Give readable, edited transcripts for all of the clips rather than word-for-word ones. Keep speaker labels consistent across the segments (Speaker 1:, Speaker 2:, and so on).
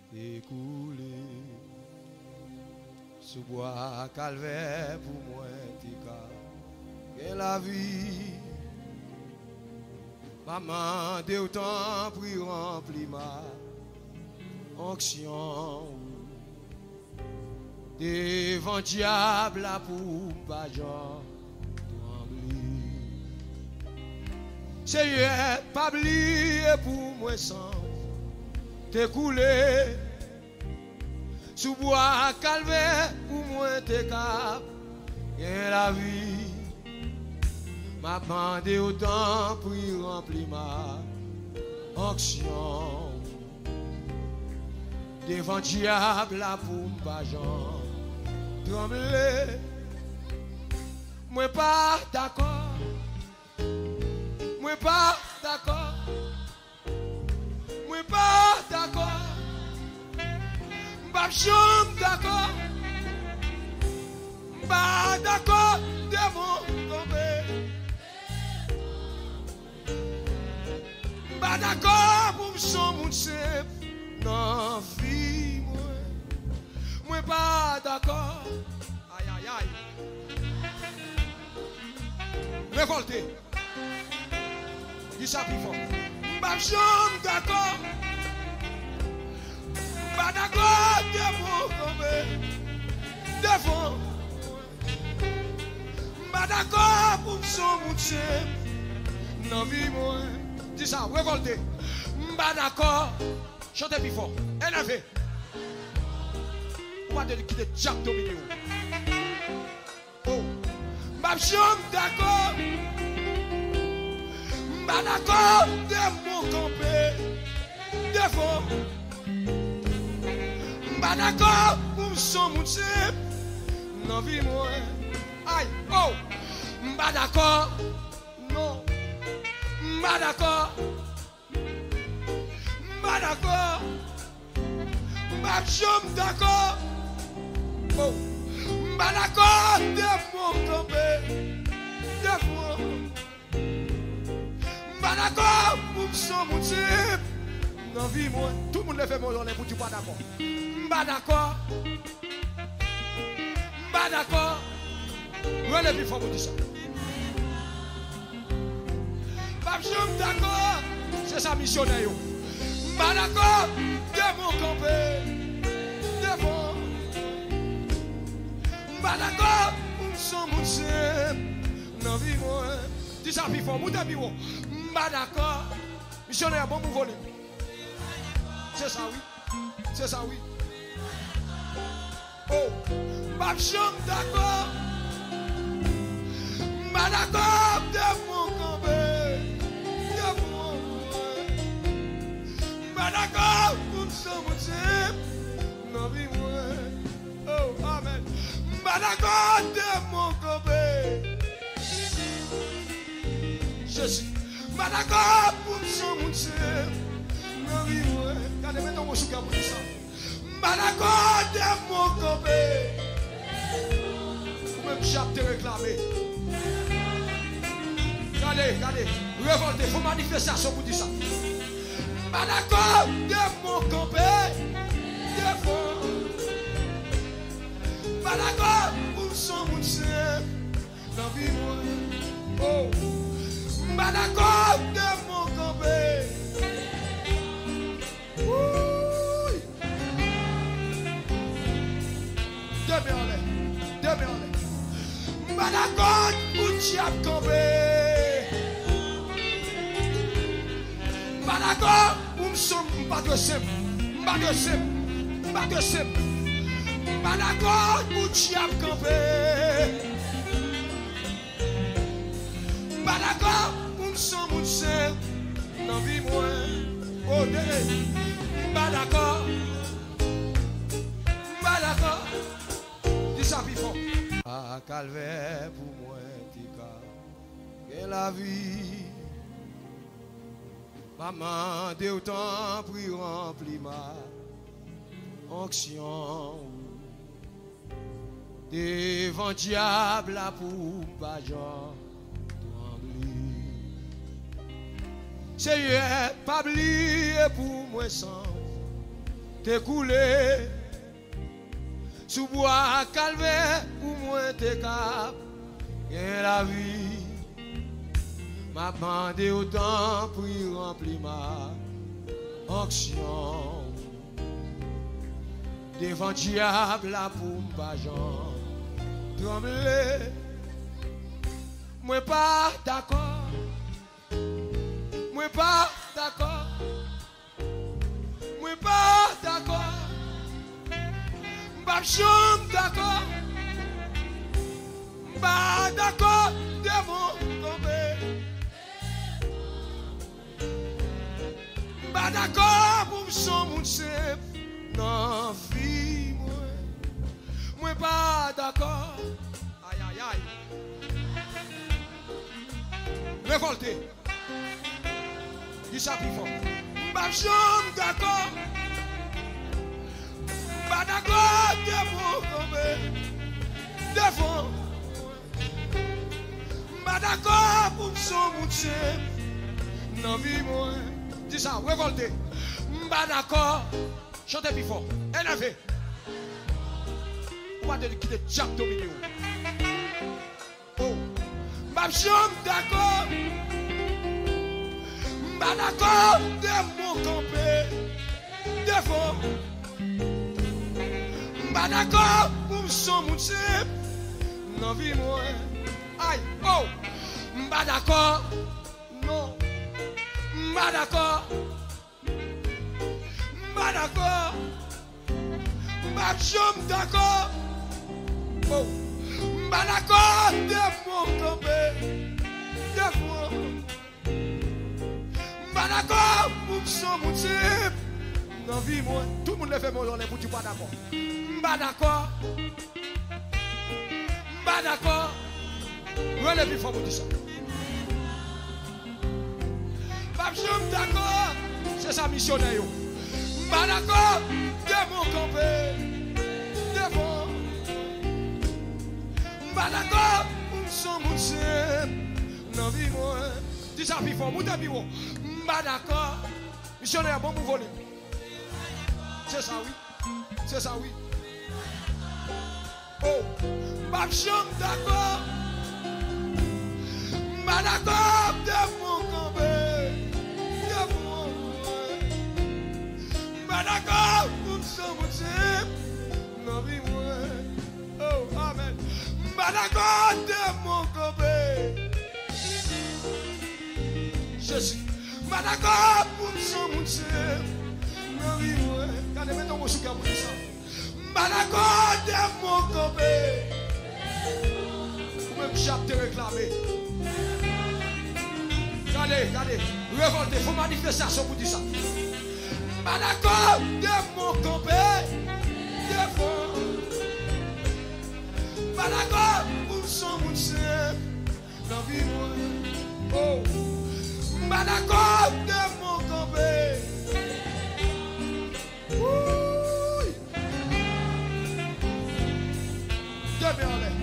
Speaker 1: écoulé. Sous bois calvaire pour moi, tika, et la vie. Maman, de autant pour remplir ma onction. Devant diable pour pas genre trembler. Seigneur, pas oublier pour moi sans t'écouler. Sous bois calvaire pour moi t'es cap et la vie. M'a demandé autant pour remplir ma onction. Devant diable la pour pas genre trembler. Moi pas d'accord. Moi pas d'accord. Moi pas d'accord. M'pas chambre d'accord. M'pas d'accord de mon tomber. M'pas d'accord pour son monde simple. Non, fille, moi pas d'accord. Aïe, aïe, aïe. Révolté. Dis ça plus fort. M'pas jamais d'accord. M'pas d'accord de mon tomber. Devant. M'pas d'accord pour son monde simple. Non, vie, moi. Dis ça, révolté. M'pas d'accord. Chantez plus fort. Énervé. On va te quitter Jack Dominion. Oh. Ma chambre d'accord. Ma d'accord de mon campé. Devant. Ma d'accord pour son moutier. Non, vie moi. Aïe. Oh. Ma d'accord. Non. Ma d'accord. Pas d'accord, ma chambre d'accord, oh, pas d'accord de mon tombé, de moi, pas d'accord pour son motif, non vie moi, tout le monde le fait mon journée pour tu pas d'accord, pas d'accord, pas d'accord, relève fort pour dire ça, pas chambre d'accord, c'est sa missionnaire. Pas d'accord de mon campé, devant. Pas d'accord pour son monsieur. Non, vie moi. Dis ça plus fort, moutez bureau. Pas d'accord. Missionnaire, bon pour voler. C'est ça, oui. C'est ça, oui. Oh, pas chambre d'accord. Pas d'accord de mon campé, devant. Pas d'accord pour son motif. Non, vie moi. Oh, amen. Pas d'accord de mon copé. Je suis pas d'accord pour son motif. Non, vie moi. Regardez maintenant mon chouka pour ça. Pas d'accord de mon copé. Vous même j'aime te réclamer. Regardez, regardez. Révoltez, faut manifestation pour dire ça. Pas d'accord de mon campé, devant. Pas d'accord pour son moutier, dans vie moi. Oh, pas d'accord de mon campé. Oui. Demain en l'air, demain en l'air. Pas d'accord pour Diab campé. Pas d'accord, nous sommes pas de simple, pas de simple, pas de simple. Pas d'accord, nous Diab campé. Pas d'accord, nous sommes simple, dans vie moi. Oh, pas d'accord, pas d'accord. Dis ça plus fort. À calvaire pour moi, tika, et la vie. Maman, de autant pour remplir ma onction. Devant diable pour pas genre trembler. Seigneur, pas oublier pour moi sans t'es coulé sous bois calvaire pour moi t'es cap et la vie m'a demandé autant pour y remplir ma onction devant diable là pour pas Jean trembler moi pas d'accord moi pas d'accord moi pas d'accord pas chambre d'accord pas d'accord devant tomber pas d'accord pour son monde simple non vie moi pas d'accord aïe aïe aïe révolté dis ça plus fort pas chambre d'accord pas d'accord devant tomber devant pas d'accord pour son monde simple non vie moi dis ça, révolté. M'ba d'accord. Chantez plus fort. Énervé. On va te quitter Jack Dominion. Oh. M'ba d'accord. M'ba d'accord de mon campé. Devant. M'ba d'accord pour son moutier. Non, vie moi. Aïe. Oh. M'ba d'accord. Non. Pas d'accord, pas d'accord, pas chambre d'accord, oh, pas d'accord de mon campé, de moi, pas d'accord pour son motif, non vie moi, tout le monde le fait mon nom pour tu pas d'accord, pas d'accord, relève fort pour dire ça. Pas d'accord, c'est sa missionnaire. Pas d'accord, de mon campé, devant. Pas d'accord, pour son moutier, non vie moi. Dis ça plus fort, moutez bureau. Pas d'accord, missionnaire bon pour voler. C'est ça oui, c'est ça oui. Oh, pas d'accord, pas d'accord, de mon campé. Pas d'accord pour son motif, non vie moi. Oh, amen. Pas d'accord de mon campé. Jésus. Pas d'accord pour son motif, non vie moi. Regardez, mettons mon chouka pour ça. Pas d'accord de mon campé. Même chape te réclamer. Regardez, révoltez, il faut manifestation pour dire ça. Pas d'accord de mon campé, devant. Pas d'accord pour son moutier, non vie moi. Oh, pas d'accord de mon campé. Ouh. Demain en l'air.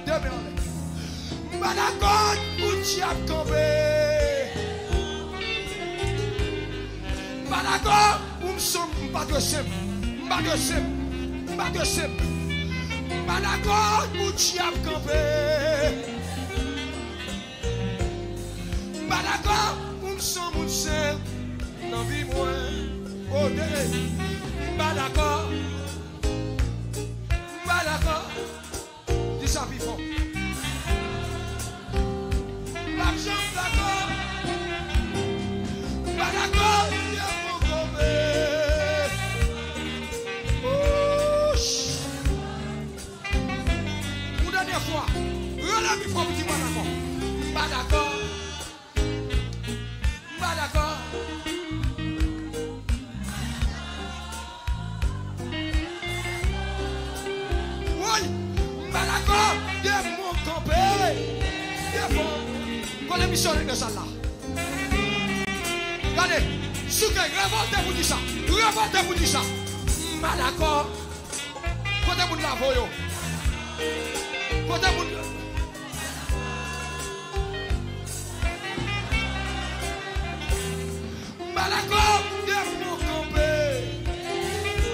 Speaker 1: Pas d'accord pour diable campé. Pas d'accord, nous sommes pas de simple. Pas d'accord, pour diable campé. Pas d'accord, nous sommes simple. Non, vie moins. Oh, pas d'accord. Dis ça, plus fort. Pas d'accord. Pas d'accord. Relève il faut petit pas d'accord. Pas d'accord. Oui, pas d'accord. De mon campé. Quand l'émission est de ça là. Regardez, souquez, révoltez vous dit ça. Pas d'accord. Côté vous la voyons. Côté vous. Pas d'accord de mon campé.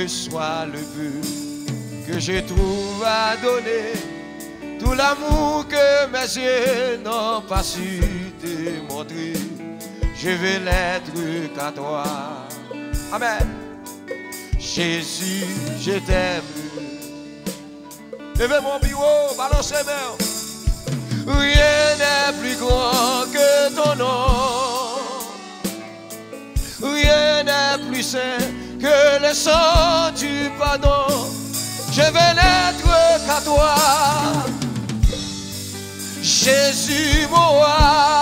Speaker 1: reçois le peu que je trouve à donner, tout l'amour que mes yeux n'ont pas su te montrer, je vais l'être qu'à toi. Amen. Jésus, je t'aime. Levez mon bureau, balancez main. Rien n'est plus grand que ton nom. Rien n'est plus saint que le sang du pardon. Je vais n'être qu'à toi. Jésus, mon roi.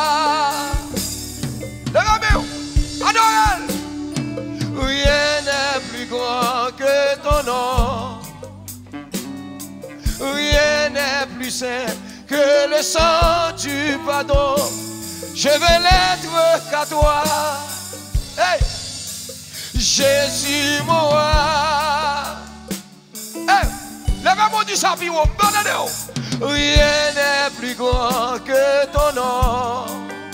Speaker 1: Levez-vous, adorez. Rien n'est plus grand que ton nom. Rien n'est plus saint que le sang du pardon. Je vais l'être qu'à toi. Hey! Jésus, mon roi. Hey! Levez-moi du sapiro, donnez-le. Rien n'est plus grand que ton nom.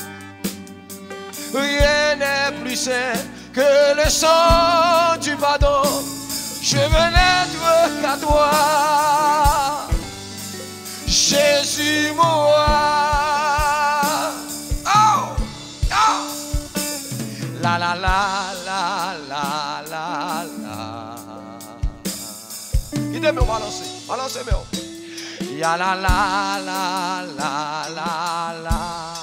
Speaker 1: Rien n'est plus saint que le sang du pardon. Je veux n'être qu'à toi. Jésus, mon roi. Oh, oh. La la la la la la la. Qui t'aime balancer? Balancez moi. Ya la la la la la la.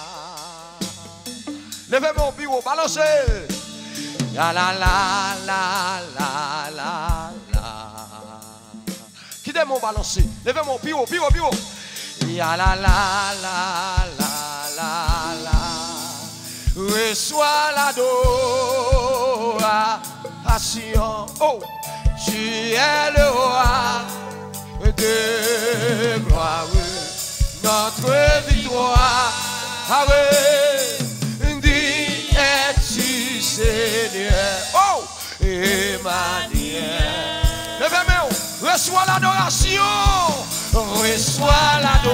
Speaker 1: Levez mon bureau, balancez. Ya la la la la la la. Qui t'aime balancer? Levez mon bureau, bureau. Ya la la la la la la. Reçois l'adoration. Oh, tu es le roi de gloire. Notre victoire. Ah oui, dis es-tu Seigneur. Oh, Emmanuel. Levez-moi, reçois l'adoration. Reçois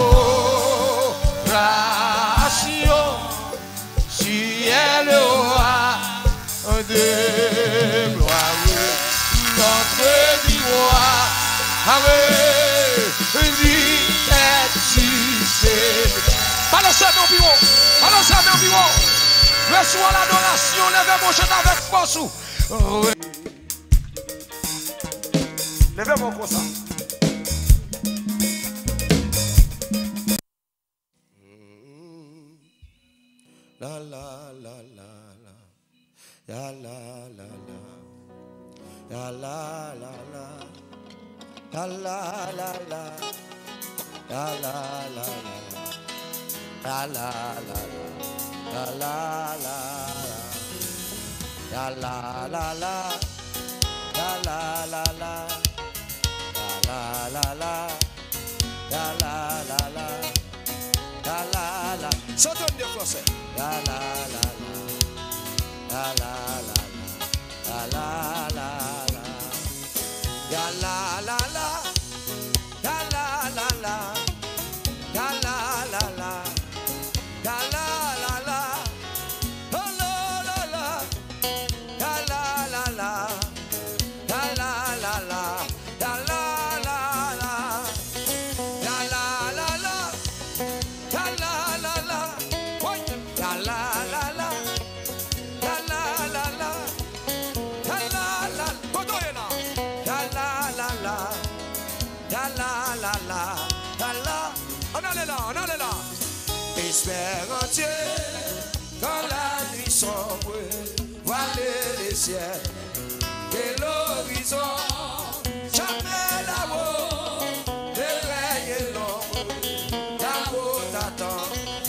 Speaker 1: l'adoration. Tu es le roi de gloire. Notre victoire. Ah oui, dis es-tu Seigneur. Balancez mon bureau. Balancez mon bureau. Reçois l'adoration. Levez mon chant avec force. Levez mon comme ça. La la la la la, ya la la la, ya la la la, ya la la la, ya la la la, ya la la la, ya la la la, ya la la la, ya la la la, ya la la la, ya la la. Chantons des français. La la la la, la la la la, la la la la, ya la la la, ya la la la, ya la la la, ya la la la, ya la la la, ya la la la, ya la la la, ya la la la, ya la la la. La la la la, la la la la, la la la, la la la la, la la la la, la la. On allait là. Espère en Dieu, quand la nuit sombre, voiler les ciels et l'horizon, jamais là-haut, le règne et l'ombre, là-haut t'attend.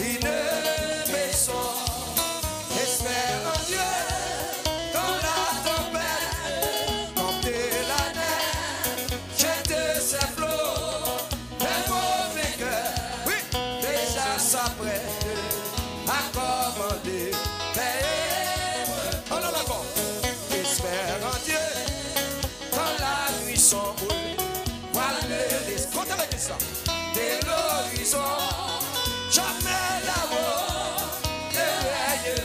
Speaker 1: Espère en Dieu, quand la tempête, compter la neige, jeter ses flots, les mauvais cœurs, oui, déjà s'apprête à commander. On en avant. Espère en Dieu, quand la nuit sombre, voilà les comptez avec ça, de l'horizon, jamais là-haut.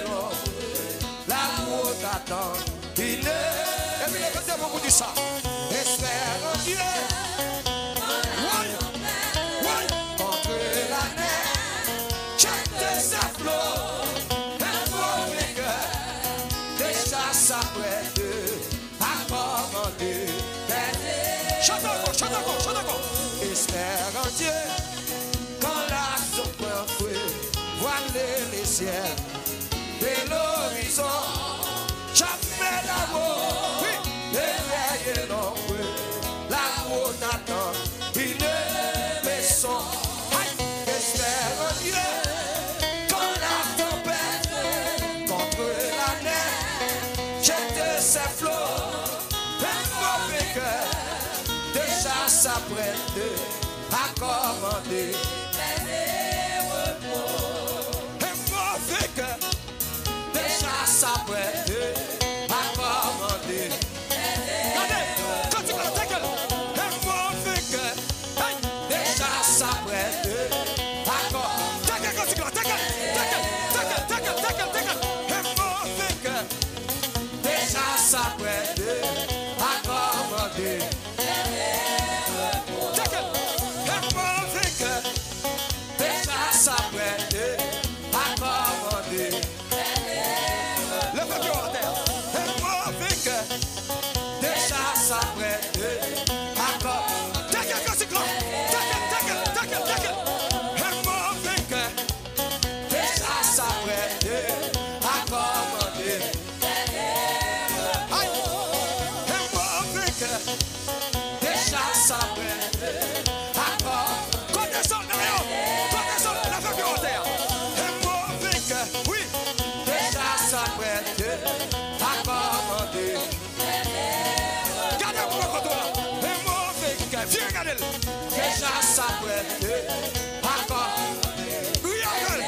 Speaker 1: L'amour t'attend, il est. Et puis les gens beaucoup disent ça. ciel et l'horizon. Jamais l'amour, oui, éveillé l'ombre, l'amour n'attend une maison. Espère en Dieu, quand la tempête contre la neige, jette ses flots, un mauvais cœur, déjà s'apprête à commander. S'apprête à commander. Regardez, quand tu vas ta gueule, un mauvais cœur, déjà s'apprête à commander. Ta gueule, quand tu vas ta gueule, un mauvais cœur, déjà s'apprête à commander. Ta gueule, un mauvais cœur, déjà s'apprête à commander. Déjà s'apprête à commander. Ta gueule, c'est grand. Ta gueule. Un mauvais cœur. Déjà s'apprête à commander. Aïe. Un mauvais cœur. Déjà s'apprête à commander. Connaissons la femme en terre. Un mauvais cœur. Oui. Déjà s'apprête à commander. Viens regarder. Déjà s'apprête à commander. Regarde.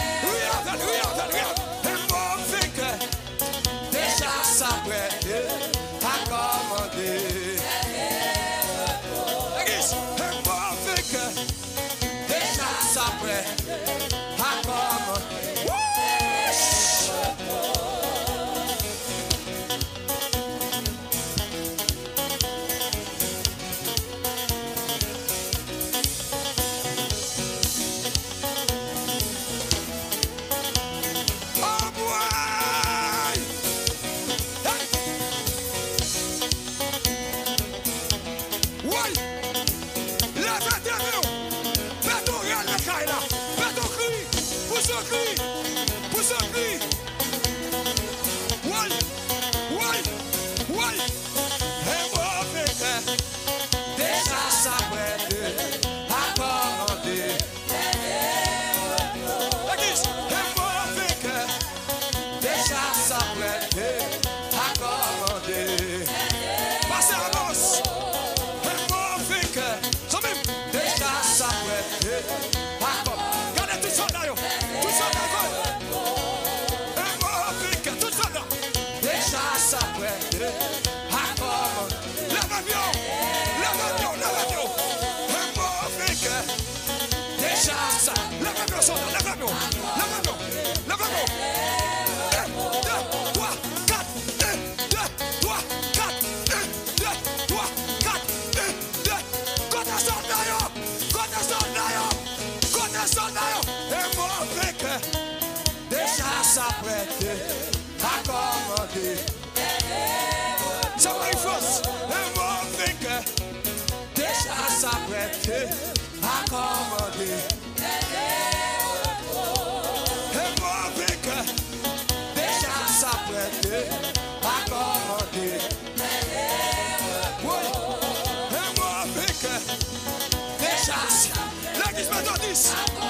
Speaker 1: Un mauvais cœur. Déjà s'apprête à commander. Un mauvais cœur. Déjà s'apprête à commander. Déjà s'apprête à commander. Ça va une force. Un mauvais cœur. Déjà s'apprête à commander. Un mauvais cœur. Déjà s'apprête à commander. Oui. Un mauvais cœur. Déjà s'apprête. L'église méthodiste.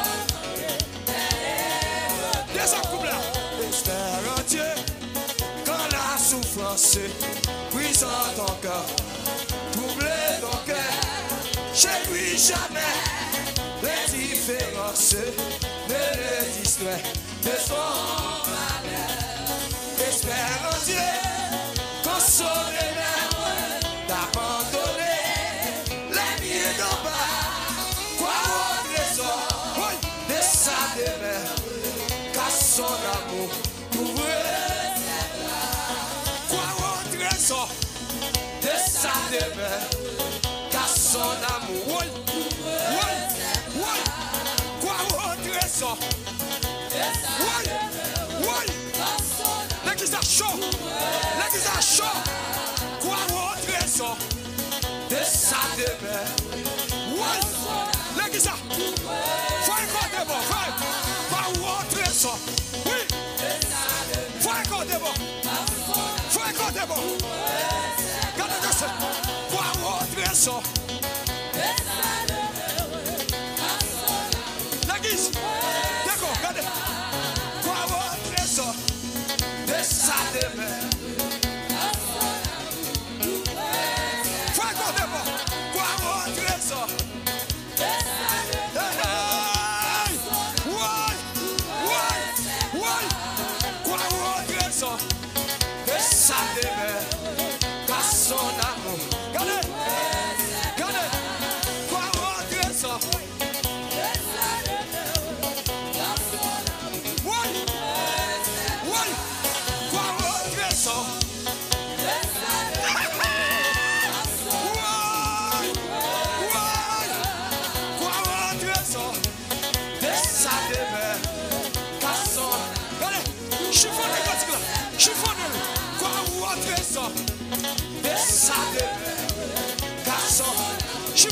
Speaker 1: Espère en Dieu quand la souffrance brise en ton cœur, trouble ton cœur, chez lui jamais les différences ne le distraient de son malheur. Espère en Dieu quand son énerve d'abandonner les mieux d'en bas, crois au trésor de sa demeure. Son amour couvre ses bras. Crois au trésor de sa demeure, car son amour couvre ses bras. Crois au trésor de sa demeure, l'église a chaud, l'église a chaud. Crois au trésor de sa demeure, l'église a faut un côté bon, crois au trésor. Oui,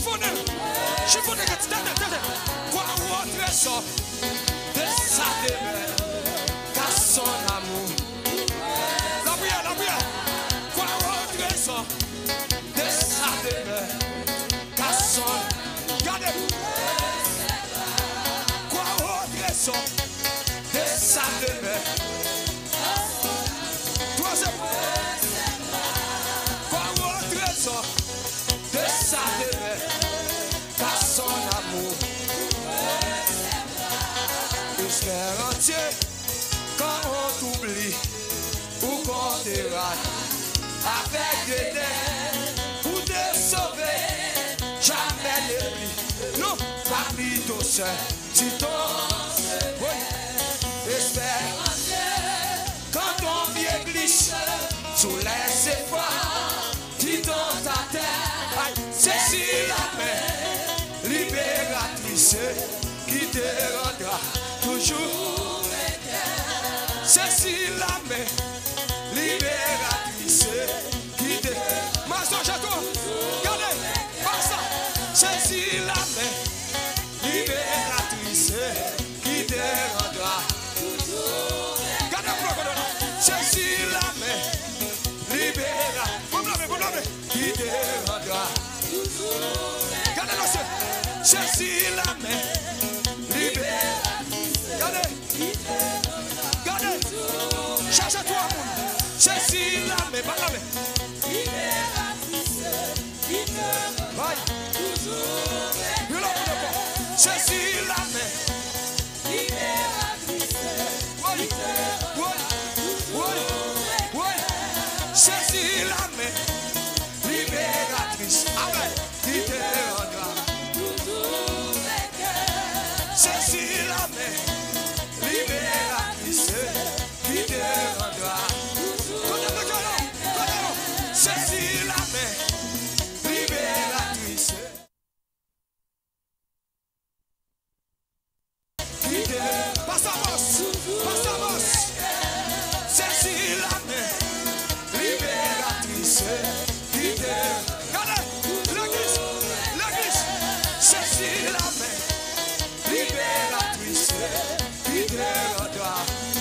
Speaker 1: chiffonné, chiffonné, quoi rentrer ça, de sa demeure, qu'à son amour. La prière, quoi rentrer ça, de sa demeure, qu'à son, regardez-vous, quoi rentrer ça, de sa demeure. Troisième, quoi rentrer ça, de sa demeure, qu'à son amour. Espère entier, quand on t'oublie ou qu'on te rate, avec des nerfs pour te sauver, jamais n'oublie. Non, pas plutôt seul, si ton oui. Espère quand ton pied glisse sous les efforts, dis dans ta tête, c'est si la main libératrice qui te rendra toujours. C'est si la main libératrice qui te Mason Château, regardez, pas ça. C'est si la main libératrice qui te rendra toujours. Regardez, c'est si la main libératrice qui te rendra toujours. Regardez, c'est si la main libératrice. Regardez, cherchez-toi, c'est si la main, pas la main. C'est si la main. C'est si la main libératrice. Amen. Qui te rendra. C'est si la main libératrice. Qui te rendra. C'est si la main libératrice. Passamos. C'est si la main libératrice qui te regardez, l'église, c'est si la main libératrice qui te rendra.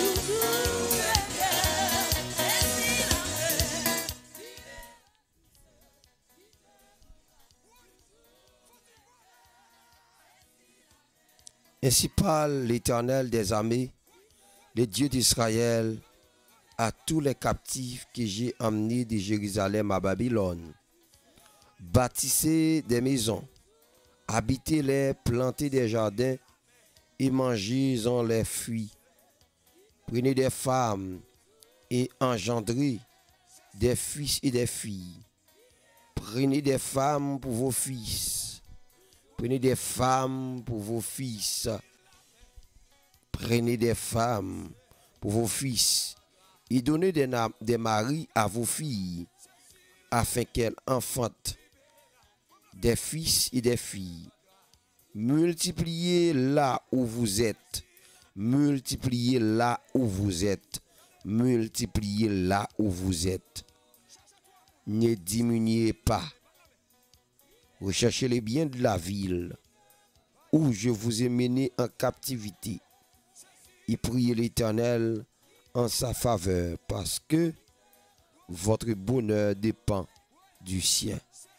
Speaker 2: Ainsi parle l'Éternel des armées, le Dieu d'Israël, à tous les captifs que j'ai emmenés de Jérusalem à Babylone. Bâtissez des maisons, habitez-les, plantez des jardins et mangez-en les fruits. Prenez des femmes et engendrez des fils et des filles. Prenez des femmes pour vos fils. Prenez des femmes pour vos fils. Prenez des femmes pour vos fils. Et donnez des maris à vos filles, afin qu'elles enfantent des fils et des filles. Multipliez là où vous êtes. Multipliez là où vous êtes. Multipliez là où vous êtes. Ne diminuez pas. Recherchez les biens de la ville où je vous ai mené en captivité. Et priez l'Éternel en sa faveur, parce que votre bonheur dépend du sien.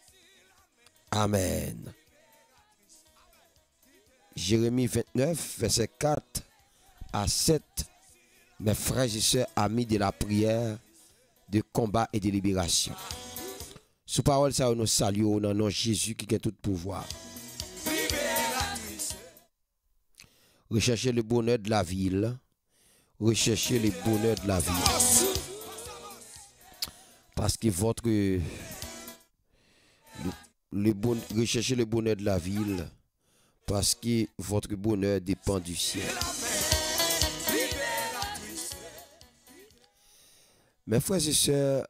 Speaker 2: Amen. Jérémie 29, verset 4 à 7. Mes frères et sœurs, amis de la prière, de combat et de libération. Sous parole, ça nous saluons dans le nom de Jésus qui a tout pouvoir. Recherchez le bonheur de la ville. Recherchez le bonheur de la ville. Parce que recherchez le bonheur de la ville. Parce que votre bonheur dépend du ciel. Mes frères et sœurs,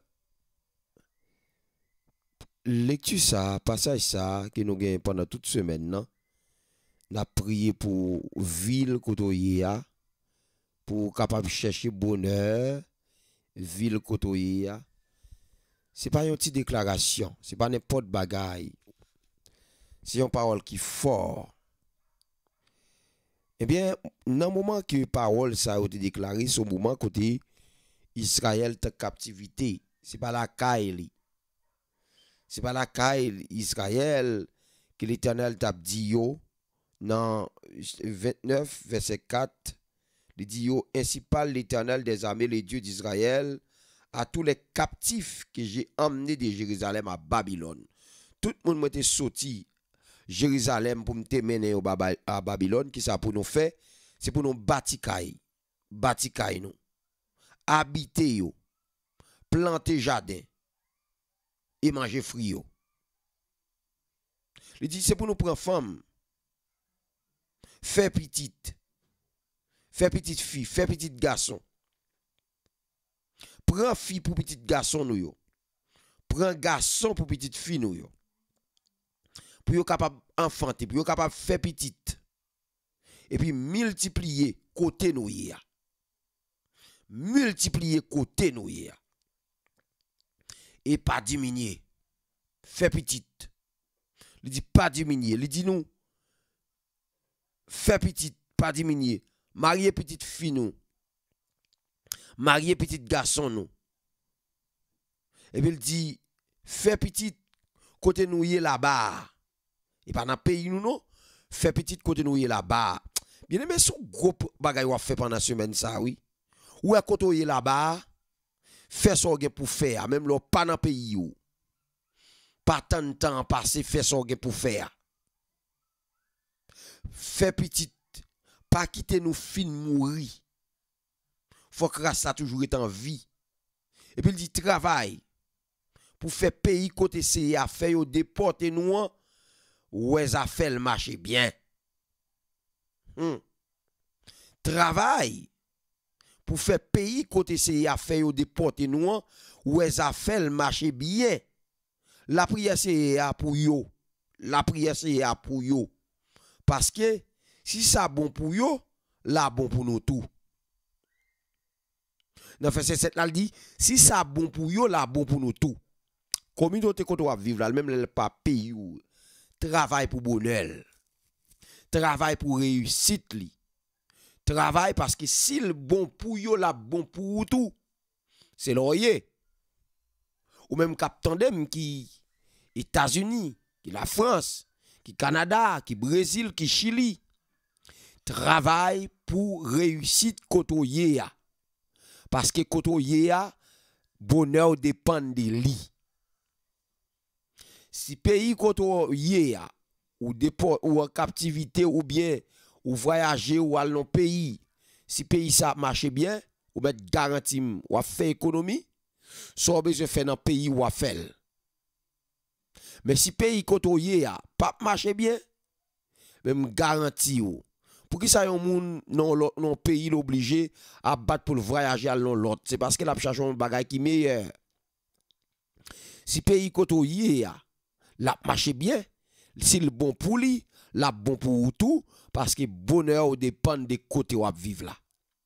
Speaker 2: lecture ça, passage ça, que nous gagnons pendant toute semaine, non? Nous avons prié pour ville côtoyée, pour capable chercher bonheur, ville côtoyée. Ce n'est pas une petite déclaration, ce n'est pas n'importe bagaille. C'est une parole qui est forte. Eh bien, dans le moment que la parole ça a été déclarée, c'est au moment côté Israël est en captivité. Ce n'est pas la caille. Ce n'est pas la caille Israël que l'Éternel t'a dit yo, dans 29, verset 4. Il dit yo, ainsi parle l'Éternel des armées, le Dieu d'Israël, à tous les captifs que j'ai emmenés de Jérusalem à Babylone. Tout le monde m'était sorti Jérusalem pour me mener à Babylone. Qui ça pour nous faire? C'est pour nous bâtir nous, habiter yo, planter jardin et manger fruits yo. Il dit c'est pour nous prendre femme, faire petite fille, faire petit garçon. Prends fille pour petit garçon nous yo. Prends garçon pour petite fille nous yo. Pour yo capable enfanter, pour yo capable faire petite. Et puis multiplier côté nous ya. Multiplier côté nous ya. Et pas diminuer. Faire petite. Il dit pas diminuer, il dit nous faire petite, pas diminuer. Marier petite fille nous. Marier petit garçon nous. Et puis il dit fait petite côté nous y là-bas. Et pas dans pays nous non. Fait petite côté nous y là-bas. Bien aimé son gros bagay ou fait pendant semaine ça oui. Ou à côté y là-bas. Fait son gen pour faire même là pas dans pays ou. Pas tant de temps passé fait son gen pour faire. Fait petite pas quitter nous fin mourir. Faut que ça toujours est en vie. Et puis il dit travail pour faire pays côté c'est à faire déporter nous ouais ça fait le marché bien. Travail pour faire pays côté c'est à faire déporter nous ouais ça fait le marché bien. La prière c'est pour yo. La prière c'est pour yo. Parce que si ça bon pour yo, là bon pour nous tout. Dans verset 7 là il dit si ça bon pour yo, là bon pour nous tout. Communauté qu'on doit vivre là même le pas pays ou travail pour bonheur. Travail pour réussite li. Travail parce que si le bon pour yo, là bon pour tout. C'est l'oyer. Ou même cap tandem qui États-Unis, qui la France, qui Canada, qui Brésil, qui Chili. Travail pour réussite kotoye a. Parce que kotoye a, bonheur dépend de lui. Si pays kotoye a, ou dépôt ou en captivité ou bien ou voyager ou aller dans pays, si pays ça marche bien, ou mettre garantie ou faire économie, soit besoin faire dans pays ou faire. Mais si pays kotoye a pas marche bien, même garantie ou pour qui ça yon moun non pays l'obligé à battre pour le voyager à l'autre, c'est parce que la cherche un bagage qui meilleur. Si pays kotoye a la marche bien, si le bon pour lui, la bon pour tout parce que bonheur dépend des côtés où vivre là.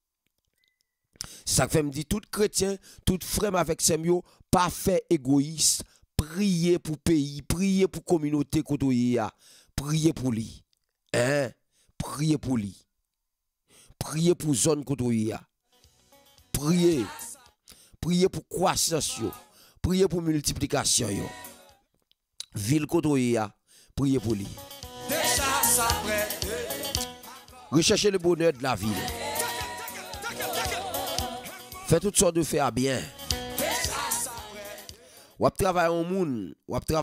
Speaker 2: Ça fait me dit tout chrétien, tout frère avec semio, pas fait égoïste, prier pour pays, prier pour communauté kotoye a, prier pour lui. Hein? Priez pour lui. Priez pour zone kotoye a. Priez. Priez pour croissance yo. Priez pour multiplication yo. Ville kotoye a. Priez pour lui. Recherchez le bonheur de la ville. Faites toutes sortes de faire bien. Ou travailler au monde,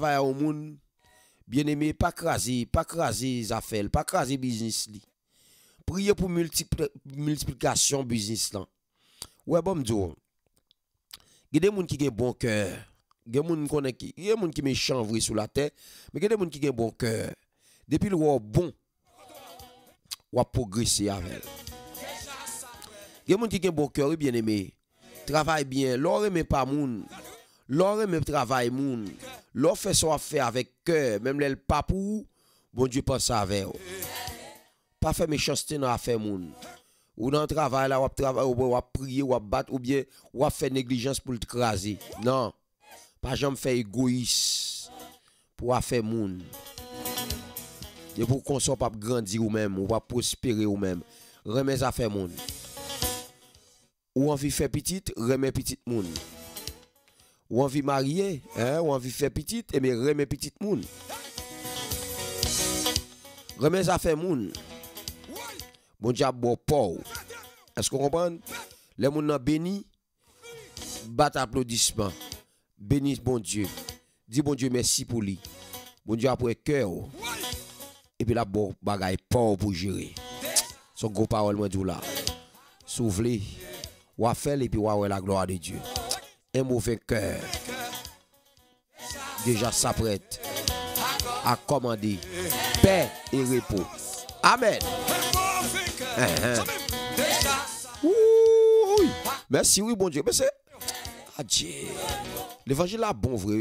Speaker 2: bien aimé, pas craser affaires, pas craser business li. Priez pour multiplication business là. Ouais bon m'dou. Il y a des gens qui ont bon cœur. Il y a des gens qui méchant vrai sur la terre, mais il y a des gens qui ont bon cœur. Depuis le bon, ou progresser avec. Il y a des gens qui ont bon cœur bien aimé. Travaille bien, l'or aime pas moun. L'or aime travail moun. L'or fait son affaire avec cœur, même le pas pour bon Dieu pense avec. Pas faire méchanceté dans affaire moun. Ou dans le travail là, ou prier, ou battre, ou bien ou faire négligence pour le craser. Non. Pas jamais faire égoïste pour affaire moun. Et pour qu'on soit pas grandir ou même, ou pas prospérer ou même. Remets à faire moun. Ou envie faire petite, remets petite moun. Ou envie marier, hein, ou envie faire petite, et mais remets petite moun. Remets à faire moun. Bon Dieu bon pauvre. Est-ce qu'on comprend? Les moun nan béni, bat applaudissement. Bénis bon Dieu. Dis bon Dieu merci pour lui. Bon Dieu après cœur. Et puis la bon bagaille pauvre pour gérer. Son gros parole moi tout là. S'ouvrir, ou à faire et puis ou à la gloire de Dieu. Un mauvais cœur déjà s'apprête à commander paix et repos. Amen. Oui. Merci, oui, bon Dieu. Mais c'est. Adieu. L'évangile est bon, vrai.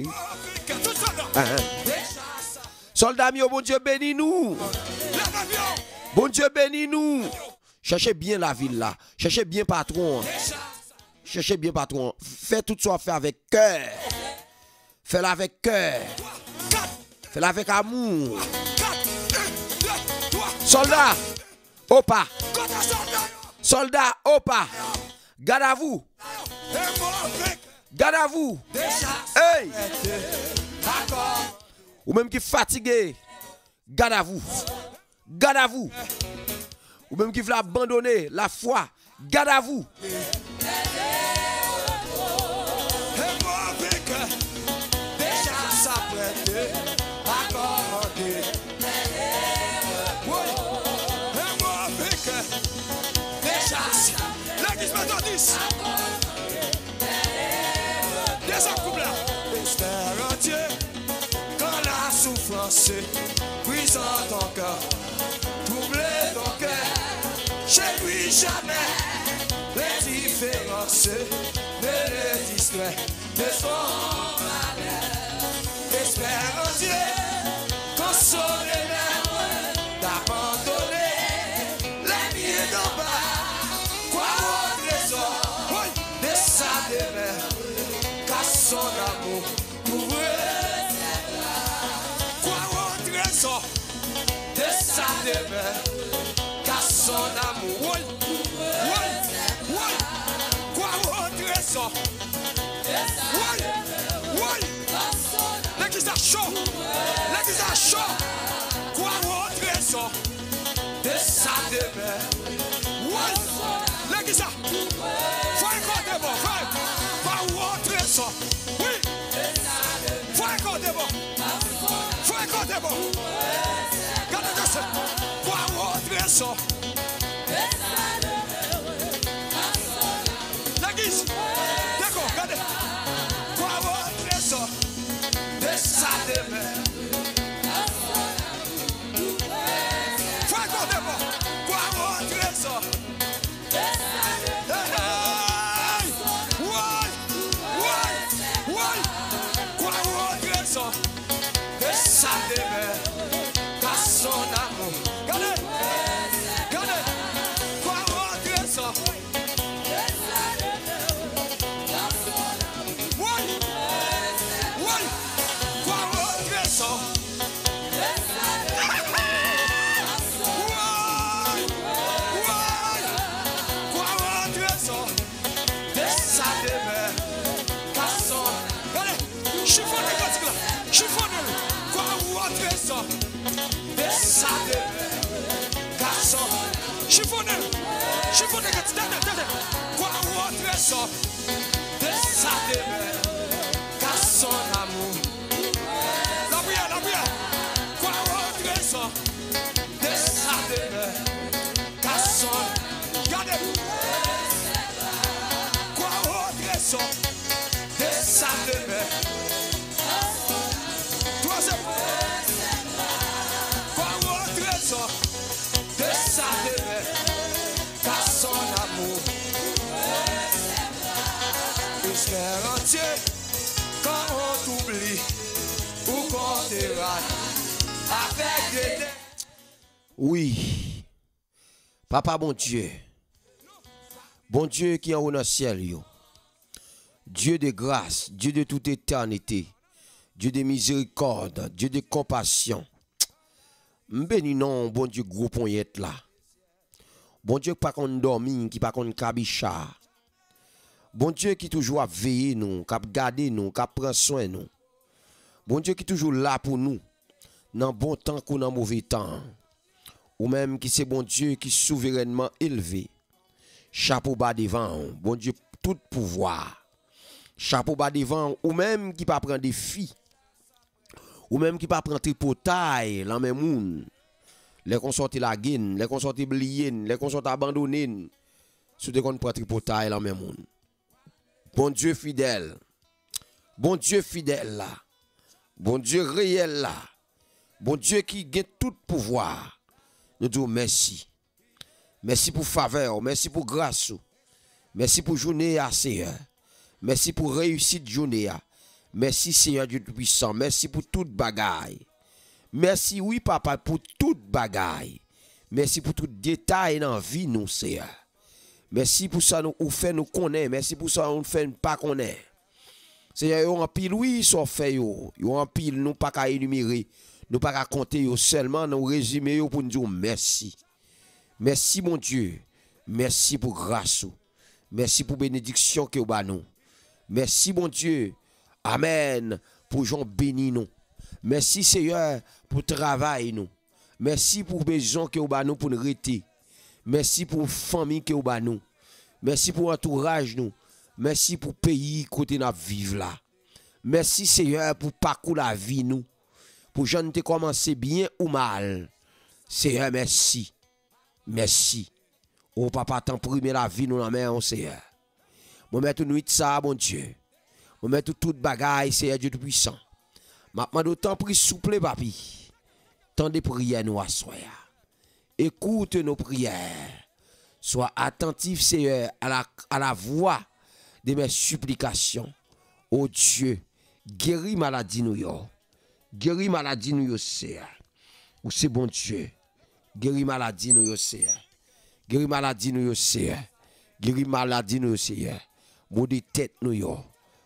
Speaker 2: Soldats, bon Dieu, bénis-nous. Bon Dieu, bénis-nous. Cherchez bien la ville là. Cherchez bien patron. Cherchez bien patron. Fais tout ça fait avec cœur. Fais-le avec cœur. Fais-le avec amour. Soldats, au pas. Soldats, au pas. Garde à vous. Garde à vous. Hey. Ou même qui fatigué. Garde à vous. Garde à vous. Ou même qui veut abandonner la foi. Garde à vous.
Speaker 1: Brisant ton cœur, troubler ton cœur, chez lui jamais les différences ne les distrait de son malheur. Espère en Dieu, consolez-le, d'abandonner les miens d'en bas, croire au trésor de sa demeure, car son amour couvre. De sa demeure, car son amour, oui, quoi au trésor, oui, l'église a chaud, quoi au trésor, de sa demeure, oui, l'église a, faut écouter bon, quoi au trésor, oui, faut écouter bon, faut écouter bon. Quoi au trésor. L'église, d'accord, regardez. Quoi au trésor de sa demeure. Faut accorder bon. Quoi au trésor de sa demeure. Oui. Quoi au trésor de sa demeure. Son amour, regardez, quoi au trésor, oui, quoi au trésor, quoi au trésor, de sa demeure, car son, regardez, chiffonne, quoi au trésor. Sa demeure, garçon, chiffonne, quoi au trésor de sa demeure, car son amour, la prière, quoi au trésor de sa demeure, car son, regardez, quoi au trésor de sa demeure, troisième. De sa demeure, car son amour espère entier quand on t'oublie ou qu'on te rate avec des...
Speaker 2: Oui, Papa bon Dieu qui est en haut dans le ciel, yo. Dieu de grâce, Dieu de toute éternité, Dieu de miséricorde, Dieu de compassion. M'béni non, bon Dieu, gros poignette là. Bon Dieu, pas qu'on dormi, qui pas qu'on kabicha. Bon Dieu qui toujours a veillé nous, qui a gardé nous, qui a pris soin nous. Bon Dieu qui toujours là pour nous, dans bon temps ou dans mauvais temps. Ou même qui c'est bon Dieu qui souverainement élevé. Chapeau bas devant, bon Dieu, tout pouvoir. Chapeau bas devant, ou même qui pas prendre des filles. Ou même qui pas prendre tripotaille, la même moun. Les qu'on sorti la guine, les qu'on sorti blier, les qu'on sorti abandonner. Sous des qu'on prend tripotaille, la même moun. Bon Dieu fidèle. Bon Dieu fidèle là. Bon Dieu réel là. Bon Dieu qui a tout pouvoir. Nous disons merci. Merci pour faveur, merci pour grâce. Merci pour journée à Seigneur. Merci pour réussite journée. Merci Seigneur Dieu Tout-Puissant. Merci pour toute bagaille. Merci oui papa pour toute bagaille. Merci pour tout détail dans la vie nous Seigneur. Merci pour ça nous fait nous connaître. Merci pour ça nous fait pas connaître. Seigneur, yo en pile oui so fait yo. Yo en pile nous pas qu'à énumérer, nous pas qu'à compter yo seulement nous résumer yo pour nous dire merci. Merci mon Dieu. Merci pour grâce. Merci pour bénédiction que vous nous. Merci mon Dieu. Amen. Pour Jean béni nous. Merci Seigneur pour travail nous. Merci pour besoin que vous nous pour nous rester. Merci pour famille que vous nous. Merci pour entourage nous. Merci pour pays côté nous vivre là. Merci Seigneur pour parcours la vie nous. Pour gens te commencer bien ou mal. Seigneur merci. Merci. Oh papa t'en premier la vie nous la main Seigneur. Moi mettre nuit ça bon Dieu. Moi mettre toute bagaille Seigneur Dieu tout puissant. Maintenant d'autant pris souple papi. Tant de prières nous à soir. Écoute nos prières. Sois attentif Seigneur à la voix de mes supplications. Oh Dieu, guéris maladie nous yo. Guéris maladie nous yo Seigneur. Ou c'est bon Dieu. Guéris maladie nous yo Seigneur. Guéris maladie nous yo Seigneur. Guéris maladie nous yo Seigneur. Maudit tête nous yo.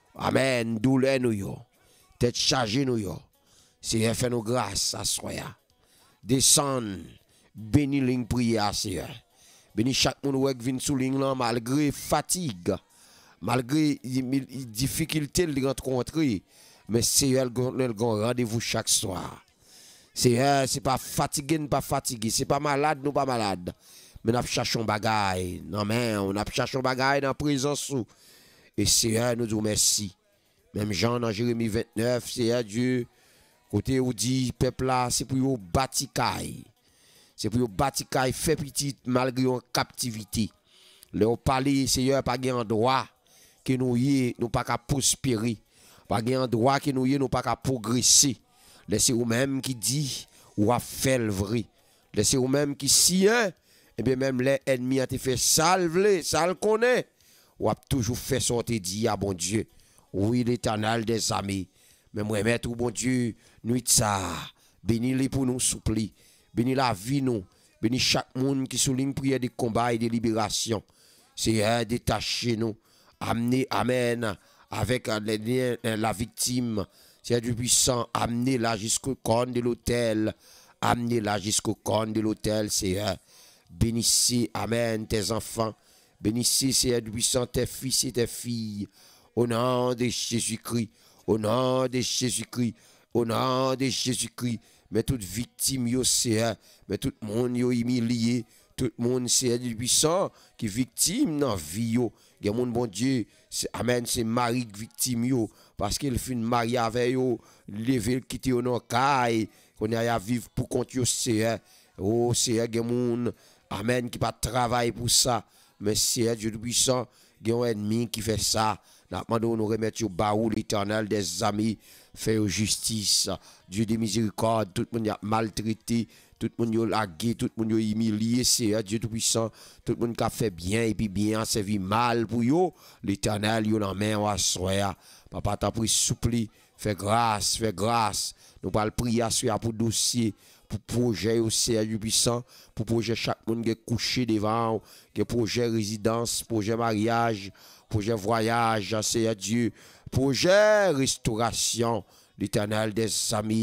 Speaker 2: Amen. Douleur nous yo. Tête chargée nous yo. Seigneur, fais nous grâce à soya. Descends. Bénis ligne prière Seigneur. Bénis chaque monde qui vient sous ligne là malgré fatigue. Malgré difficulté de rencontrer. Mais Seigneur, rendez-vous chaque soir. Seigneur, c'est pas fatigué, nous pas fatigué. C'est pas malade, nous pas malade. Mais nous cherchons bagaille. Non, mais on a cherché bagaille dans la présence. Et Seigneur, nous disons merci. Même Jean dans Jérémie 29, Seigneur Dieu, côté où dit, peuple là, c'est pour vous bâtikaille. C'est pour vous bâtikaille, fait petit malgré en captivité. Leur parler, Seigneur, pas un droit que nous y nous pas qu'à prospérer. Pas un droit que nous y nous pas qu'à progresser. Laissez vous-même qui dit ou a fait le vrai. Laissez vous-même qui si et bien même les ennemis ont été fait salver, ça le connaît. Ou a toujours fait sortir dit à bon Dieu. Oui, l'Éternel des amis. Mais moi mettre bon Dieu, nuit ça. Bénis-les pour nous soupli. Bénis la vie nous. Bénis chaque monde qui souligne prière de combat et de libération. Seigneur, détachez nous. Amenez, amen, avec la victime. Seigneur du puissant, amenez-la jusqu'au corps de l'autel. Amenez-la jusqu'au corps de l'autel, Seigneur. Bénissez, amen, tes enfants. Bénissez, Seigneur du puissant, tes fils et tes filles. Au nom de Jésus-Christ. Au nom de Jésus-Christ. Au nom de Jésus-Christ. Mais toute victime, yo, Seigneur. Mais tout le monde, yo, humilié. Tout le monde, Seigneur du puissant, qui est victime dans la vie, yo. Il y a mon bon Dieu, amen, c'est Marie victime, yo. Parce qu'il fait une mariée avec yo, lever, quitter yo dans caille, qu'on a à vivre pour compte yo, Seigneur. Oh, Seigneur, il y a mon, amen, qui pas travailler pour ça. Mais Seigneur, Dieu puissant, il y a un ennemi qui fait ça. Nous remettons au baou l'Éternel des amis, fait justice, Dieu de miséricorde, tout le monde a maltraité, tout le monde a lagué, tout le monde a humilié, c'est Dieu tout-puissant, tout le monde qui a fait bien et puis bien, servi mal pour eux, l'Éternel, il a main à soi. Papa t'a pris soupli, fais grâce, nous parlons prier à soi pour dossier, pour projet aussi, Dieu puissant, pour projet chaque monde qui est couché devant, qui est projet résidence, projet mariage, projet voyage, Seigneur Dieu, projet restauration, l'Éternel des amis,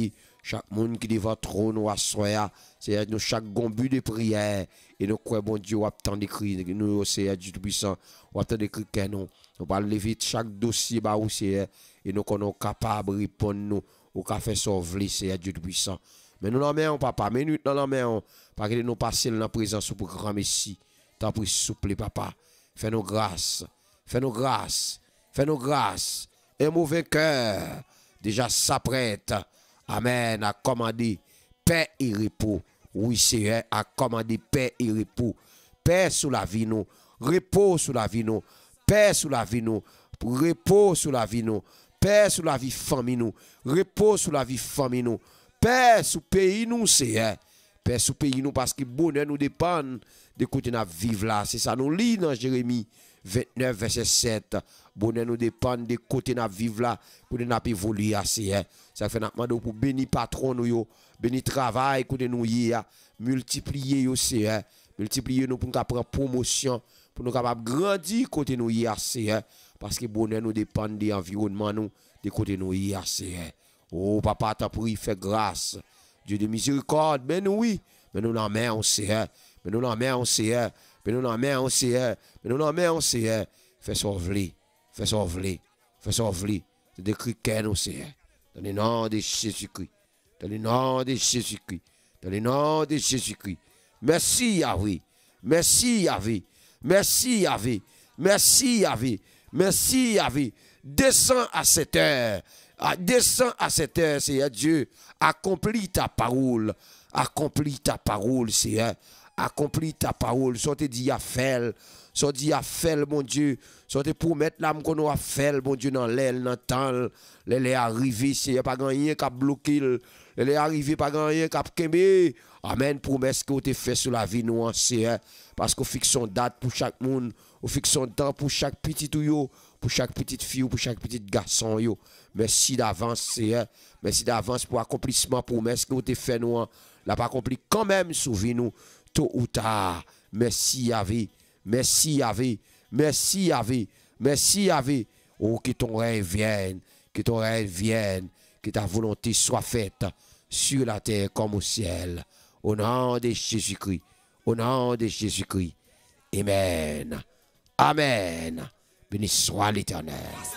Speaker 2: chaque monde qui devant trône ou assoya, Seigneur, nous chaque bon but de prière, et nous croyons, bon Dieu, on attend d'écrire, nous, Seigneur Dieu Tout-Puissant, on attend d'écrire que nous allons lever chaque dossier, bah, Seigneur, et nous sommes capables de répondre, nous, au café sauver, Seigneur Dieu Tout-Puissant. Mais nous l'emmènons, papa, mais nous l'emmènons, parce que nous passons dans la présence pour grand Messie. T'en prie, souple, papa. Fais-nous grâce, fais-nous grâce, fais-nous grâce. Un mauvais cœur, déjà s'apprête, amen, à commander paix et repos. Oui, Seigneur, à commander paix et repos. Paix sous la vie, nous. Repos sous la vie, nous. Paix sous la vie, nous. Repos sous la vie, nous. Paix sous la vie, famille, nous. Repos sous la vie, famille, nous. Paix sous pays, nous, Seigneur. Paix sous pays, nous, parce que bonheur nous dépend de côté nous vivre là. C'est ça, nous lit dans Jérémie 29, verset 7. Bonheur nous dépend de côté nous vivre là, pour nous évoluer, Seigneur. Ça fait nous pour bénir patron, nous, bénir travail, côté nous, multiplier, Seigneur. Multiplier nous pour nous prendre promotion, pour nous capables grandir côté nous, Seigneur. Parce que bonheur nous dépend de l'environnement, nous, de côté nous, Seigneur. Oh, papa, t'as pris, fais grâce. Dieu de miséricorde, mais nous, oui. Mais nous l'en mettons, Seigneur. Mais nous l'en mettons, Seigneur. Mais nous l'en mettons, Seigneur. Mais nous l'en mettons, Seigneur. Fais sauver. Fais sauver. Fais sauver. C'est décrit qu'est nous, Seigneur. Dans le nom de Jésus-Christ. Dans le nom de Jésus-Christ. Dans le nom de Jésus-Christ. Merci, Yahweh. Merci, Yahweh. Merci, Yahweh. Merci, Yahweh. Merci, Yahweh. Descends à cette heure. Descends à cette heure, Seigneur Dieu. Accomplis ta parole. Accomplis ta parole, Seigneur. Accomplis ta parole. Sortez dit à faire. Sortez à faire, mon Dieu. Sortez pour mettre l'âme qu'on a fait, mon Dieu, dans l'aile, dans le temps. Elle est arrivée, Seigneur. Pas rien qui a bloqué. Elle est arrivée, pas rien qui a kembe. Amen. Promesse que vous avez fait sur la vie, nous, Seigneur. Parce qu'on fixe une date pour chaque monde. On fixe un temps pour chaque petit ou pour chaque petite fille ou pour chaque petit garçon. Yo. Merci d'avance, Seigneur. Merci d'avance pour l'accomplissement promesse que vous avez fait, nous. L'a pas accompli quand même, souvenez-nous, tôt ou tard. Merci, Yahweh. Merci, Yahweh. Merci, Yahweh. Merci, Yahweh. Oh, que ton règne vienne. Que ton règne vienne. Que ta volonté soit faite sur la terre comme au ciel. Au nom de Jésus-Christ. Au nom de Jésus-Christ. Amen. Amen. Béni soit l'Éternel.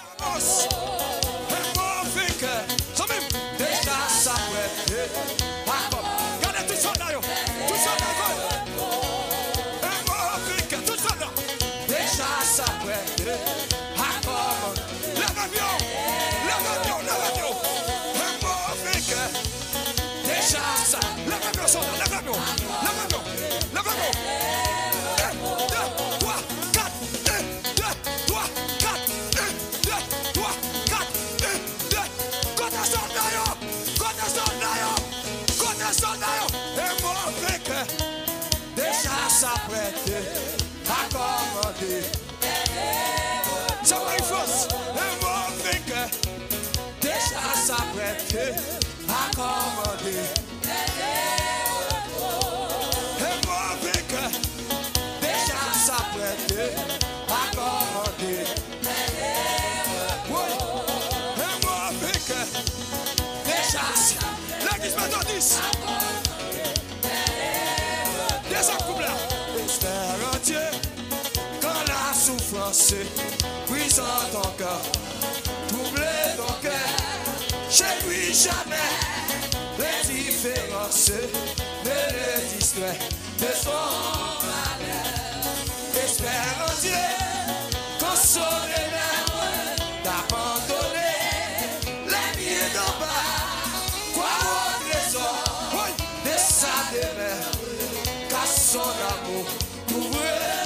Speaker 1: Puisse en ton cœur, troubler ton cœur, chez lui jamais les différences, ne les distrait de son malheur. Espère en Dieu, consolez-le, d'abandonner les mieux d'en bas, croire au trésor de sa demeure, car son amour couvre.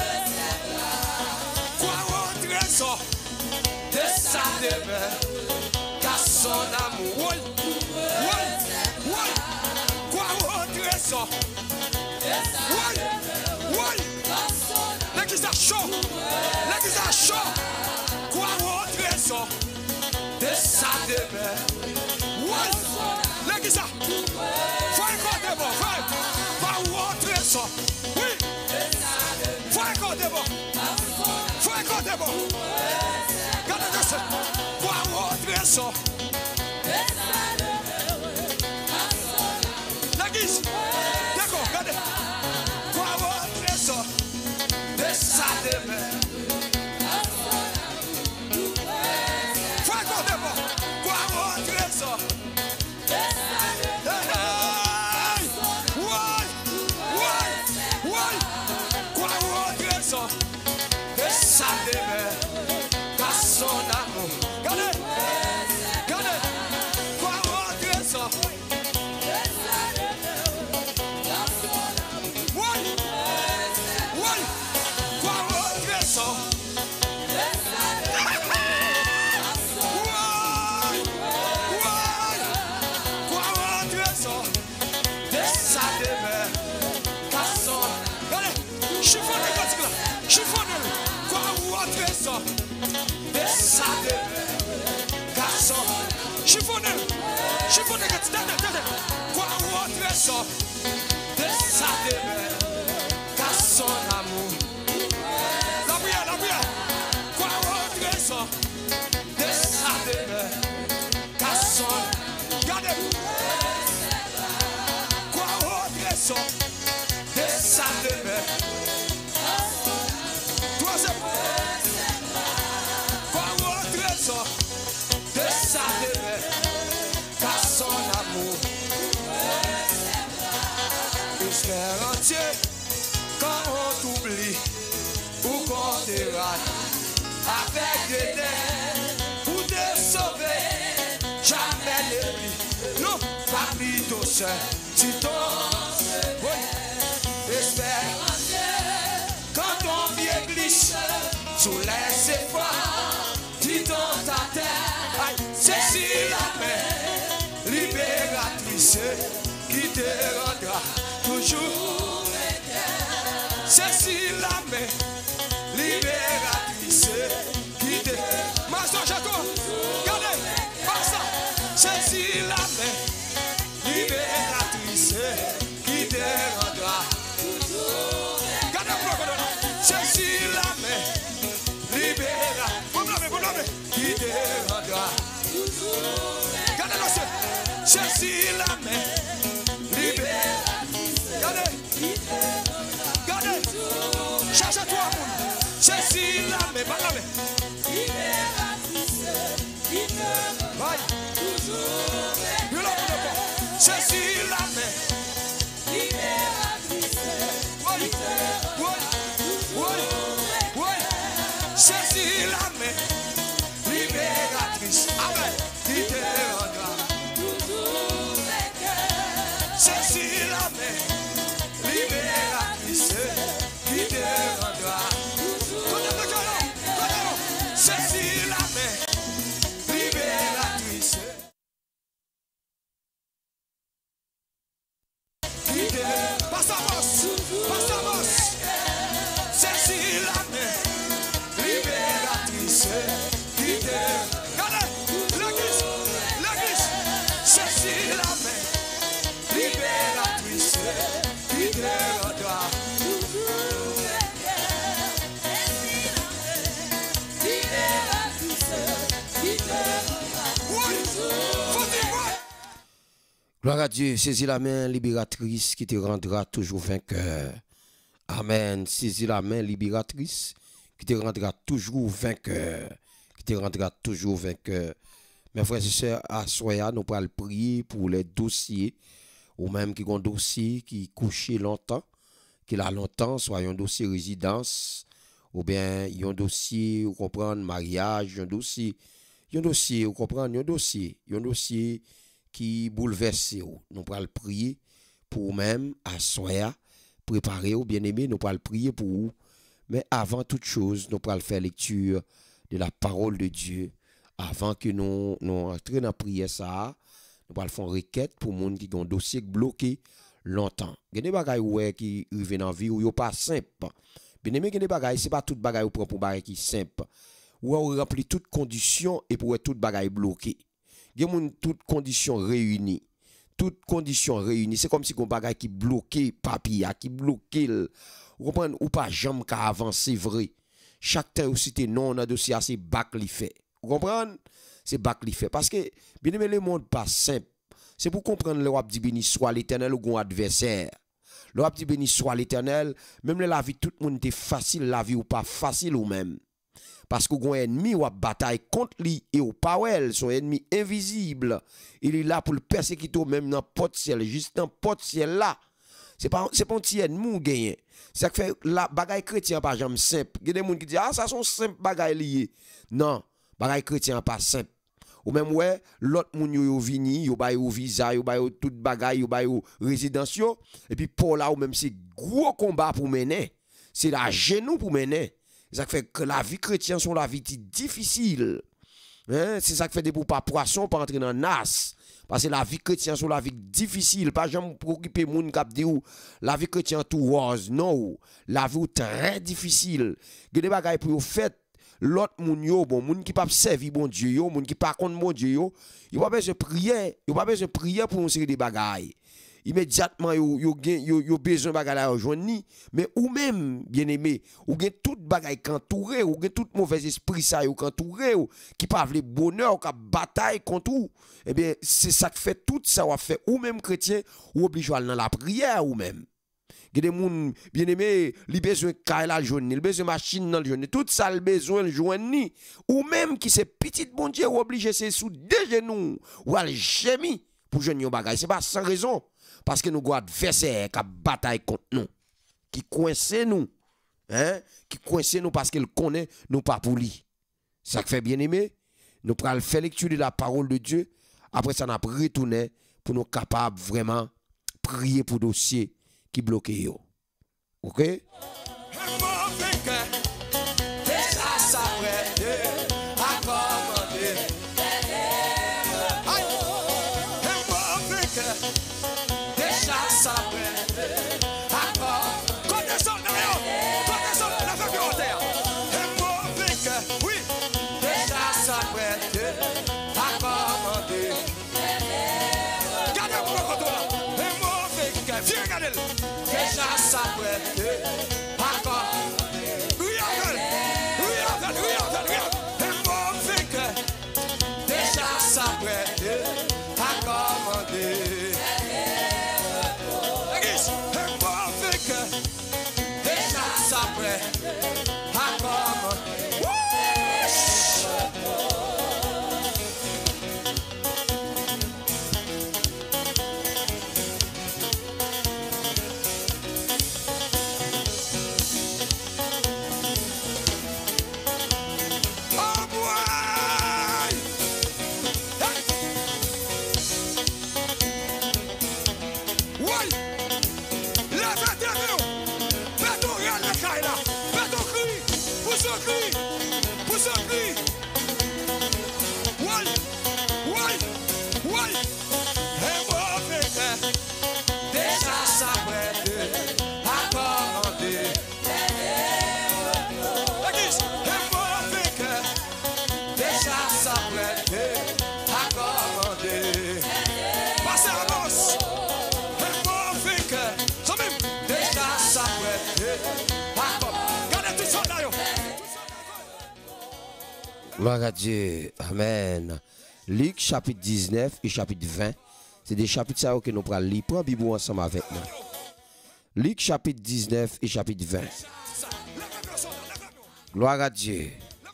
Speaker 1: De sa demeure, car son amour, quoi au trésor, l'église a chaud, l'église a chaud, quoi au trésor, de sa demeure, l'église a, faut écouter bon, va au trésor, oui, faut écouter bon, faut écouter bon. Quoi au trésor, trésor de sa demeure, car son amour. Regardez, regardez, quoi au trésor. Oui, oui, quoi au trésor. Chiffonne, quoi ou autre sort de sa demeure, garçon. Chiffonne, quoi ou autre sort de sa demeure, garçon amour. La prière, quoi ou autre sort de sa demeure, garçon. Regardez, quoi ou autre sort de sa demeure. Quoi autre sort de sa demeure, car son amour. Espère entier quand on t'oublie ou qu'on te rate avec des nerfs pour te sauver. Jamais ne plie, non, pas plutôt seul, si ton oui. Espère quand ton pied glisse sous les efforts, dis dans ta terre, c'est si la main libératrice qui te rendra toujours. C'est si la main libératrice qui te rendra. Master Chateau, regardez, pas ça. C'est si la main libératrice qui te rendra toujours. C'est si la main libératrice qui te rendra toujours. Regardez-le, c'est si la main libératrice. Regardez, regardez, cherche-toi, c'est si la main, pas la main libératrice qui te rendra toujours. C'est si la main libératrice qui te rendra. Saisis la main libératrice, amen, qui te rendra toujours vainqueur. Saisis la main libératrice, qui te rendra toujours vainqueur. Saisis la main libératrice, qui te passe à bosse, saisis la main libératrice qui te. Regardez, l'église, saisis la main libératrice qui te rendra toujours vainqueur. Saisis la main libératrice qui te rendra toujours vainqueur.
Speaker 2: Gloire à Dieu, saisis la main libératrice qui te rendra toujours vainqueur. Amen. Saisis la main libératrice qui te rendra toujours vainqueur. Qui te rendra toujours vainqueur. Mes frères et sœurs, à Soya, nous allons prier pour les dossiers, ou même qui ont un dossier qui couché longtemps, qui a longtemps, soit un dossier résidence, ou bien un dossier, vous comprenez, mariage, un dossier, vous comprenez, un dossier qui bouleverse. Nous allons prier pour même à Soya, préparer ou bien aimé, nous allons prier pour vous. Mais avant toute chose, nous allons faire lecture de la parole de Dieu. Avant que nous entrions dans la prière, nous allons faire une requête pour les gens qui ont un dossier bloqué longtemps. Il y a des bagages qui arrivent dans la vie où ils ne sont pas simples. Bien aimé, il y a des bagages, ce n'est pas tout bagages pour un bagage qui est simple. Ou on remplit toutes conditions et pour tout bagages bloqué. Il y a toutes conditions réunies. Toutes conditions réunies. C'est comme si on bagage qui bloqué papier, qui bloqué. Vous comprenez? Ou pas jamais qu'à avancer vrai. Chaque temps où c'était non, on a dossier assez bac li fait. Vous comprenez? C'est bac li fait. Parce que, bien aimé, le monde pas simple. C'est pour comprendre le wap di béni soit l'éternel ou gon adversaire. Le wap di béni soit l'éternel, même la vie, tout le monde est facile, la vie ou pas facile ou même. Parce que gon ennemi ou bataille contre lui et ou pas elle, son ennemi invisible. Il est là pour le persécuter même dans le pot ciel, juste dans le pot ciel là. C'est pas un petit ennemi gagné. Ça fait la bagaille chrétien pas jamais simple. Il y a des gens qui disent ah ça sont simple bagaille lié. Non, bagaille chrétien pas simple. Ou même ouais, l'autre moun yo vini, yo bay yo visa, yo bay yo tout bagaille, yo bay yo résidence yo et puis pour là ou même c'est gros combat pour mener. C'est la genou pour mener. Ça fait que la vie chrétienne sont la vie difficile. Hein? C'est ça qui fait des pour pas poisson pour entrer dans nas. Parce que la vie chrétienne sont la vie difficile. Pas jamais préoccuper moun k'ap di ou la vie chrétienne tout rose. Non, la vie très difficile. Il y a des bagailles pour fait l'autre moun yo bon moun qui pas servir bon Dieu yo, moun qui pas contre bon Dieu yo, il pas besoin prier, il pas besoin prier pour une série de bagailles. Immédiatement yo besoin bagaille à rejoindre ni mais ou même bien-aimé ou gen tout bagaille entouré ou gen tout mauvais esprit ça yo entouré qui pas le bonheur qui bataille contre ou eh bien c'est ça qui fait tout ça ou fait ou même chrétien ou obligé dans la prière ou même il y a des gens bien-aimés, ils ont besoin de caille la journée, ils ont besoin de machine dans la journée, tout ça, ils ont besoin de joindre. Ou même qui c'est petit bon Dieu, ou obligé c'est sous deux genoux, ou aller gémir pour joindre un bagage. Ce n'est pas sans raison. Parce que nous avons adversaire qui bataille contre nous, qui coince nous, hein? Qui coince nous parce qu'il connaît nous pas pour lui. Ça fait bien-aimé, nous prenons faire lecture de la parole de Dieu, après ça, nous avons retourné pour nous capables vraiment prier pour dossier qui bloque yo. OK?
Speaker 1: Déjà s'apprête, encore. Regarde, un mauvais cœur. Déjà s'apprête, à commander. Un mauvais cœur. Déjà s'apprête, à commander.
Speaker 2: Gloire à Dieu. Amen. Luc chapitre 19 et chapitre 20. C'est des chapitres que nous prenons lire. Prends la Bible ensemble avec moi. Luc chapitre 19 et chapitre 20. Gloire à Dieu.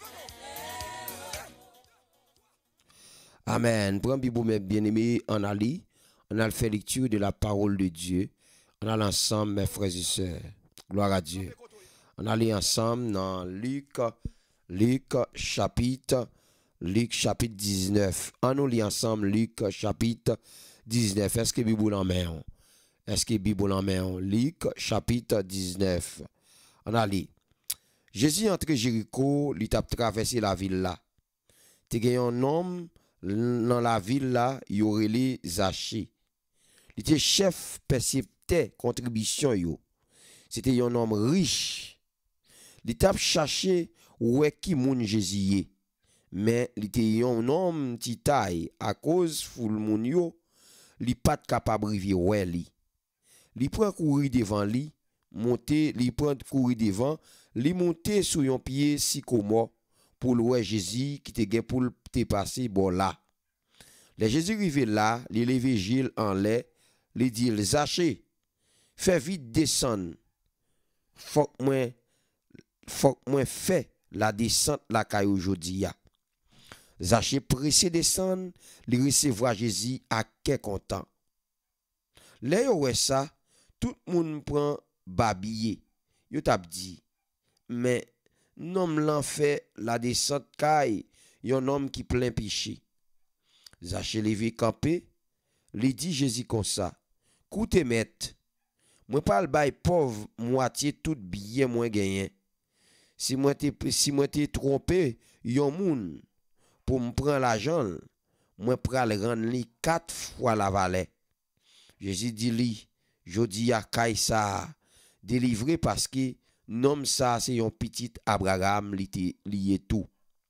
Speaker 2: Amen. Prends la Bible, mes bien-aimés, on a lu. On a fait lecture de la parole de Dieu. On a l'ensemble, mes frères et sœurs. Gloire à Dieu. On a lu ensemble dans Luc chapitre 19. On nous lit ensemble Luc chapitre 19. Est-ce que Bible en main? Est-ce que Bible en main? Luc chapitre 19. On a lu. Jésus entre Jéricho, il a traversé la ville là. Il y a un homme dans la ville là, il y aurait les Zachée. Il était chef percepteur contribution yo. C'était un homme riche. Il a cherché ouais qui moun Jésus mais il était un homme petit taille à cause foule moun yo li pas capable rivier ouais li prend courir devant li monter li prend courir devant li monter sur un pied sycomore pour le Jésus qui te gen pour te passer bon là les Jésus arrivé là li levé Gilles en l'air li dit Zachée fais vite descendre faut que moi fait la descente la caille aujourd'hui. Zachée pressé descendre, il recevoir Jésus à quel content. Là ouais ça, tout le monde prend babillé. Yo t'a dit, mais nom l'en fait la descente caille, yon homme qui plein péché. Zaché levé campé, li dit Jésus comme ça, coute met, moi pas le bail pauvre moitié tout bien moins gagné. Si moi t'ai trompé yon moun pour me prendre l'argent, moi pral rendre li 4 fois la valet. Jésus dit li, jodi a kay ça délivré parce que nom ça c'est yon petit Abraham li tout.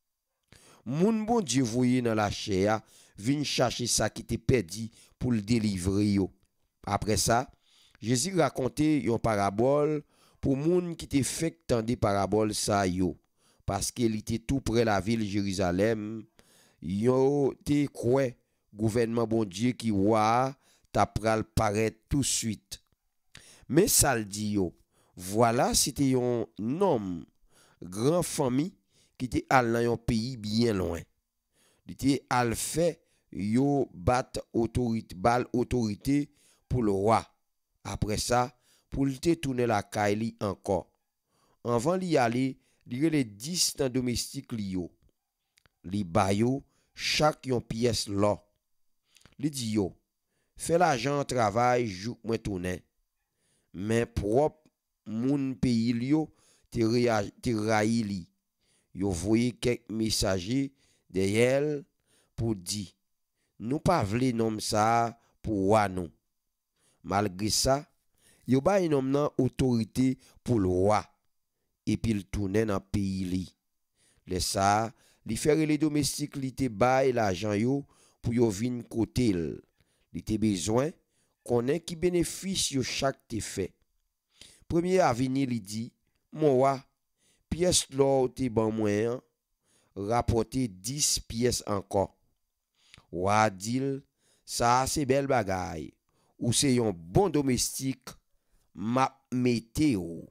Speaker 2: Moun bon Dieu voyé dans la chair vinn chercher ça qui t'est perdu pour le délivrer yo. Après ça, Jésus racontait yon parabole pour moun qui te fait tande parabole ça yo parce qu'il était tout près la ville Jérusalem. Yo te croit gouvernement bon Dieu qui wa ta pral paraître tout de suite. Mais ça le dit yo, voilà c'était un homme grand famille qui était al dans un pays bien loin. Il était al fait yo bat autorité pour le roi. Après ça, pour le tourner la caille encore. Avant d'y aller, il y a les 10 domestiques li yo. Li bayo chaque yon pièce là. Li dit yo, fait l'argent travail jou moi tourner. Mais propre moun pays li yo te rayi li. Yo voyé quelques messagers derrière pour dire nous pas vle nom ça pour roi nous. Malgré ça, yo ba nom nan autorité pour le roi et puis il tourner dans pays li. Les ça, li faire les domestiques li te bay l'argent yo pour yo vinn côté li te besoin connaît qui bénéfice yo chaque te fait. Premier avenir li dit mon roi pièce l'or te ban moins rapporter 10 pièces encore. Roi dit ça c'est belle bagaille ou c'est un bon domestique m'a météo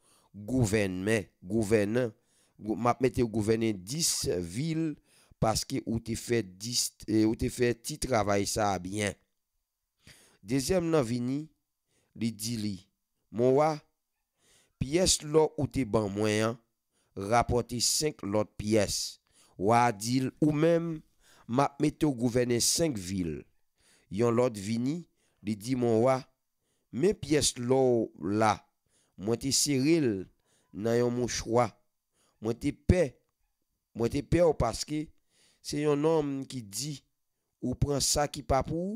Speaker 2: gouverneur m'a météo gouverner 10 villes parce que ou te fait 10 ou te fait petit travail ça bien. Deuxième nan vini li dit li mon roi pièce l'or ou te ban moyen rapporter 5 l'autre pièces. Roi dit ou même m'a météo gouverner 5 villes. Yon l'autre vini li dit mon roi mes pièces l'or là moi te serré nan yon mouchoir moi te paix parce que c'est un homme qui dit ou prend ça qui pas pour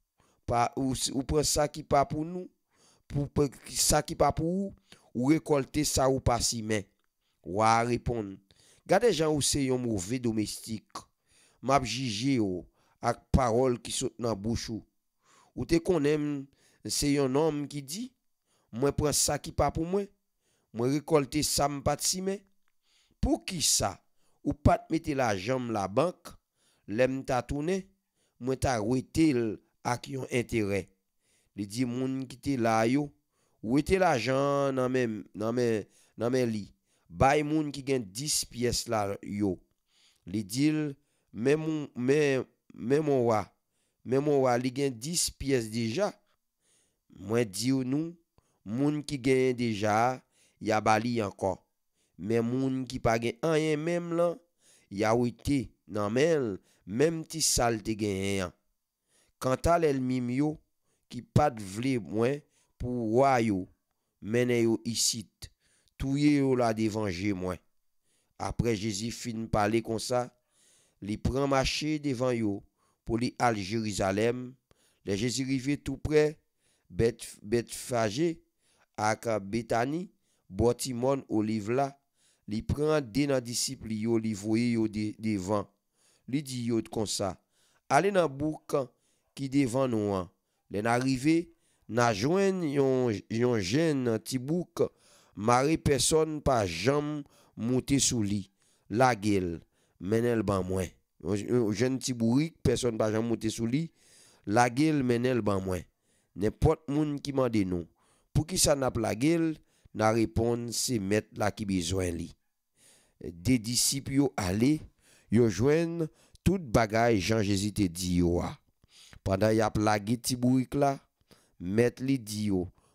Speaker 2: ou prend ça qui pas pour nous pour ça qui pas pour ou récolter ça ou pas si mais wa répondre gade gens ou c'est un mauvais domestique m'a jugé ak parole qui saute dans bouche ou te connais c'est un homme qui dit moi prend ça qui pas pour moi récolter ça m'pas si mais pour qui ça ou pas mettre la jambe la banque l'aime ta tourner moi ta rete ak yon intérêt il dit moun qui te là yo ou était l'argent dans mes li bay moun qui gen 10 pièces là yo li dit même mon roi li gen 10 pièces déjà moi dis nous moun qui gen déjà y a bali encore mais moun qui pa gen rien même là y a ouité nan même ti salte gen quant à l'elmim yo qui pas de vle moins pour roi yo mène yo ici touye yo la dévanger moins. Après Jésus fin parler comme ça, li prend marché devant yo pour li al Jérusalem. Les Jésus rivé tout près Bethphagé ak Bethanie, Timon Olive là, li prend des nan disciples yo li voye yo devant. Li dit yo comme ça, allez dans bouk qui devant nous an. L'en arrivé n'a joine yon jeune ti bouk mari personne pas jambe monter sous lit la gueule menel ban moins jeune ti bourrique personne pas jambe monter sous lit la gueule menel ban moins n'importe moun qui mande nous pour qui ça n'a pas la gueule n'a répondre c'est mettre la qui besoin li des disciples yo aller yo joine tout bagay Jean Jésus te dit yo pendant y a plagué ti bourrique là mettre li dit yo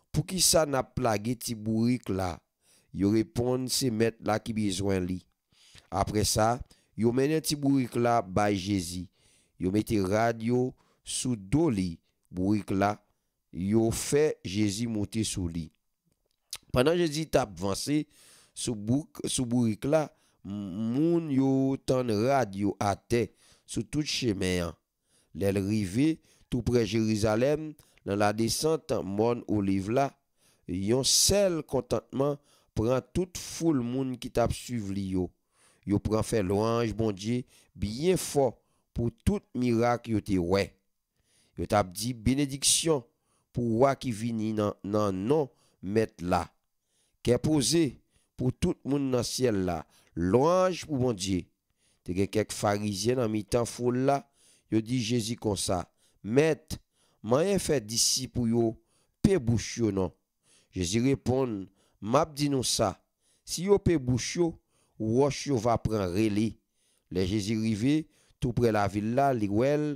Speaker 2: pour qui ça n'a plagué ti bourrique là? Yo répond c'est mettre là qui besoin li. Après ça, yo mené ti bourrique là by Jésus. Yo mette radio sous dos li bourrique là. Yo fait Jésus monter sous li. Pendant Jésus t'a avancé sous bourrique là, moun yo tan radio à terre sous tout chemin. L'elle rivé tout près Jérusalem dans la descente Mont Olive là, yon seul contentement prend toute foule moun qui t'a suivre li yo. Yo prend fait louange bon Dieu bien fort pour tout miracle yo te ouais. Yo t'a dit bénédiction pour roi qui vini nan non mettre là. Qu'est posé pour tout moun dans ciel là. Louange pour bon Dieu. Te gen quelques pharisiens dans mi-temps foule là, yo dit Jésus comme ça. Maître, m'en fait d'ici pour yo pe bouche yo non. Jésus répond, m'a dit nous ça. Si yo pe bouche yo, roche yo va prendre relais. Les Jésus rivé tout près la ville là, li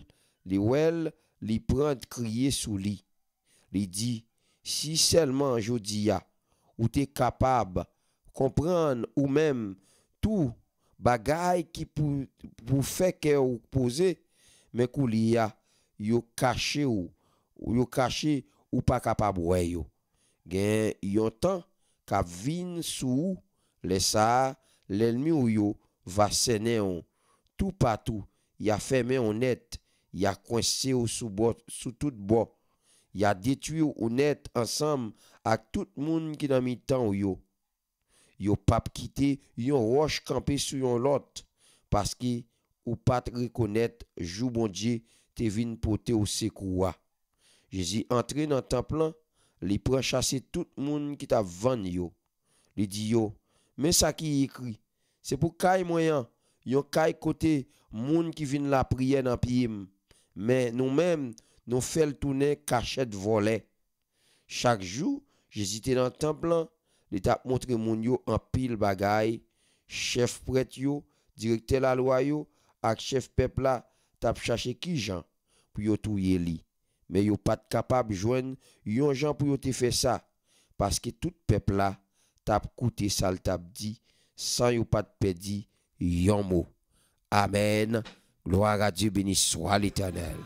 Speaker 2: prend crier sous li. Li dit, si seulement jodi ya, ou t'es capable comprendre ou même tout bagay qui pour faire que ou poser, mais kou li ya, yo caché ou pas capable ouais yo. Gen yon temps ka vin sou les ça l'ennemi ou yo va sener on tout partout, y a fermé on net, y a coincé ou sous tout bord. Y a détruit ou net ensemble avec tout monde qui dans mi temps yo. Yo pas quitter yon roche camper sur yon lot parce que ou pas reconnaître jou bon Dieu te vinn porter au secours. Jésus entré dans le temple, li prend chasser tout monde qui t'a vend yo. Li dit yo, mais ça qui écrit, c'est pour kay moyen, yon kay côté monde qui vinn la prière dans pied. Mais nous-mêmes nous fait le tourner cachette volée. Chaque jour, Jésus était dans le temple, il t'a montré moun yo en pile bagay, chef prêtre yo, directeur la loi yo, ak chef peuple là, t'a cherché qui Jean pour yo touyer li. Mais yo pas capable joindre yon Jean pour yo te faire ça parce que tout peuple là t'a coûté ça le t'a dit sans yo pas perdre yon mot. Amen. Gloire à Dieu, béni soit l'Éternel.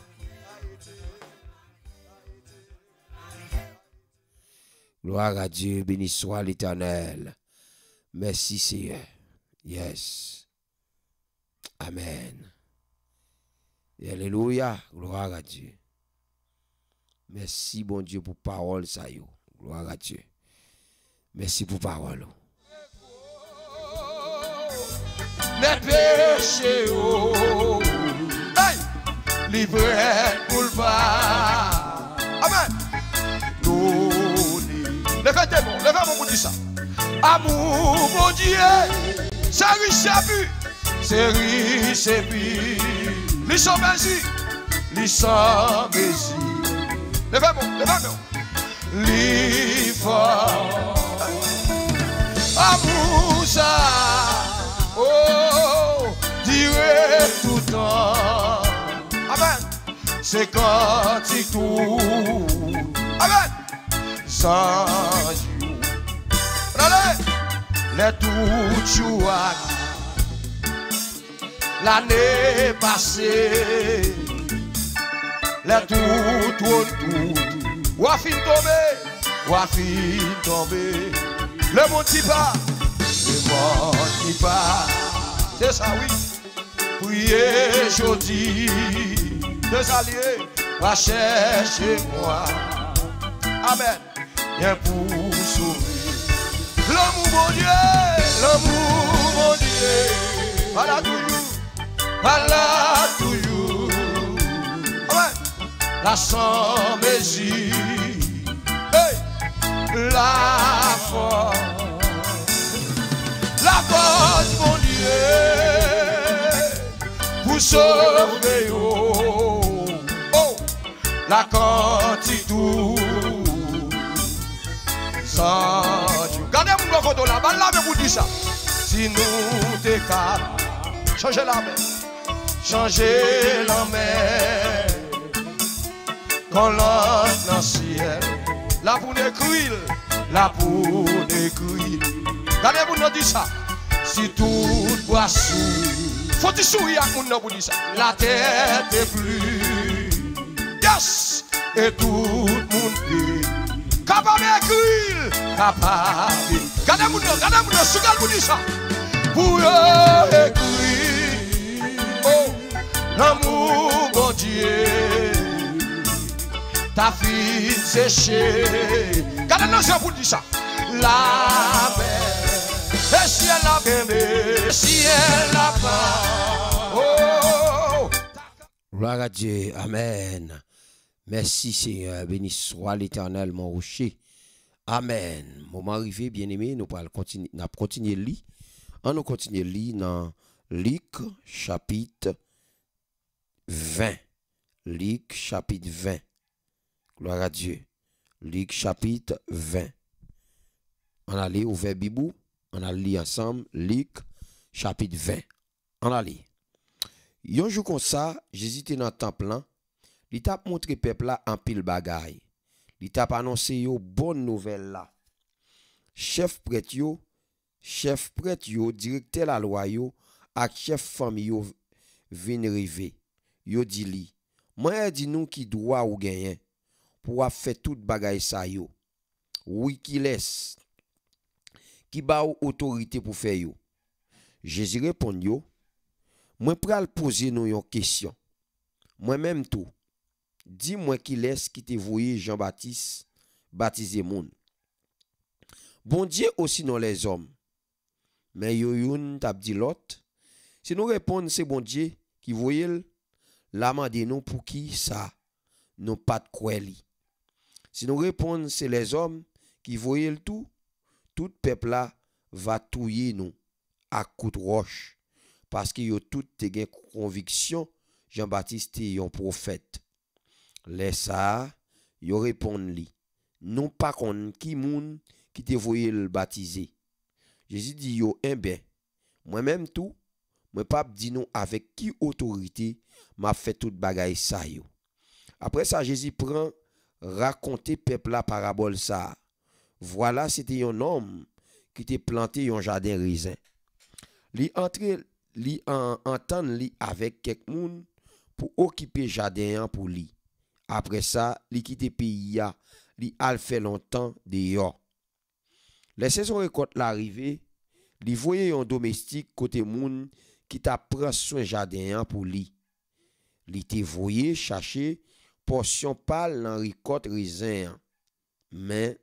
Speaker 2: Gloire à Dieu, béni soit l'Éternel. Merci Seigneur. Yes. Amen. Et alléluia. Gloire à Dieu. Merci bon Dieu pour parole ça yo. Gloire à Dieu. Merci pour parole.
Speaker 1: Les péchés, oh, hey, livré pour le bas. Amen. Levez-moi pour dire ça. Amour, mon Dieu, c'est riche et puis, c'est riche et puis, les sont bénis, les sont bénis. Levez-moi. Les forts. Amour, ça, oh, dirait tout le temps. Amen. C'est quand il tourne. Amen. Sans you. Allez, les tout chouac. L'année passée, les tout. Wafin tombé. Le monde qui part. C'est ça, oui. Priez jeudi. Deux alliés, va chercher moi. Amen. Bien pour sauver. L'amour mon Dieu. Voilà toujours. Amen. La sans mesure. Hey. La force mon Dieu. Pour sauver. Oh. La quantité. Gardez mon photo là, là vous dit ça. Si nous décalons, changez la main. Quand l'autre dans le ciel, La pour n'écrire, la pour n'écrire. Regardez-vous nous dit ça. Si tout boisson, faut-il sourire à nous pour dire ça. La tête est plus, yes, et tout le monde est capable d'écrire, capable. Regardez-vous nous, regardez-vous nous dire ça. Pour écrire, oh, l'amour, bon Dieu. Ta fille séchée. Regardez-nous ça pour dire ça. La mer, et si elle a bien, si elle a pas. Oh.
Speaker 2: Gloire à Dieu. Amen. Merci Seigneur. Béni soit l'Éternel, mon rocher. Amen. Moment arrivé, bien-aimé, nous allons continuer à lire. On continue à lire dans Luc chapitre 20. Luc chapitre 20. Gloire à Dieu. Luc chapitre 20. On a lu ouvert Bibou. On a lu ensemble Luc chapitre 20. On a lu. Yon jour comme ça, Jésus était dans le temple là. Il t'a montré peuple là en pile bagaille. Il t'a annoncé yo bonne nouvelle là. Chef prêtre yo, directeur la loi yo, ak chef famille yo vinn rive. Yo dit li, moi dit nous qui droit ou gagner pour faire toute bagaille ça yo. Oui qui laisse qui ba ou autorité pour faire yo. Jésus répond yo, moi pral poser nous une question. Moi même tout. Dis-moi qui laisse qui te voyé Jean-Baptiste baptiser moun. Bon Dieu aussi non les hommes. Mais yo youn t'a dit l'autre. Si nous répondons c'est bon Dieu qui voyait la mande nous pour qui ça nous pas de quoi li. Si nous répondons c'est les hommes qui voyaient tout peuple là va touyer nous à coup de roche parce que yo tout te gen conviction Jean-Baptiste est un prophète. Laisse ça, yo répond li. Non pas kon qui moun qui te voyé le baptiser. Jésus dit yo ben moi-même tout, moi pas dit nous avec qui autorité m'a fait toute bagaille ça yo. Après ça Jésus prend raconter peuple la parabole ça. Voilà, c'était un homme qui te planté un jardin raisin. Li entre li entendre li avec quelques moun pour occuper jardin pour lui. Après ça, li quitte pays ya, li al fait longtemps dehors. Les saisons récolte l'arrivée, li voye un domestique côté moun qui t'a prend soin jardin pour lui. Li te voye chercher portion pâle dans récolte raisin. Mais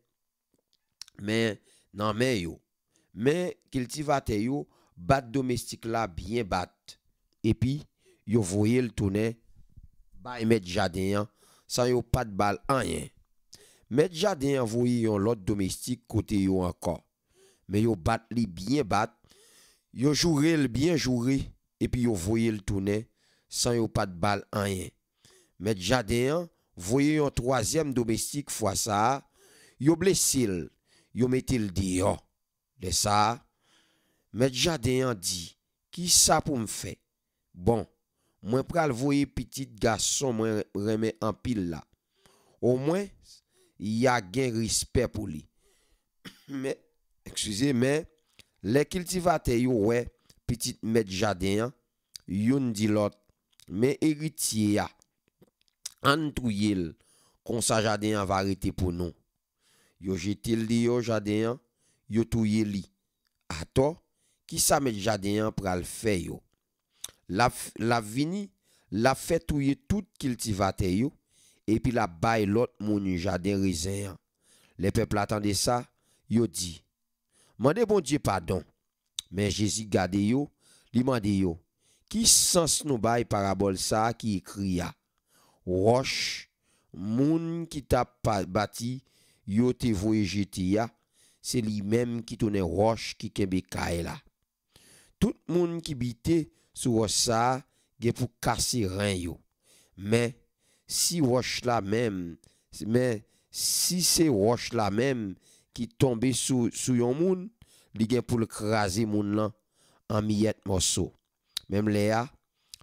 Speaker 2: nan men yo. Mais cultivateur yo bat domestique là bien bat. Et puis yo voye le tourner bay mettre jardin sans yo pas de balle rien. Mettre jardin voye yon l'autre domestique côté yo encore. Mais yo bat li bien bat. Yo jouer le bien jouer et puis yo voye le tourner sans yo pas de balle rien. Mettre jardin voye yon troisième domestique fois ça, yo blessé, yo mettez le dehors. De ça, mettre jardin dit, qui ça pour me faire? Bon, moi pral voyer petit garçon moi remet en pile là. Au moins il y a gain respect pour lui. Mais excusez-moi, les cultivateurs yo ouais petit mettre jardin, yon dit l'autre, mais héritier ya an touyel kon sa jardin va arrêter pour nous. Yo jeté le yo jardin, yo touye li. Ato, qui sa met jardin pral fait yo. La vini, la fait touye tout cultivateur yo et puis la bail l'autre moun jardin raisin. Les peuples attendaient ça, yo dit. Mande bon Dieu pardon. Mais Jésus gade yo, li mande yo. Qui sens nou bail parabole ça qui écrit ya? Roche, moun qui t'a bâti, yo te voye jeter ya, c'est lui-même qui tourne roche qui kembe kay la. Tout moun qui bite sur ça, gen pour casser rein yo. Mais si c'est roche la même qui tombe sous yon moun, li gen pour le craser moun lan en miette morceau. Même Léa,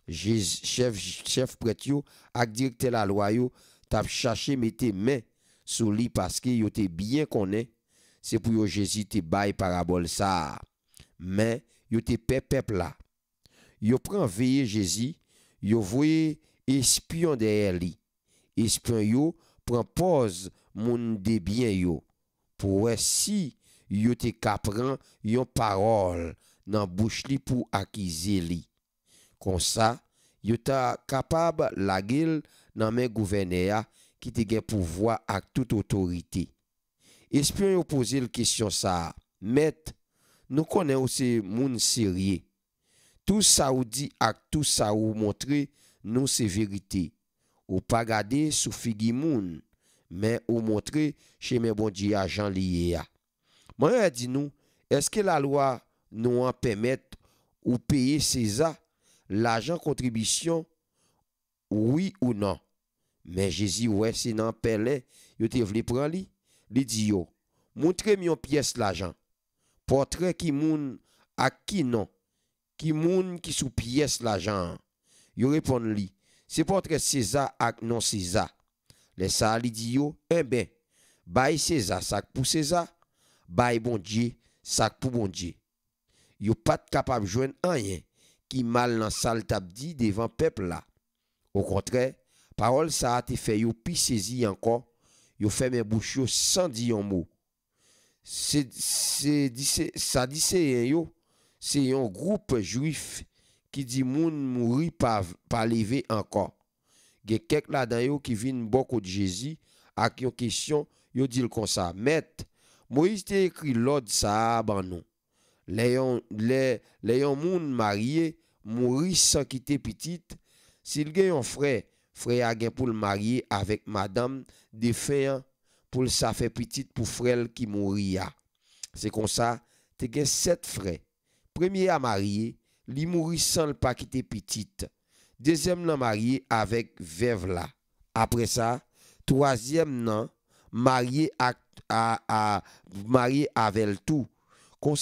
Speaker 2: chef prêtre yo ak directeur la loi yo t'a cherché mette main sous lui parce que yo te bien connaît, c'est pour yo Jésus te bail parabole ça. Mais yo te peuple là. Yo prend veiller Jésus, yo voye espion derrière lui. Espion yo prend pause moun de bien yo. Pour si yo te kapran yon parole dans bouche li pour accuser li. Comme ça, yo ta capable la gueule dans mes gouverneur qui te gen pouvoir avec toute autorité. Espion yo pose la question ça, maître, nous connaissons aussi moun sérieux. Tout ça ou dit ak tout ça ou montre nous c'est vérité. Ou pas garder sous figi moun, mais ou montrer chez mes bon Dieu agent lié. Moi dit nous, est-ce que la loi nous en permet ou payer César l'argent contribution oui ou non? Mais Jésus ouais c'est nan pelé, yo te vle prendre li. Li dit yo, montrez-moi une pièce l'argent. Portrait qui moun à qui non? Qui moun qui sous pièce l'argent? Yo répond li, c'est portrait César ak non César. Les ça li dit yo, eh ben, bay César sac pour César, bay bon Dieu sac pour bon Dieu. Yo pas capable joindre rien qui mal dans salle t'a dit devant peuple là. Au contraire, parole ça a te fait yo pi saisi encore, yo fait mes bouche yo sans dire un mot. Ça dit c'est yo, c'est un groupe juif qui dit moun mouri pas lever encore. Gen quelques là-dedans yo qui viennent beaucoup de Jésus ak yon question, yo dit comme ça, maître, Moïse t'a écrit l'ordre ça ban nous. Les moun marié mouri sans quitter petite, s'il gen un frère a gen pour le marier avec madame défunt pour ça fait petite pour frère qui mouri a. C'est comme ça, te gen 7 frères. Premier à marier, li mouri sans le pas quitter petite. Deuxième nan marié avec veuve là. Après ça, troisième nan marié marié avec le tout. Comme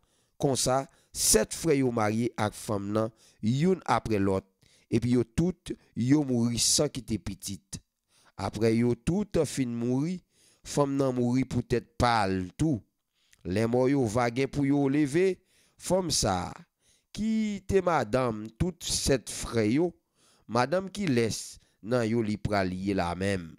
Speaker 2: ça, 7 frères yo marié avec femme nan, yon après l'autre. Et puis yo tout yo mouri sans quitter petite. Après yo tout fin mouri, femme nan mouri peut-être pâle tout. Les morts yo vagué pour yo lever, femme ça qui te madame toutes 7 frères yo, madame qui laisse nan yo li pralier la même.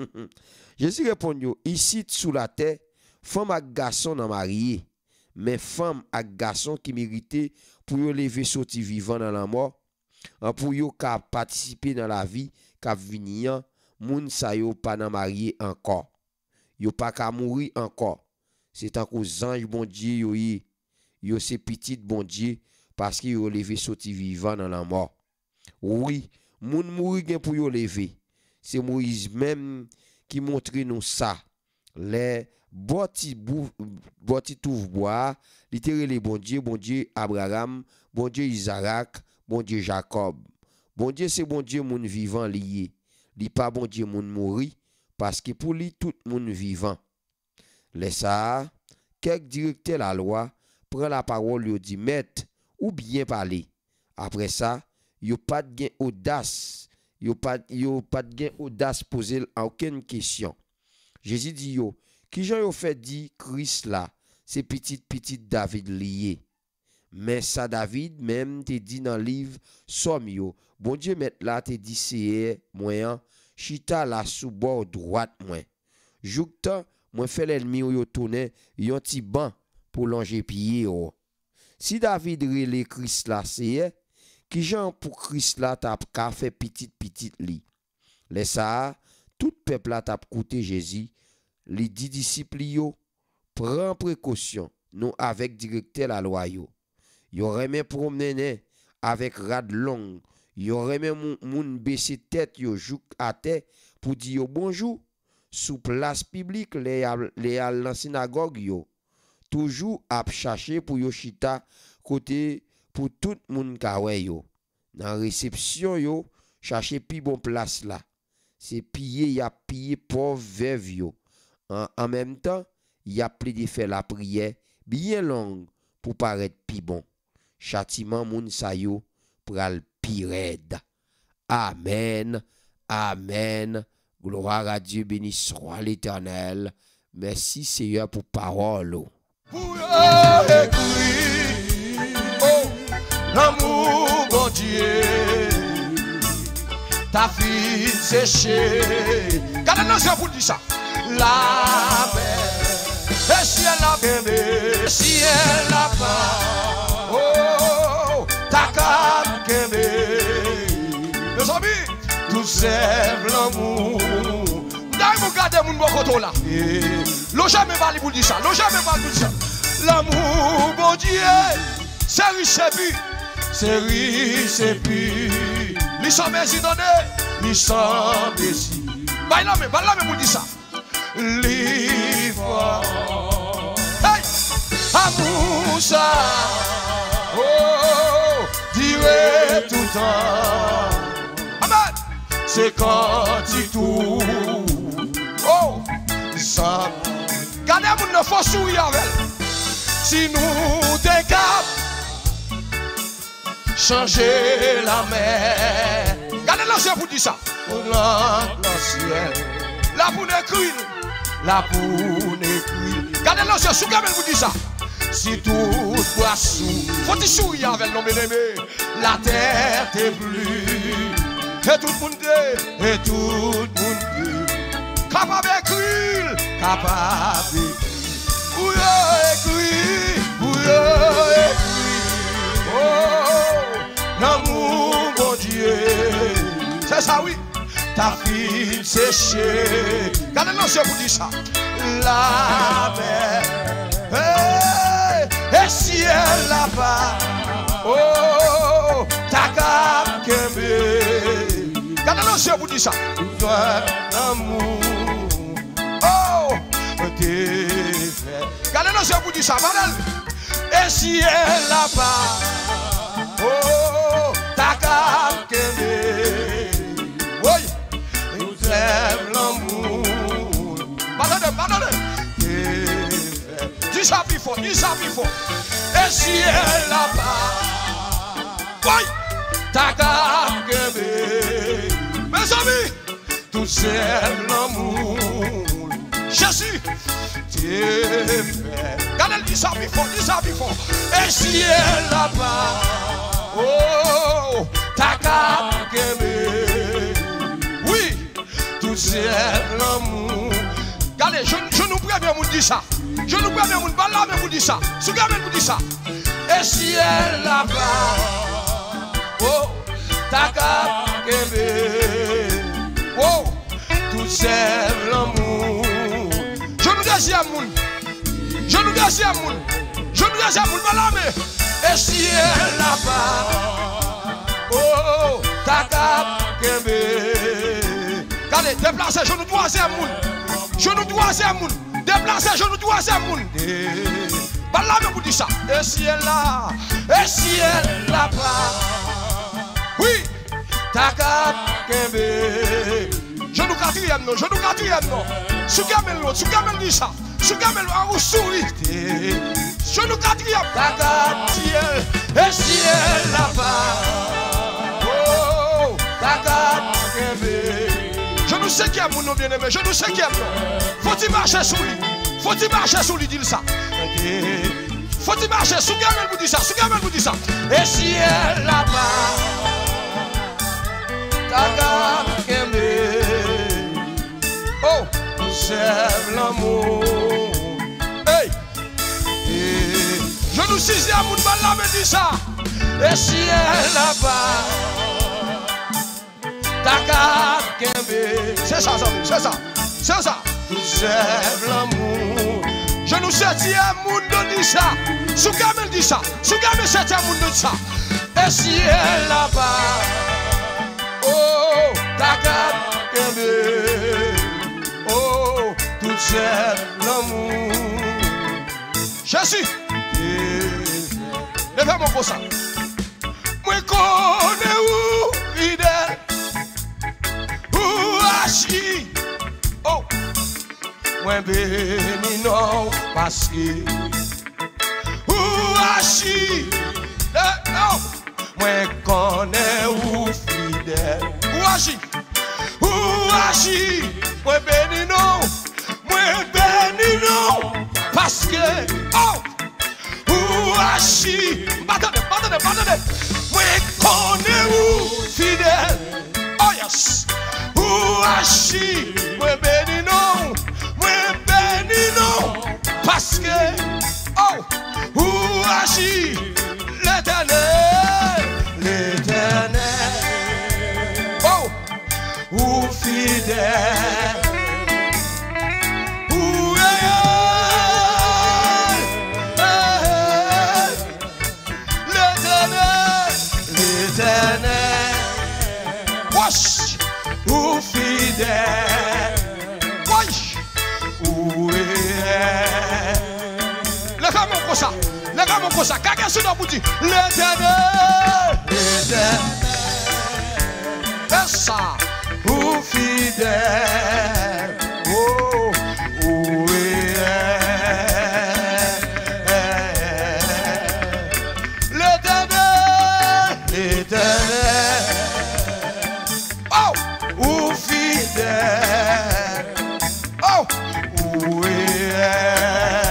Speaker 2: Jésus répond yo, ici sous la terre, femme ak garçon nan marié, mais femme ak garçon qui méritait pour yo lever sorti vivant dans la mort, pour yo ka participer dans la vie ka venir, moun sa yo pas nan marié encore. Yo pas ka mourir encore. C'est en cause ange bon Dieu yo c'est petit bon Dieu parce que yo levé sorti vivant dans la mort. Oui, moun mouri gen pour yo lever. C'est Moïse même qui montre nous ça. Les boti touv bois, littéralement bon Dieu Abraham, bon Dieu Isaac, bon Dieu Jacob. Bon Dieu c'est bon Dieu moun vivant lié. Li pas bon Dieu moun mouri parce que pour lui tout moun vivant. Les ça, quelques directeurs la loi prend la parole yo dit maître ou bien parler. Après ça, yo pas de gain audace, yo pas de gain audace poser aucune question. Jésus dit yo, qui Jean yo fait dit Christ là, c'est petit David lié. Mais ça David même te dit dans le livre Somme yo, bon Dieu met là te dit c'est moyen chita la sous bord droite moins. Jouktan moi fait l'ennemi yo tourner yon ti ban pour longer pied yo. Si David relé Christ là c'est qui Jean pour Christ là t'a ka fait petit li. Les ça tout peuple là t'a coûté Jésus, les 10 disciples yo prend précaution nous avec directeur la loi yo. Yo remet promener avec rad long, yo remet moun baisser tête yo jouk à terre pour dire bonjour. Sous place publique les al dans synagogue yo toujours ap chercher pour yo chita côté pour tout moun ka wè yo dans réception yo chercher pi bon place là c'est piller pauvre veuve yo en même temps y a plaidé faire la prière bien longue pour paraître pi bon châtiment moun sa yo pral pi raide. Amen. Gloire à Dieu, béni soit l'Éternel. Merci Seigneur pour parole.
Speaker 1: Pour écrire, oh, l'amour, bon Dieu, ta fille séchée. Regardez-nous ça pour dire ça. La mer, et si elle a bien, si elle a pas, oh, ta carte qu'aimée. Mes amis, tout sève l'amour. Vous regardez mon bon côté là. L'eau jamais va vous dire ça. L'eau jamais va vous dire ça. L'amour, bon Dieu, c'est riche et puis. C'est riche et puis. Ils sont bien donnés. Ils sont bécis. Bah là, mais vous dire ça. Livre. Hey! Amour, ça. Oh, dirait tout le temps. Amen. C'est quand il tourne. Oh, ça. Gardez mon ne faut sourire avec. Si nous décap, changer la mer. Gardez l'ancien pour dire ça. L'ancien. La pour n'écrire. La pour n'écrire. Gardez l'ancien sous gamel pour dire ça. Si tout poisson, faut-il sourire avec nos bien-aimés. La terre t'est plus. Et tout le monde dit. Et tout le monde dit. Capable d'écrire, capable pour écrire, oh, l'amour, mon Dieu, c'est ça oui, ta fille séchée, regardez l'ancien vous dit ça, la mer, et si elle l'a pas, oh, ta cape qu'aimée, regardez l'ancien vous dit ça, toi, l'amour. Regardez nous je vous dis ça, madame. Et si elle l'a pas, oh, ta carte qu'aimée. Oui, nous aime l'amour. Pardonnez. Dis ça plus fort, dis ça plus fort. Et si elle l'a pas, oui, ta carte qu'aimée. Mes amis, tout aime l'amour. Jésus, t'es fait. Regardez, dis ça plus fort, dis ça plus fort. Et si elle l'a pas, oh, ta carte qu'aimée. Oui, tout c'est l'amour. Regardez, je nous prie bien, vous dit ça. Je nous prie bien, vous là, mais vous dit ça. Ce gars, vous dit ça. Et si elle l'a pas, oh, ta carte qu'aimée. Oh, tout c'est l'amour. Je nous dis à moun. Je nous dis à moun. Je nous dis à moun. Et si elle n'a pas, oh, ta cape qu'aimée. Regardez, déplacez, je nous dois à moun. Je nous dois à moun. Déplacez, je nous dois à moun. Là, mais vous dites ça. Et si elle l'a, et si elle l'a pas, oui, ta cape qu'aimée. Je nous quatrième non, je nous quatrième non. Sougamel dit ça. Sougamel a vous souri. Je nous quatrième. Ta quatrième. Et si elle l'a pas. Oh, ta quatrième. Je nous sais qui est mon bien-aimé. Je nous sais qui est mon. Faut-il marcher sous lui. Faut-il marcher sous lui, dit ça. Faut-il marcher. Sougamel vous dit ça. Sougamel vous dit ça. Et si elle l'a pas. Ta quatrième. Oh, c'est l'amour. Hey, je nous saisis à mon mal me dit ça. Et si elle n'a pas, ta carte qu'aimée. C'est ça, c'est ça, c'est ça. C'est l'amour. Je nous saisis à mon dit ça. Sougamel dit ça. Sougamel c'est à mon dit ça. Et si elle n'a pas, oh, ta carte qu'aimée. Oh, tout c'est l'amour. Jésus, levez-moi pour ça. Moi connais où fidèle, où agis. Oh, moi béni non parce que où agis. Non, moi connais où fidèle, où agis. Où agis, moi béni non, parce que, oh, ou agis, attendez, moi connais ou fidèle, oh yes, ou agis, moi béni non, parce que, oh, ou agis, l'éternel, oh, ou fidèle. Ou fidèle, où est? Lève mon cosa, quelqu'un sur nous dit l'éternel, c'est ça, ou fidèle, oh, où est? L'éternel, oh, ou fidèle, oh, où est?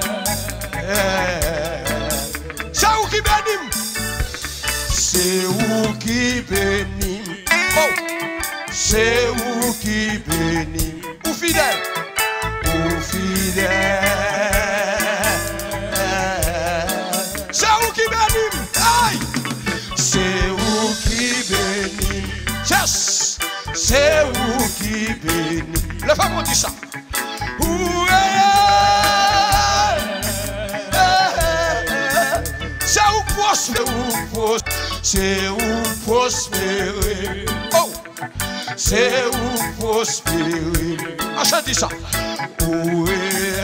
Speaker 1: C'est où qui bénit? C'est où qui bénit? Oh, c'est où qui bénit? Ou fidèle? Ou fidèle? C'est où qui bénit? Aïe! C'est où qui bénit? Yes! C'est où qui bénit? Les femmes ont dit ça. Où est? C'est où prospérer? C'est où prospérer? Oh! C'est où prospérer? Achète dit ça. Où est?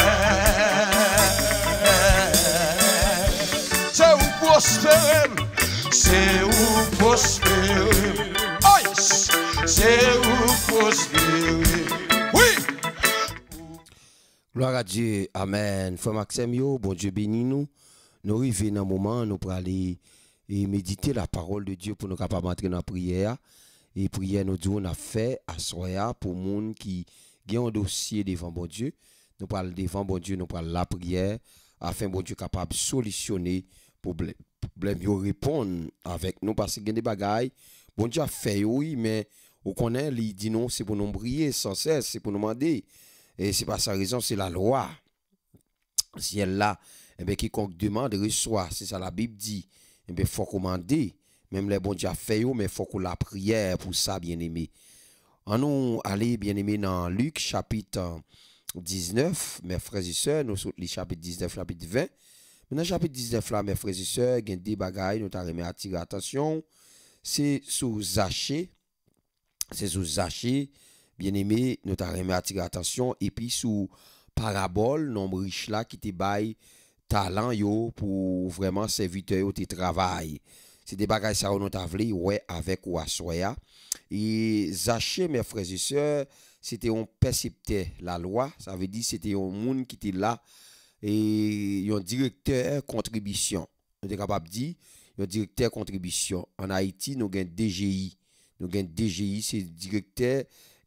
Speaker 1: C'est où prospérer? C'est où prospérer? Oh yes! C'est où prospérer? Oui!
Speaker 2: Gloire à Dieu. Amen. Frère Maxime, yo, bon Dieu bénis nous. Nous arrivons dans un moment, nous pour aller et méditer la parole de Dieu pour nous capables d'entrer dans la prière. Et prière, nous disons, on a fait à soya pour les gens qui ont un dossier devant bon Dieu. Nous parlons devant bon Dieu, nous parlons la prière, afin bon Dieu capable de solutionner problème. Yo répondre avec nous parce qu'il y a des bagailles. Bon Dieu a fait, oui, mais on connaît, il dit non, c'est pour nous prier sans cesse, c'est pour nous demander. Et c'est pas sa raison, c'est la loi. Si elle là, eh bien, quiconque demande, reçoit. C'est ça la Bible dit. Eh bien, il faut commander. Même les bon Dieu a fait, mais il faut qu'on la prière pour ça, bien-aimé. En nous aller, bien-aimé, dans Luc, chapitre 19, mes frères et sœurs, nous sommes les chapitre 19, chapitre 20. Dans le chapitre 19, là, mes frères et sœurs, il y a des bagailles, nous avons attiré attention. C'est sous Zachée. C'est sous Zachée, bien-aimé, nous avons attiré attention. Et puis sous parabole, nombre riche là, qui te baille talent yo pour vraiment serviteur yo te travail. C'est des bagages ça on t'a vle ouais avec ou assoya. Et Zachée mes frères et sœurs, c'était un percepteur la loi, ça veut dire c'était un monde qui était là et un directeur contribution. On est capable de dire un directeur contribution. En Haïti, nous avons DGI. Nous avons DGI, c'est directeur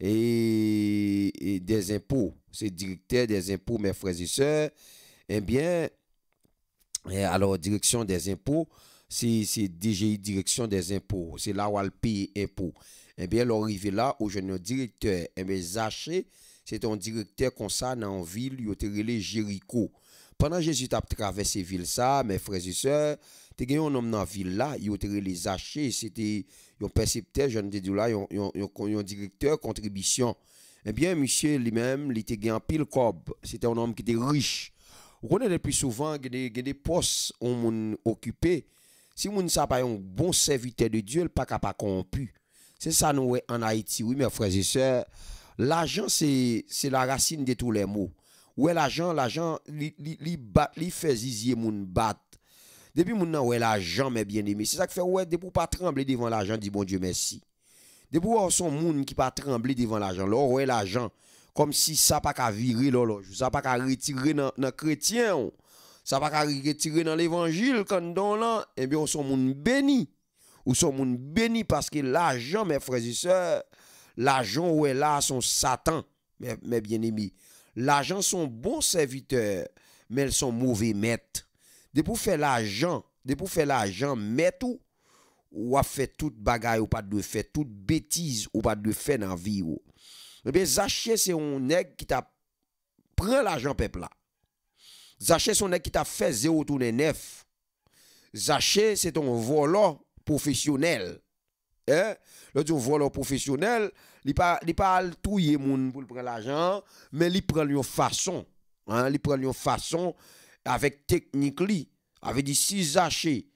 Speaker 2: et des impôts. C'est directeur des impôts mes frères et sœurs. Eh bien alors, direction des impôts, c'est DGI, direction des impôts. C'est là où elle paye impôts. Eh bien, l'arrivée là, où je suis directeur, eh bien, Zachée, c'est un directeur comme ça dans une ville, il était relé Jéricho. Pendant que Jésus a traversé la ville, ça, mes frères et sœurs, il y a un homme dans la ville là, il était relé Zachée, c'était un percepteur, je ne dis là, un directeur contribution. Eh bien, monsieur lui-même, il était en pile cob. C'était un homme qui était riche. Vous connaissez le plus souvent que des postes on occupé. Si on n'a pas un bon serviteur de Dieu, il n'est pas capable corrompu. C'est ça nous en Haïti, oui mes frères et sœurs. L'argent c'est la racine de tous les maux. Ouais l'argent il fait zizier moun bat. Depuis moun nan ouais l'argent mes bien-aimés. C'est ça qui fait ouais depuis pas trembler devant l'argent dit bon Dieu merci. Depuis on son moun qui pas trembler devant l'argent. Là ouais l'argent comme si ça pas qu'à virer là, ça pas qu'à retirer dans chrétien, ça pas qu'à retirer dans l'évangile quand dans là, eh bien on sont moun béni. Ou sont moun béni parce que l'argent mes frères et sœurs, l'argent où est là son Satan, mes bien-aimés. L'argent sont bons serviteurs, mais elles sont mauvais maîtres. De pour faire l'argent, maître ou a fait toute bagaille ou pas de faire, toute bêtise ou pas de faire dans la vie. Eh bien, Zachée, c'est un nègre qui t'a prend l'argent peuple là. Zachée, c'est un nègre qui t'a fait 0 tourner 9. Zachée, c'est un voleur professionnel. Le voleur professionnel, il pas touyer moun pour prendre l'argent, mais il prend une façon, il prend une façon avec technique li. Avec dit si Zachée,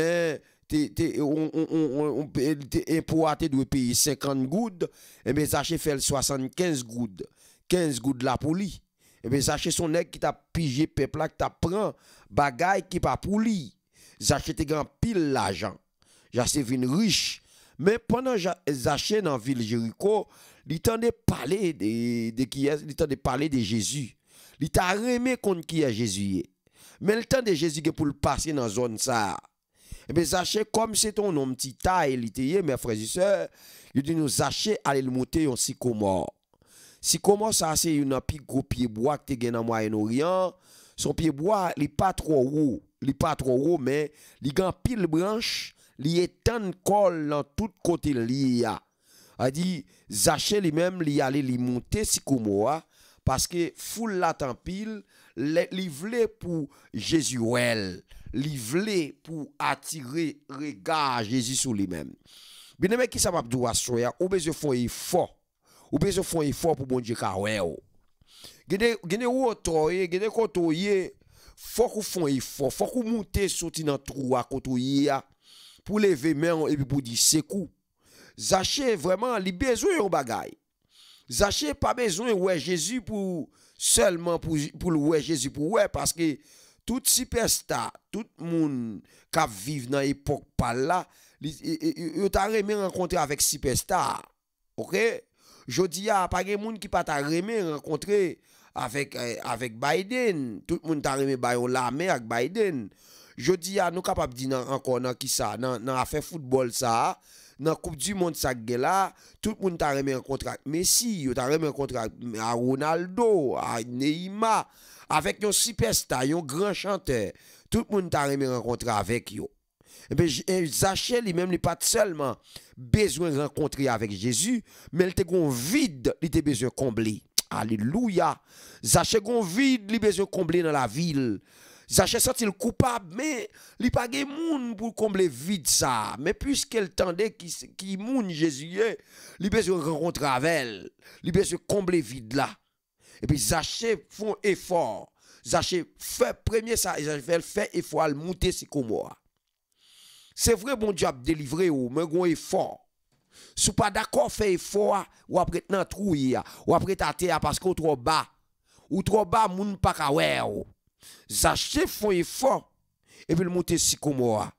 Speaker 2: pour te doit payer 50 goudes, et bien Zachée fait 75 goudes. 15 goudes là pour lui. Et bien Zachée son nèg qui t'a pigé peuple là qui t'a prend bagaille qui pas pour lui. Zachée te grand pile l'argent. Zachée vinn riche. Mais pendant Zachée dans la ville Jéricho, il tendait parler de qui est, il tendait parler de Jésus. Il t'a remis contre qui est Jésus. Mais le temps de Jésus pour le passer dans la zone ça. Et bien Zachée comme c'est ton nom petit taille, il était mes frères et sœurs, il dit nous Zachée aller le monter en sycomore. Sycomore ça c'est un petit gros pied bois que tu dans Moyen-Orient. Son pied bois, il pas trop haut, mais il grand pile branche. Li étend col dans tout côté li a. A dit Zachée lui-même li aller li monter sycomore parce que foule la tant pile li vle pour Jésus li vle pour attirer regard Jésus sur lui-même. Bien aimé qui ça m'a dit soya ou besoin font effort. Ou besoin font effort pour bon Dieu ka wè ou. Gene ou toye, gene kotoye faut qu'on font effort, faut qu'on monter sorti dans trou à kotoye pour lever main et puis pour dire c'est coup. Zachée vraiment li besoin yon bagay. Zachée pas besoin ouais Jésus pour seulement pour ouais Jésus pour ouais parce que tout superstar, tout monde qui vivent dans l'époque par là, yo t'a remé rencontrer avec superstar. OK? Jodi a pas gen monde qui pas t'a remé rencontrer avec Biden, tout le monde t'a remé ba yon l'armée avec Biden. Jodi a nous capable dire encore dans qui ça dans affaire football ça dans coupe du monde ça là tout le monde t'a remis un contrat Messi yo t'a remis un contrat à Ronaldo à Neymar avec un superstar un grand chanteur tout le monde t'a remis un contrat avec yo et bien Zachée lui-même il pas seulement besoin de rencontrer avec Jésus mais il te gon vide il te besoin combler alléluia Zachée gon vide il besoin combler dans la ville. Zachée senti-il coupable, mais il n'y a pas de monde pour combler vide ça. Mais puisqu'elle tendait qui moun Jésus, il besoin de rencontrer avec elle. Il besoin de combler vide là. Et puis Zachée font effort. Zachée fait premier ça, fait effort à monter sycomore. C'est vrai, bon Dieu a délivré ou, mais gon effort. Si pas d'accord, fait effort, ou après nan trouille, ou après tate parce que trop bas. Ou trop bas, moun pas ka wè ou. Zachée font effort et puis le monter sycomore.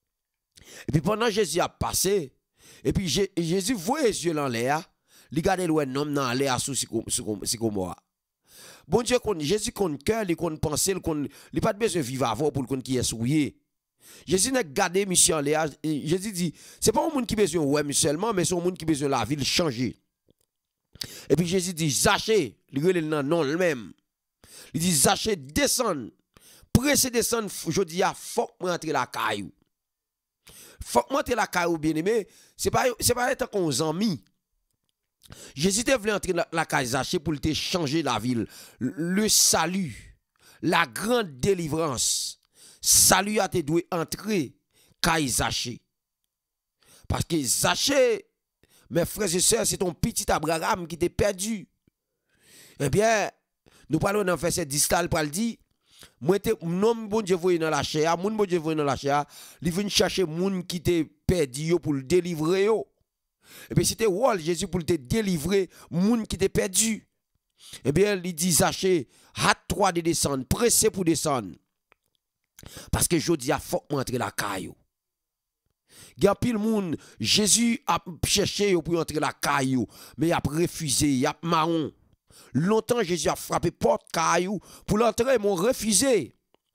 Speaker 2: Et puis pendant Jésus a passé et puis Jésus voit les yeux dans l'air, il regarde le homme dans l'air sous sycomore. Bon Dieu Jésus compte cœur, il compte penser, il pas besoin de vivre avant pour le qui est souillé. Jésus n'a gardé mission en l'air. Jésus dit c'est pas un monde qui besoin ouais seulement mais c'est un monde qui besoin la ville changer. Et puis Jésus dit Zachée, il relève le nom lui-même. Il dit Zachée descend. Pressé descendre, je dis faut rentrer la caillou. Faut rentrer la caillou bien aimé, c'est pas être qu'on amis. Jésus te voulu entrer la caille Zachée pour te changer la ville. Le salut, la grande délivrance. Salut a te doit entrer caille Zachée. Parce que Zachée, mes frères et sœurs, c'est ton petit Abraham qui t'est perdu. Eh bien, nous parlons dans verset 10 là, il dit moi non bon Dieu voyé dans la chair, moun bon Dieu voyé dans la chair, il vient chercher moun qui t'est perdu pour le délivrer yo. Et puis c'était rôle Jésus pour te délivrer moun qui t'est perdu. Eh bien, il dit Zachée, hâte-toi de descendre, pressé pour descendre. Parce que je dis, il faut entrer la caillou. Il y a pile moun, Jésus a cherché pour entrer la caillou, mais il a refusé, il a marron. Longtemps, Jésus a frappé porte caillou pour l'entrer, ils m'ont refusé.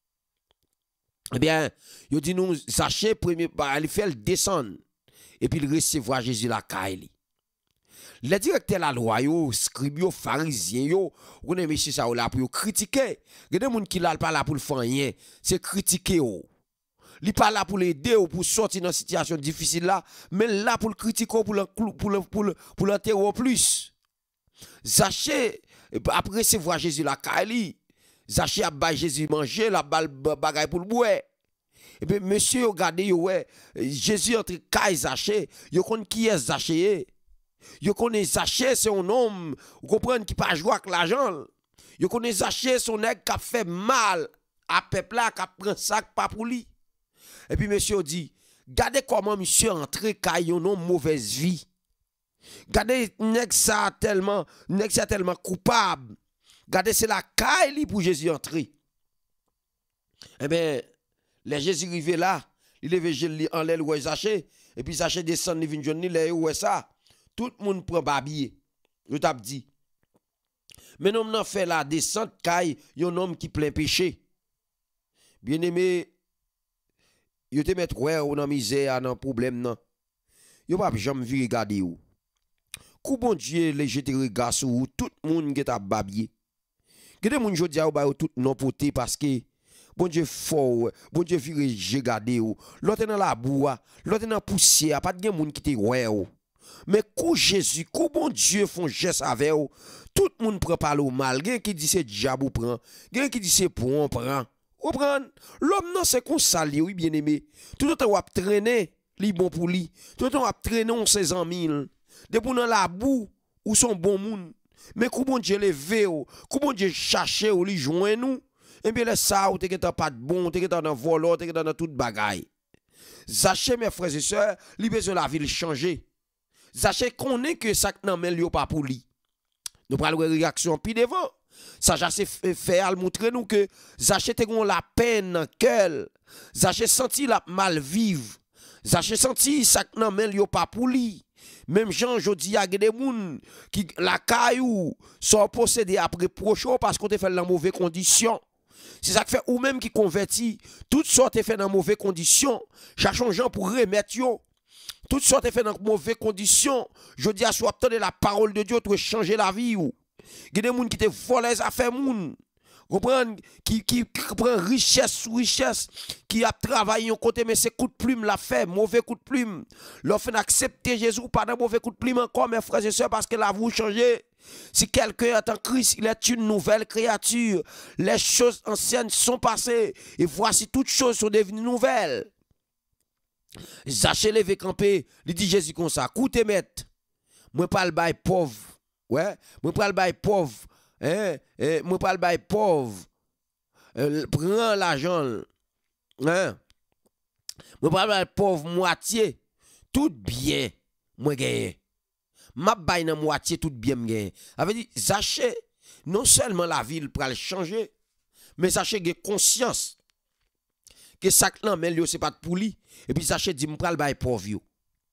Speaker 2: Eh bien, il dit nous, Zachée, premier, il fait le descendre. Et puis il recevra Jésus la caille. Les directeurs la loi, yo, scribes, yo, pharisiens, yo, on est monsieur ça là pour critiquer. Il y a des gens qui là pas là pour le faire rien, c'est critiquer. Il pas là pour l'aider ou pour sortir dans une situation difficile là, mais là pour le critiquer, pour l'enterrer plus. Zaché, après c'est voir Jésus la Kali, Zaché a ba Jésus manger, la balle bagaille pour le boire. Et bien monsieur regardez ouais, Jésus entre Kai Zaché, yo connaît qui est Zaché. Yo connaît Zaché, c'est un homme, vous comprenez, qui pas jouer avec l'argent. Yo connaît Zaché, son nègre qui a fait mal à peuple là, qui a pris sac pas pour lui. Et puis monsieur dit, regardez comment monsieur entre Kai un homme mauvaise vie. Regardez nèg ça tellement coupable. Regardez c'est la Kai pour Jésus entrer. Eh bien, les Jésus arrivé là, il levé en l'aile où Zaché, et puis Zaché descend, il vient joindre là où est ça. Tout le monde prend babier. Je t'ai dit. Mais nous avons fait la descente caille, un homme qui plein péché. Bien aimé, yo te mettre ouais ou dans misère, dans problème non. Yo pas jamais vu regarder ou. Kou bon Dieu les jeter regard sur ou tout le monde qui t'a babier. Gade moun jodi a ou ba tout non poté parce que bon Dieu fort, bon Dieu vire regarder ou. L'autre dans la boue, l'autre dans poussière, pas de gen moun qui te ouais ou. Mais quand Jésus, quand bon Dieu font geste avec vous, tout le monde prend pas le mal. Quelqu'un qui dit c'est diable prend, quelqu'un qui dit c'est pour on prend. Vous comprenez? L'homme non c'est qu'on sali, oui bien aimé. Tout le temps on traîner, li bon pour lui. Tout le temps on traîner on ses amis. Depuis dans la boue ou son bon monde. Mais quand bon Dieu levé ou, quand bon Dieu chercher ou li joindre nous, et bien là ça ou t'es pas de bon, t'es dans vol, t'es dans toute bagaille. Zaché mes frères et sœurs, li besoin la ville changer. Zaché connaît que ça nan men yo pas pour lui. Nous prenons une réaction puis devant. Ça Zaché fait à montrer nous que Zaché te gon la peine dans cœur. Zaché senti la mal vivre. Zaché senti ça nan men yo pas pour lui. Même Jean jodi a des moun qui la caillou sont possédés après procho parce qu'on te fait dans mauvaise condition. C'est ça qui fait ou même qui converti, toutes sortes fait dans mauvaise condition. Cherchons gens pour remettre yo. Toutes sortes fait dans mauvaises conditions. Je dis à soi, attendez la parole de Dieu pour changer la vie. Il y a des gens qui te volent les affaires. Comprendre qui prend richesse sous richesse, qui a travaillé un côté, mais c'est coup de plume l'a fait, mauvais coup de plume. L'on fait accepter Jésus pas d'un mauvais coup de plume encore, mes frères et sœurs, parce que la vous changez. Si quelqu'un est en Christ, il est une nouvelle créature. Les choses anciennes sont passées, et voici toutes choses sont devenues nouvelles. Zaché levé campé, il dit Jésus comme ça, écoutez maître, moi pas le bail pauvre, ouais, moi pas le bail pauvre, hein, moi pas le bail pauvre, prends l'argent, hein, moi pas le bail pauvre moitié, tout bien, moi gagne, ma bail dans moitié tout bien me gagne. Avait dit Zaché, non seulement la ville pour le changer, mais Zaché a conscience que ça nan men yo c'est pas pour lui. Et puis Zaché dit m'pral bay pauvre yo.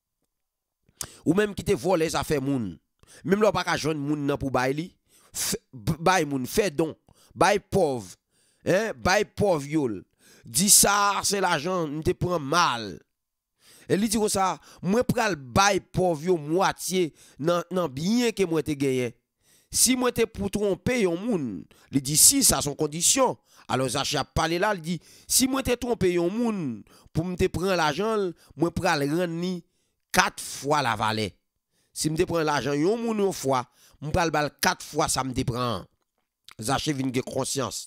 Speaker 2: Ou même qui te vole les affaires moun. Même là pas ka joindre moun nan pour bay li. Bay moun fait don, bay pauvre. Hein, bay pauvre yo. Dit ça c'est l'argent m'te prend mal. Et lui dit comme ça, moi pral bay pauvre yo moitié nan bien que moi te gagné. Si moi te pour tromper yon moun, il dit si ça son condition. Alors Zaché a parlé là, il dit si moi te trompé yon moun pour me te prendre l'argent, moi pral rendre ni 4 fois la valeur. Si me te prend l'argent yon moun une fois, me pral bal 4 fois ça me te prend. Zaché vinn gen conscience.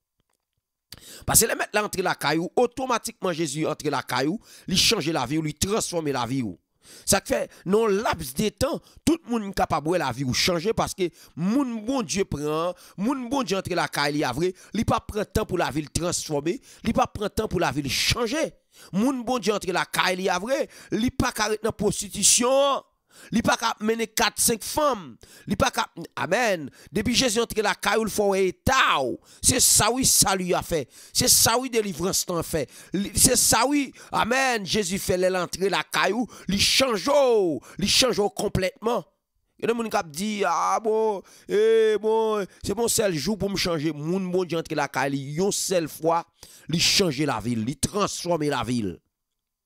Speaker 2: Parce que les mettre là entre la caillou, automatiquement Jésus entre la caillou, il change la vie ou il transforme la vie ou. Ça fait non laps de temps tout le monde capable de la vie ou changer parce que moun bon Dieu prend moun bon Dieu entre la caille a vrai il pas prend temps pour la vie transformer il pas prend temps pour la vie changer moun bon Dieu entre la caille a vrai il pas arrêter dans prostitution il pas mener 4-5 femmes il pas amen depuis Jésus entre la caille il faut état c'est ça oui salut a fait c'est ça oui délivrance t'en fait c'est ça oui amen Jésus fait l'entrée la caillou il change complètement. Il y a des gens qui disent ah bon bon c'est mon seul jour pour me changer moun bon Dieu entre la caille une seule fois il change la ville il transforme la ville.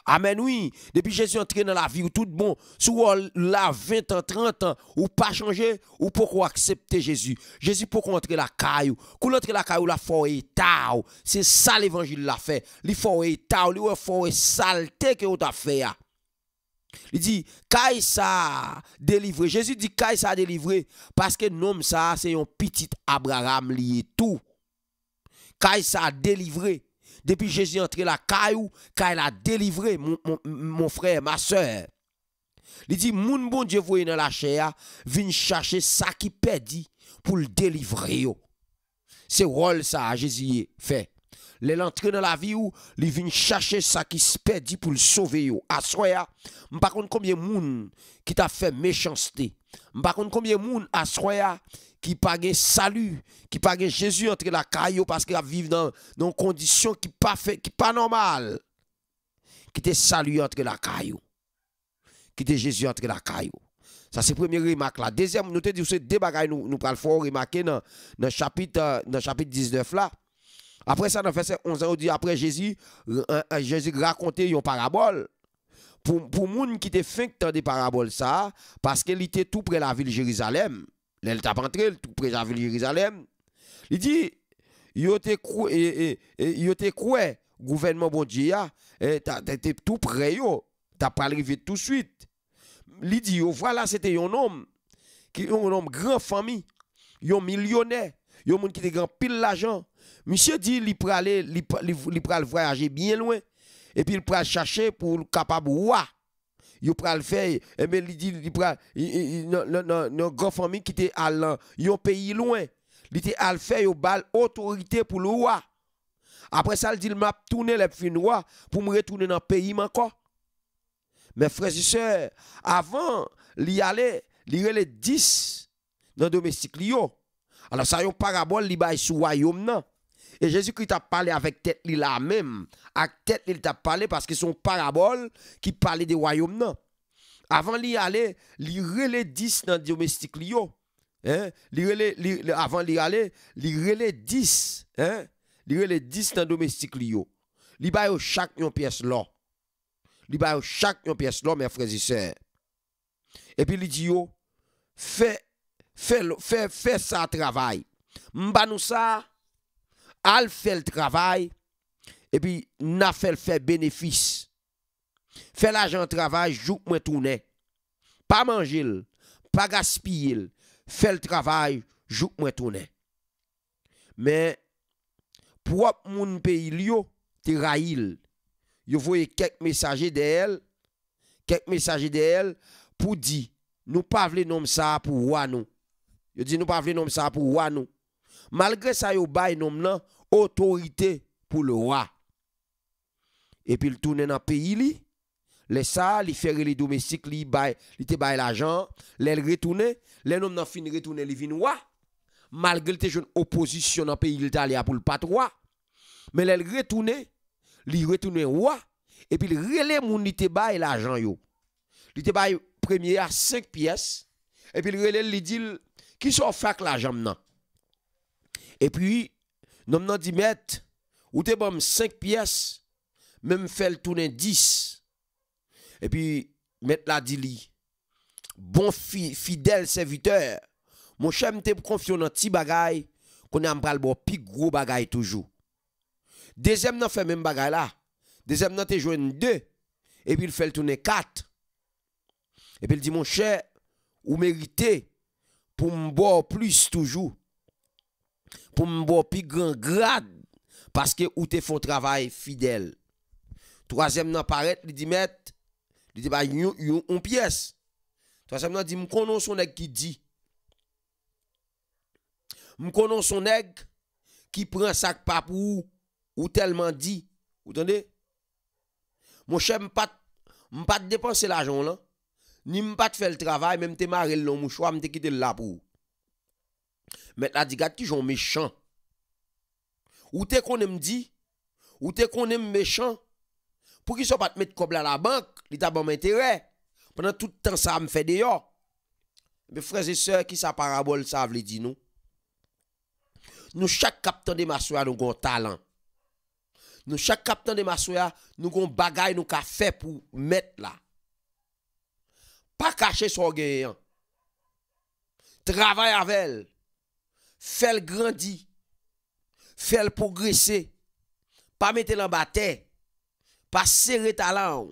Speaker 2: Amen, oui. Depuis Jésus entré dans la vie, ou tout bon, sous la 20 ans, 30 ans, ou pas changer, ou pourquoi accepter Jésus. Jésus pourquoi entrer la caillou. Quand entrer la caillou, la foi est tao. C'est ça l'évangile l'a fait. Il faut est tao, il faut saleté que vous avez fait. Il dit, Kaï ça délivré. Jésus dit, Kaï ça délivré. Parce que nom ça, c'est un petit Abraham lié tout. Kaï ça délivré. Depuis Jésus entré la caillou, Kaï a délivré mon frère, ma soeur. Il dit, moun bon Dieu voyez dans la chair, vient chercher ça qui perdit pour le délivrer. C'est rôle ça, Jésus fait. L'entrée dans la vie où il vient chercher ça qui se perdit pour le sauver. À soya, par contre combien de monde qui t'a fait méchanceté. Par contre combien de monde à soya qui pas de salut, qui pas de Jésus entre la caillou parce qu'il vit dans une condition qui pas fait, qui pas normale. Qui te salut entre la caillou. Qui te Jésus entre la caillou. Ça c'est première remarque là. Deuxième, nous te dit c'est deux bagages nous pral faut remarquer dans chapitre 19 là. Après ça, dans verset 11, on dit après Jésus racontait une parabole. Pour moun qui te fait tant des paraboles ça, parce qu'il était tout près de la ville de Jérusalem. Il t'a rentré tout près de la ville de Jérusalem. Il dit, yo te quoi, gouvernement bon Dieu, t'es tout près yo, t'as pas arrivé tout de suite. Il dit, voilà, c'était un homme, un homme grand famille, un millionnaire, un monde qui était grand pile l'argent. Monsieur dit, il pral voyager bien loin. Et puis il pral chercher pour le capable roi. Il pral faire, et bien il dit, il pral, une grande famille qui était à un pays loin. Il était à faire, il bal autorité pour le roi. Après ça, il dit, il m'a tourné les fins roi pour me retourner dans le pays encore. Mes frères et sœurs, avant, il y allait, il y avait 10 dans le domestique. Alors ça, y a une parabole, il y a sous royaume non. Et Jésus-Christ a parlé avec tête là même. Avec tête il t'a parlé parce que son parabole qui parlait des royaumes non. Avant d'y aller, il relait 10 dans le domestique lio. Hein? Avant d'y aller, il relait 10. Hein? Il relait 10 dans le domestique lio. Il y a chaque une pièce là. Il y a chaque une pièce là, mes frères et sœurs. Et puis il dit yo, fais ça travail. M'ba nous ça. Al fait le travail et puis n'a fait bénéfice. Fait l'argent travail, joue moi tourner. Pas manger, pas gaspiller. Fait le travail, joue moi tourner. Mais pour mon pays lio, te raïl. Yo voyez quelques messagers d'elle, pour dire nous pas vle nom ça pour roi nous. Yo dit nous pas vle nom ça pour roi nous. Malgré ça, yo bay nom nan autorité pour le roi. Et puis il tourne dans le pays li, les ça, il fait les domestiques, il te bay l'argent, les retourne, les nom nan fin retourne li vin roi. Malgré te jeune opposition dans le pays italien pour le patron, mais les retourne roi et puis il relè moun li te bay l'argent yo. Il te bay premier à 5 pièces et puis il relè li dit qui sont fait l'argent nan. Et puis, nous avons dit, maître, ou te bon 5 pièces, même fait le tourner 10. Et puis, maître l'a dit, li, bon fidèle serviteur, mon cher m'te confiant dans petit bagay, qu'on a m'pral bon pi gros bagay toujours. Deuxième nan fait même bagay là. Deuxième nan te joine 2. Et puis il fait le tourner 4. Et puis il dit, mon cher, ou méritez pour m'boire plus toujours. Pour m'boire plus grand grade. Parce que ou te font travail fidèle. Troisième nan paraît, il dit, maître, il dit, bah, une pièce. Troisième nan dit, m'konon son nèg qui dit. M'konon son nèg qui prend sac pas pour ou tellement dit. Vous entendez? Mon cher, m'pas dépenser l'argent là. Ni m'pas faire le travail, même te marrer le mouchoir, m'te quitter là pour. Mais la dit gade qui sont méchant. Ou te qu'on aime dit, ou te qu'on aime méchant. Pour qu'ils soient pas te mettre comme à la banque, il t'a bon intérêt. Pendant tout le temps ça me fait dehors. Mes frères et sœurs qui sa parabole ça veut dire nous. Nous chaque capitaine de maçon a un talent. Nous, chaque capitaine de Massoya, nous avons des bagailles nous avons fait pour mettre là. Pas cacher son gagnant. Travaille avec elle. Fait le grandir. Fait le progresser. Pas mettre en bataille. Pas serrer talent.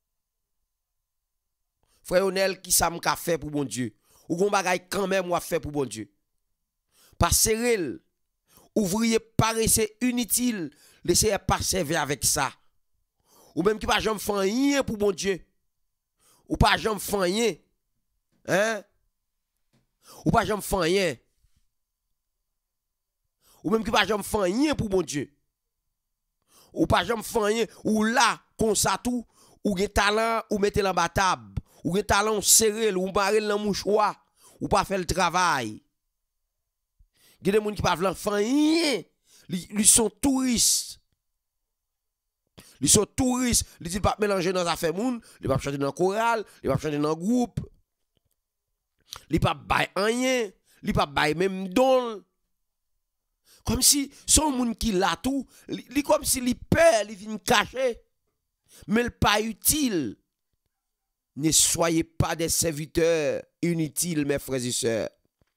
Speaker 2: Frère Onel, qui ça m'a fait pour bon Dieu? Ou gon bagay quand même moi fait pour bon Dieu. Pas serrer. Ouvrier paresseux inutile. Laissez pas servir avec ça. Ou même qui pas jamais faire rien pour bon Dieu. Ou pas jamais faire rien. Hein? Ou pas jamais faire rien. Ou même qui pas jamais faire rien pour bon Dieu. Ou pas jamais faire rien. Ou là, comme ça tout, ou gen talent, ou mettez dans batab. Ou gen talent, serré, ou barré dans mouchoir. Ou pas faire le travail. Il y a des gens qui ne peuvent pas rien. Ils sont touristes. Ils sont touristes. Ils ne peuvent pas mélanger dans les affaires. Ils ne peuvent pas chanter dans le choral. Ils ne peuvent pas chanter dans le groupe. Ils ne peuvent pas rien. Ils ne peuvent pas même don. Comme si son monde qui l'a tout, comme si il perd, il vient cacher. Mais il n'est pas utile. Ne soyez pas des serviteurs inutiles, mes frères et sœurs.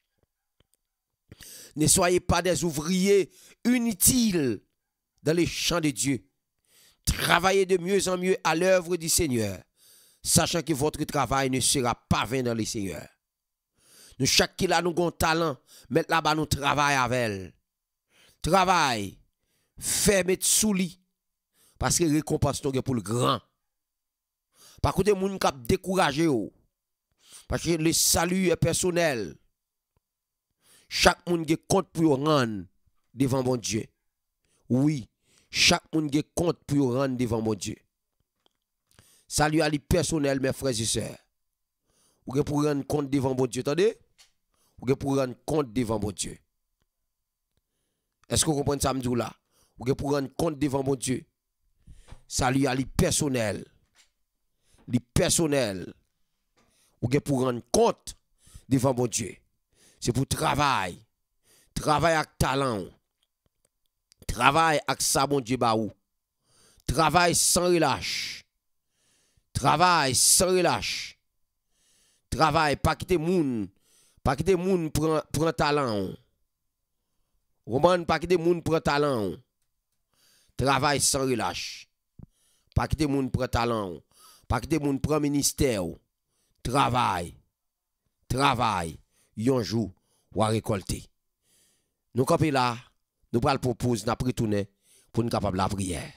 Speaker 2: Ne soyez pas des ouvriers inutiles dans les champs de Dieu. Travaillez de mieux en mieux à l'œuvre du Seigneur, sachant que votre travail ne sera pas vain dans le Seigneur. Nous, chaque qui a nous un talent, mettre là-bas nous travaillons avec elle. Travail, fait mettre sous lit, parce que récompense pour le grand. Par contre, les gens qui découragé, parce que le salut est personnel. Chaque monde qui compte pour rendre devant mon Dieu. Oui, chaque monde qui compte pour rendre devant mon Dieu. Salut à lui personnel, mes frères et sœurs. Ou pour rendre compte devant mon Dieu, attendez? Ou pour rendre compte devant mon Dieu. Est-ce que vous comprenez ça, me là? Ou pour rendre compte devant mon Dieu. Salut à lui personnel. Lui personnel. Ou pour rendre compte devant mon Dieu. C'est pour travail. Travail avec talent. Travail avec ça, bon Dieu, baou. Travail sans relâche. Travail sans relâche. Travail, pas quitter moun. Pas quitter moun prend talent. Roman, pas quitter moun prend talent. Travail sans relâche. Pas quitter moun prend talent. Pas quitter moun prend ministère. Travail. Travail. Yon jour, ou à récolter. Nous campons là, nous allons proposer, nous retourner pour nous capables la prière.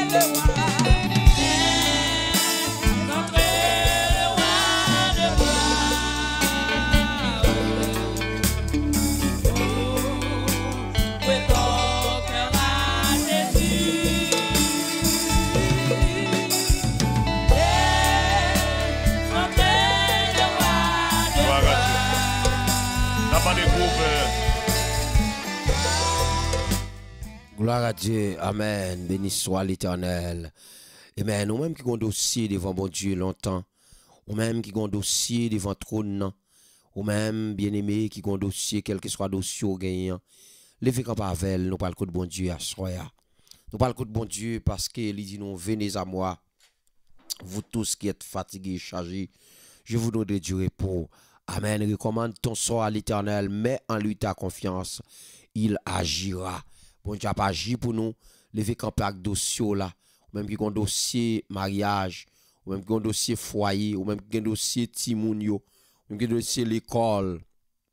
Speaker 2: Gloire à Dieu, amen, béni soit l'Éternel. Amen, nous-mêmes qui avons dossier devant bon Dieu longtemps, nous-mêmes qui avons dossier devant trône, nous-mêmes bien-aimés qui avons dossier, quel que soit le dossier au gagnant, levez comme Pavel, nous parlons de bon Dieu à soya. Nous parlons de bon Dieu parce qu'il dit nous, venez à moi, vous tous qui êtes fatigués, chargés, je vous donne du repos. Amen, recommande ton sort à l'Éternel, mets en lui ta confiance, il agira. Bon Dieu a pas agi pour nous, lever camp avec dossier là, ou même qui ont dossier mariage, ou même qui ont dossier foyer, ou même qui ont dossier timoun yo, ou même qui ont dossier l'école,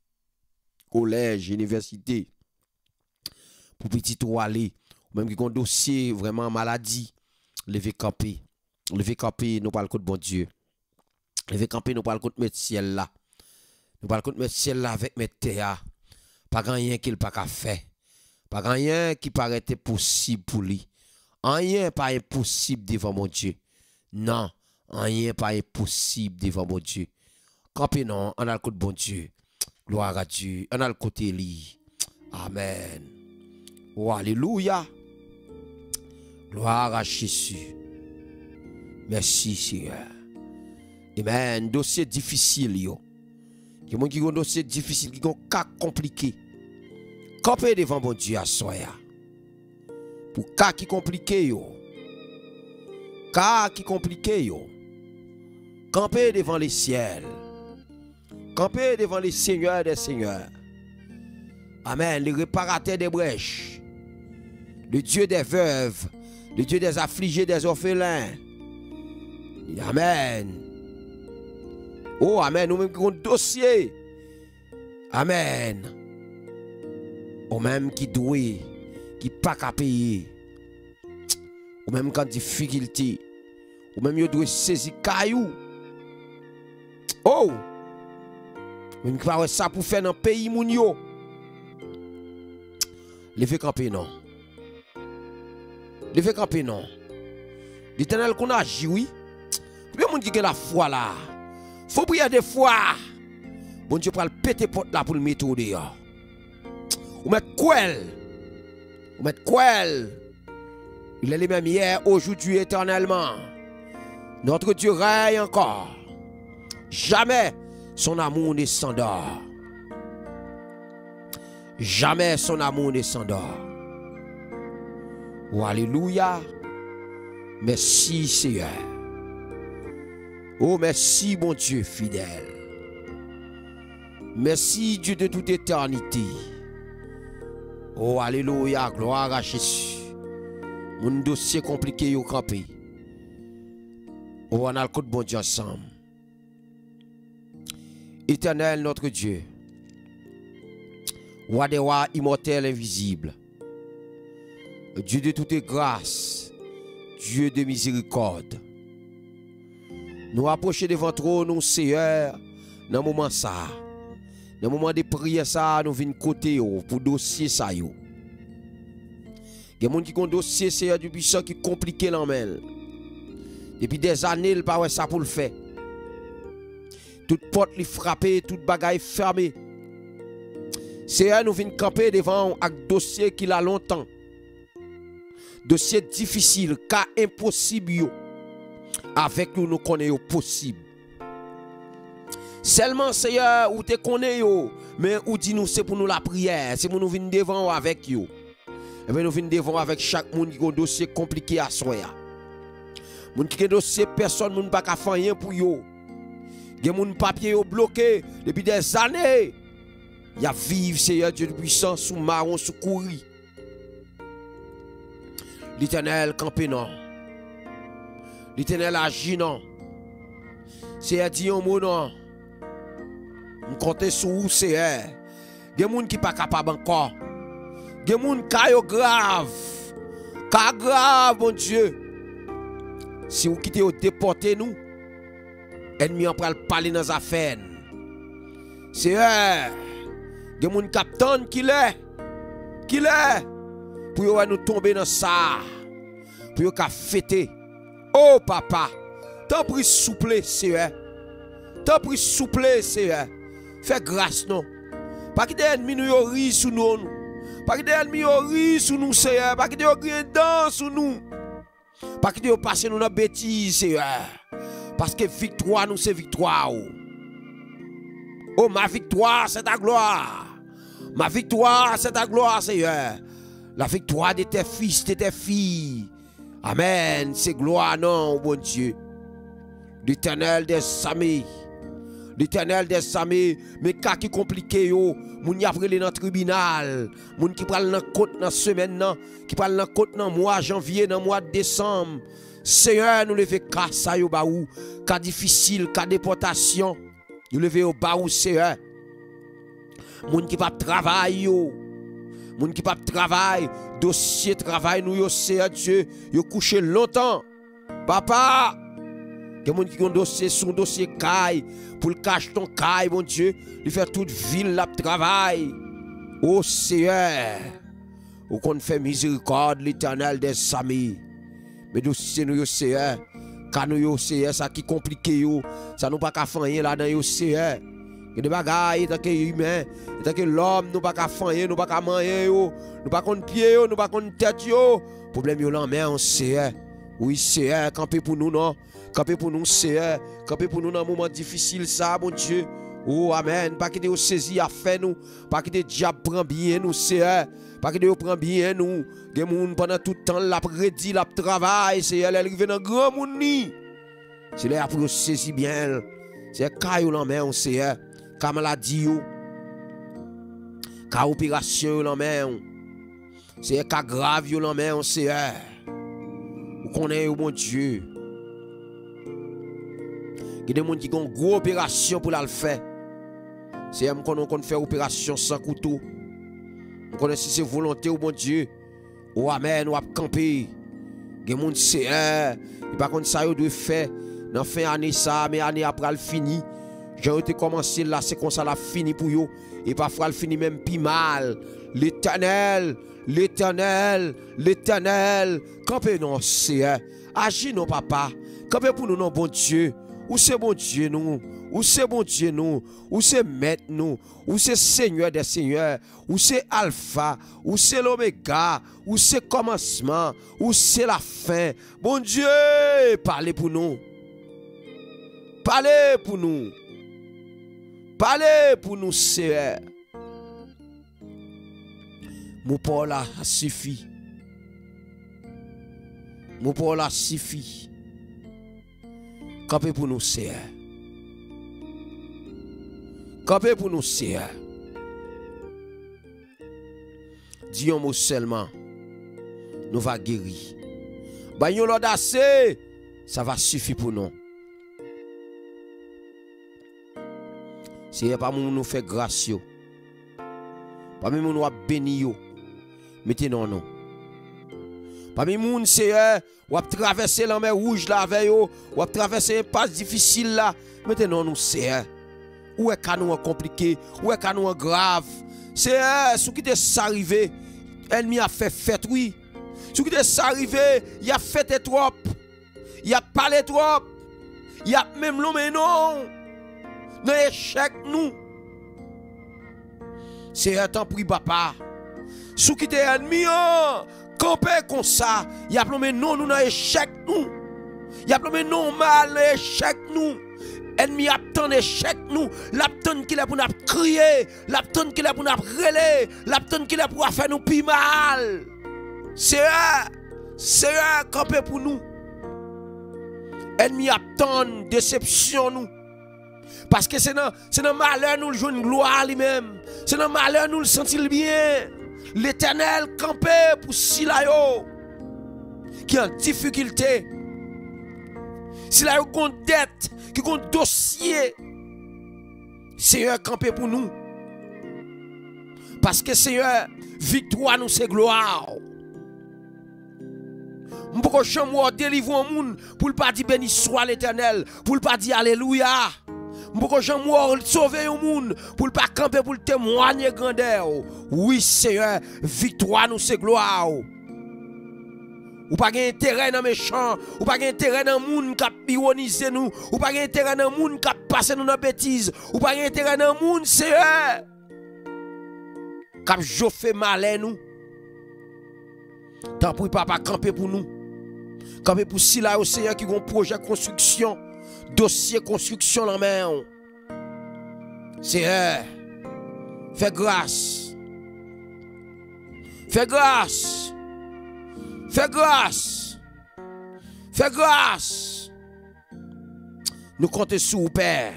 Speaker 2: collège, université, pour petit ou aller, ou même qui ont dossier vraiment maladie, lever camper, nous parlons de bon Dieu. Lever camper, nous parlons de mettre ciel là. Nous parlons de mettre ciel là avec mettre terre. Pas rien qu'il pas qu'à faire. Pas rien qui paraît possible pour lui. Rien pas impossible devant mon Dieu. Non, rien pas impossible devant mon Dieu. Campé non, on a le côté bon Dieu. Gloire à Dieu. On a le côté lui. Amen. Oh, alléluia. Gloire à Jésus. Merci Seigneur. Amen. Dossier difficile yo. Il y a des gens qui ont un dossier difficile, qui ont un cas compliqué. Campez devant bon Dieu à soya. Pour cas qui compliqué yo. Cas qui compliqué yo. Campez devant les ciels. Campez devant les seigneurs des seigneurs. Amen. Le réparateur des brèches. Le Dieu des veuves. Le Dieu des affligés, des orphelins. Amen. Oh, amen. Nous-mêmes qui avons un dossier. Amen. Ou même qui doué, qui pas qu'à payer. Ou même quand difficulté. Ou même qui doit saisir caillou. Oh! Même qui pas ça pour faire dans le pays moun yo. Levez camper non. Levez camper non. L'Éternel qu'on a agi oui. Bien moun qui a la foi là. Faut prier des fois. Bon Dieu pour le péter porte là pour le mettre au dehors. Ou mettre quoi? Ou mettre quoi? Il est le même hier, aujourd'hui, éternellement. Notre Dieu règne encore. Jamais son amour ne s'endort. Jamais son amour ne s'endort. Oh, alléluia. Merci Seigneur. Oh, merci mon Dieu fidèle. Merci Dieu de toute éternité. Oh, alléluia, gloire à Jésus. Mon dossier compliqué au campé. Oh, on a le coup de bon Dieu ensemble. Éternel notre Dieu. Roi des rois, immortel, invisible. Dieu de toute grâce. Dieu de miséricorde. Nous approcher devant trop nous, Seigneur, dans le moment ça. Dans le moment de prière ça, nous venons côté pour dossier ça yo. Il y a des gens qui ont un dossier Seigneur du puissant qui est compliqué dans main. Depuis des années, il pas ça pour le faire. Toute porte li frappée, toute bagaille fermée. Seigneur nous venons camper devant un dossier qui a longtemps. Dossier difficile, cas impossible yo. Avec nous, nous connaissons possible. Seulement, Seigneur, ou te connaît yo, mais ou dit nous c'est pour nous la prière, c'est pour nous venir devant avec yo. Et bien nous venons devant avec chaque monde qui a un dossier compliqué à soi. Moun qui a un dossier, personne ne peut pas faire rien pour yo. Gen moun papier yo bloqué depuis des années. Y a vivre Seigneur Dieu puissant sous marron sous courri. L'Éternel campé non. L'Éternel agit non. Seigneur dit un mot non. On compte sur vous Seigneur. Gen moun qui pas capable encore. Gen moun ka yo grave. Ka grave mon Dieu. Si vous quittez ou déportez nous, ennemi en pral parler dans affaires. Seigneur, il y a des capitaine qui l'est, pour nous tomber dans ça, pour nous fêter. Oh papa, t'as pris souple, Seigneur. T'as pris souple, Seigneur. Fais grâce, non. Pas que des ennemis nous rient sur nous. Pas que des ennemis rient sur nous, Seigneur. Pas que des ennemis dansent sur nous. Pas que des ennemis passent nous dans la bêtise, Seigneur. Parce que victoire, nous, c'est victoire. Oh, ma victoire, c'est ta gloire. Ma victoire, c'est ta gloire, Seigneur. La victoire de tes fils, de tes filles. Amen. C'est gloire, non, bon Dieu. L'Éternel des armées. L'Éternel des armées. Mais cas qui compliqué, yo. Moun y a pris dans le tribunal. Moun qui parle dans côte dans semaine, qui parle dans côte dans mois janvier, dans mois de décembre. Seigneur, nous levons cas ça yo baou. Cas difficile, cas déportation. Nous levons au baou, Seigneur. Moun qui pas travail yo. Moun qui pas travail, dossier travail nous yo Seigneur Dieu, yo couché longtemps. Papa, que moun qui ont dossier son dossier caille pour le cacher ton caille mon Dieu, il fait toute ville la travail. Oh Seigneur, ou qu'on fait miséricorde l'Éternel des amis. Mais dossier nous yo Seigneur, car nous yo Seigneur ça qui compliqué yo, ça nous pas qu'à faire rien là dans yo Seigneur. Il y a des bagailles, tant que humain, tant que l'homme, nous pas qu'à faire, nous pas qu'à manger, nous pas qu'on pied, nous pas qu'on tête. Problème yo l'en on sait. Oui, c'est camper pour nous non. Camper pour nous c'est camper pour nous dans un moment difficile ça mon Dieu. Oh amen, pas que de saisir à faire nous, pas que de diable prend bien nous c'est pas que de prend bien nous. Des monde pendant tout temps la prédit la travail, c'est elle arrive dans grand monde ni. C'est là pour saisir bien. C'est caillou l'en on sait. Ka maladie yo, ka opération yo l'en c'est ka grave yo l'en c'est ou connaît yo mon Dieu. Il y a des gens qui ont une grosse opération pour la faire. C'est eux qu'on fait opération sans couteau. On connaît si c'est volonté ou mon Dieu. Ou amen ou à camper. Il y a des gens qui c'est pas contre ça yo doit faire dans fin année ça mais année après le fini. J'ai été commencé là, c'est comme ça la fini pour vous. Et parfois, elle finit même plus mal. L'Éternel, l'Éternel, l'Éternel. Campez non, c'est agis non, papa. Campez pour nous, non, bon Dieu. Où c'est bon Dieu, nous? Où c'est bon Dieu, nous? Où c'est maître, nous? Où c'est Seigneur des Seigneurs? Où c'est Alpha? Où c'est l'Oméga? Où c'est commencement? Où c'est la fin? Bon Dieu, parlez pour nous. Parlez pour nous. Parlez pour nous, Seigneur. Mon parole a suffi. Mon parole a suffi. Campez pour nous, Seigneur. Campez pour nous, Seigneur. Dis un mot seulement. Nous va guérir. Bagnon l'audace, ça va suffire pour nous. C'est pas nous fait grâce. Pas même nous bénir. Mettez non non. Pas même nous c'est ou traverser la mer rouge là avec ou traverser un passe difficile là. Mettez non nous c'est où est canon compliqué, où est canon grave. C'est ce qui est arrivé, ennemi a fait fête oui. Ce qui est arrivé, il a fait trop. Il a parlé trop. Il a même l'homme non. Dans échec nous. C'est un temps pris papa. Sous qui t'es ennemi, campé comme ça. Il y a plombé non nous dans échec nous. Il y a plombé non mal échec nous. Ennemi a tant échec nous. L'apton qu'il a pour nous crier. L'apton qu'il a pour nous relayer. L'apton qu'il a pour faire nous plus mal. C'est un campé pour nous. Ennemi a tant déception nous. Parce que c'est dans malheur nous le jouons une gloire lui-même. C'est dans malheur nous le sentir bien. L'Éternel campé pour Silayo qui est en difficulté. Silayo qui a une dette, qui a un dossier. Seigneur campé pour nous. Parce que Seigneur, victoire nous c'est gloire. M'poko chamou délivre un monde pour pas dire béni soit l'Éternel, pour pas dire alléluia. M'poko chamou sauver un monde pour pas camper pour témoigner grandeur. Oui Seigneur, victoire nous c'est gloire. Ou pas intérêt dans méchant, ou pas intérêt dans monde qui a ironiser nous, ou pas intérêt dans monde qui a passé nous dans bêtise, ou pas intérêt dans monde Seigneur. Comme je fais malin nous. Tant pour papa camper pour nous. Camper pour si là au Seigneur qui a un projet construction, dossier construction dans main. Seigneur, fais grâce. Fais grâce. Fais grâce. Fais grâce. Nous comptons sur vous, Père.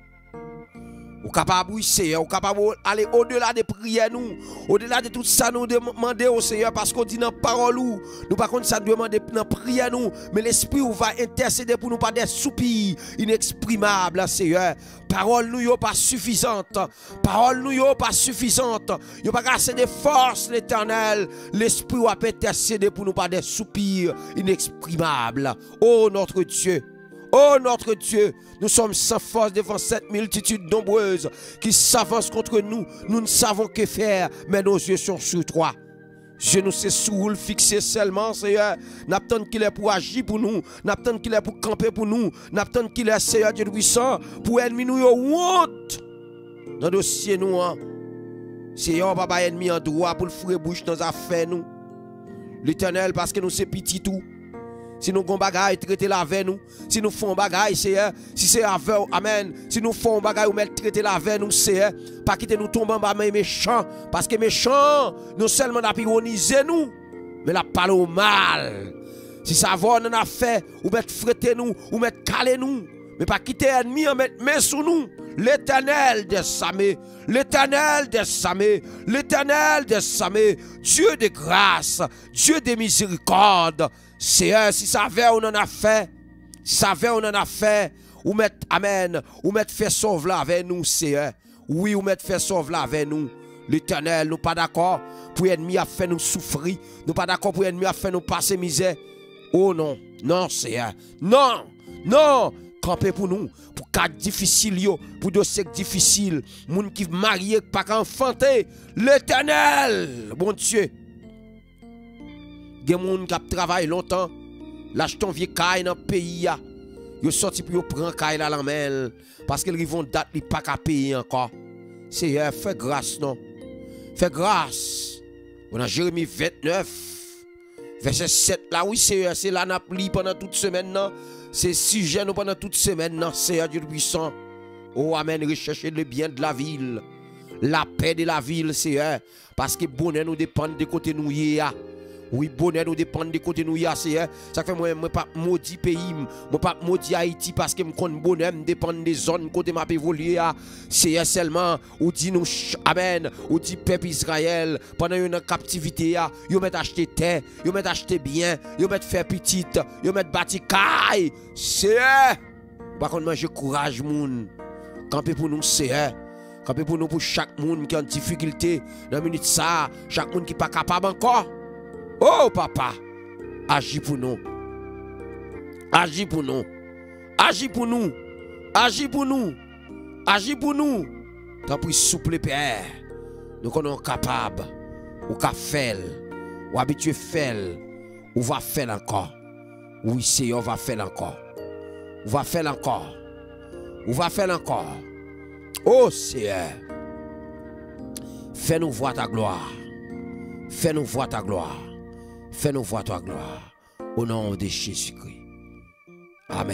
Speaker 2: Ou capable oui Seigneur, ou capable aller au-delà des prières nous, au-delà de tout ça nous demander au Seigneur parce qu'on dit dans parole nous par contre ça demander dans prière nous, mais l'esprit va intercéder pour nous par des soupirs inexprimables Seigneur. Parole nous yo pas suffisante. Parole nous yo pas suffisante. Yo pas assez de force l'Éternel. L'esprit va intercéder pour nous par des soupirs inexprimables. Oh notre Dieu. Oh notre Dieu, nous sommes sans force devant cette multitude nombreuse qui s'avance contre nous. Nous ne savons que faire, mais nos yeux sont sur toi. Je nous sais sous le fixer seulement, Seigneur. N'attendons qu'il est pour agir pour nous. N'attendons qu'il est pour camper pour nous. N'attendons qu'il est Seigneur Dieu puissant pour ennemi nous honte. Dans le dossier nous, Seigneur, papa ennemi en droit pour le fourrer bouche dans affaires nous. L'Éternel, parce que nous c'est petit tout. Si nous avons bagaille, traiter la veille nous. Si nous faisons bagaille, Seigneur. Si c'est avec, amen. Si nous faisons bagaille, ou traiter la veille nous, Seigneur. Pas quitter nous tomber en bas, mais méchant. Parce que méchant, non seulement n'a pas ironisé nous, mais n'a pas au mal. Si ça va, on a fait, ou mettre fretter nous, ou mettre caler nous. Mais pas quitter ennemi, en mettre main sous nous. L'Éternel des Samé, l'Éternel des Samé, l'Éternel des Samé, Dieu de grâce, Dieu de miséricorde. Seigneur, si ça va, on en a fait. Si ça va, on en a fait. Ou mettre, amen, ou mettre fait sauve là avec nous, Seigneur. Oui, ou mettre fait sauve là avec nous. L'Éternel, nous pas d'accord pour l'ennemi a fait nous souffrir. Nous pas d'accord pour l'ennemi a fait nous passer misère. Oh non, non, Seigneur. Non, non. Camper pour nous, pour cas difficiles, pour dossiers difficiles, moun qui marié, pas qu'enfanté, l'Éternel, bon Dieu. Des moun qui travaillent longtemps, lâche ton vieux caille dans le pays, ils sorti pour prendre caille à la main, parce qu'ils vont date, ils pas qu'à payer encore. Seigneur, fais grâce, non? Fais grâce. On a Jérémie 29, verset 7, là, oui, Seigneur, c'est là, n'a pris pendant toute semaine, non? C'est sujet nous pendant toute semaine, non, Seigneur Dieu puissant. Oh, amen, rechercher le bien de la ville, la paix de la ville, Seigneur. Parce que bonheur nous dépend de côté nous y a. Oui, bonheur nous dépend de côté nous y a, Seigneur. Ça fait moi, pas maudit pays, moi pas maudit Haïti parce que me connais bonheur me dépend des zones côté m'a évolué. Seigneur seulement, ou dit nous, amen, ou dit peuple Israël, pendant une captivité, yo met acheter terre, yo met acheter bien, yo met faire petite, yo met bâti caille. Seigneur, par contre, manger courage, moun. Camper pour nous, Seigneur. Camper pour nous, pour chaque monde qui a une difficulté, dans la minute ça, chaque monde qui n'est pas capable encore. Oh papa, agis pour nous. Agis pour nous. Agis pour nous. Agis pour nous. Agis pour nous. Tant pis souple Père. Nous sommes capables. Ou qu'à faire. Ou habitué faire. Ou va faire encore. Oui, Seigneur, va faire encore. Ou va faire encore. Ou va faire encore. Oh Seigneur. Fais-nous voir ta gloire. Fais-nous voir ta gloire. Fais-nous voir ta gloire. Au nom de Jésus-Christ. Amen.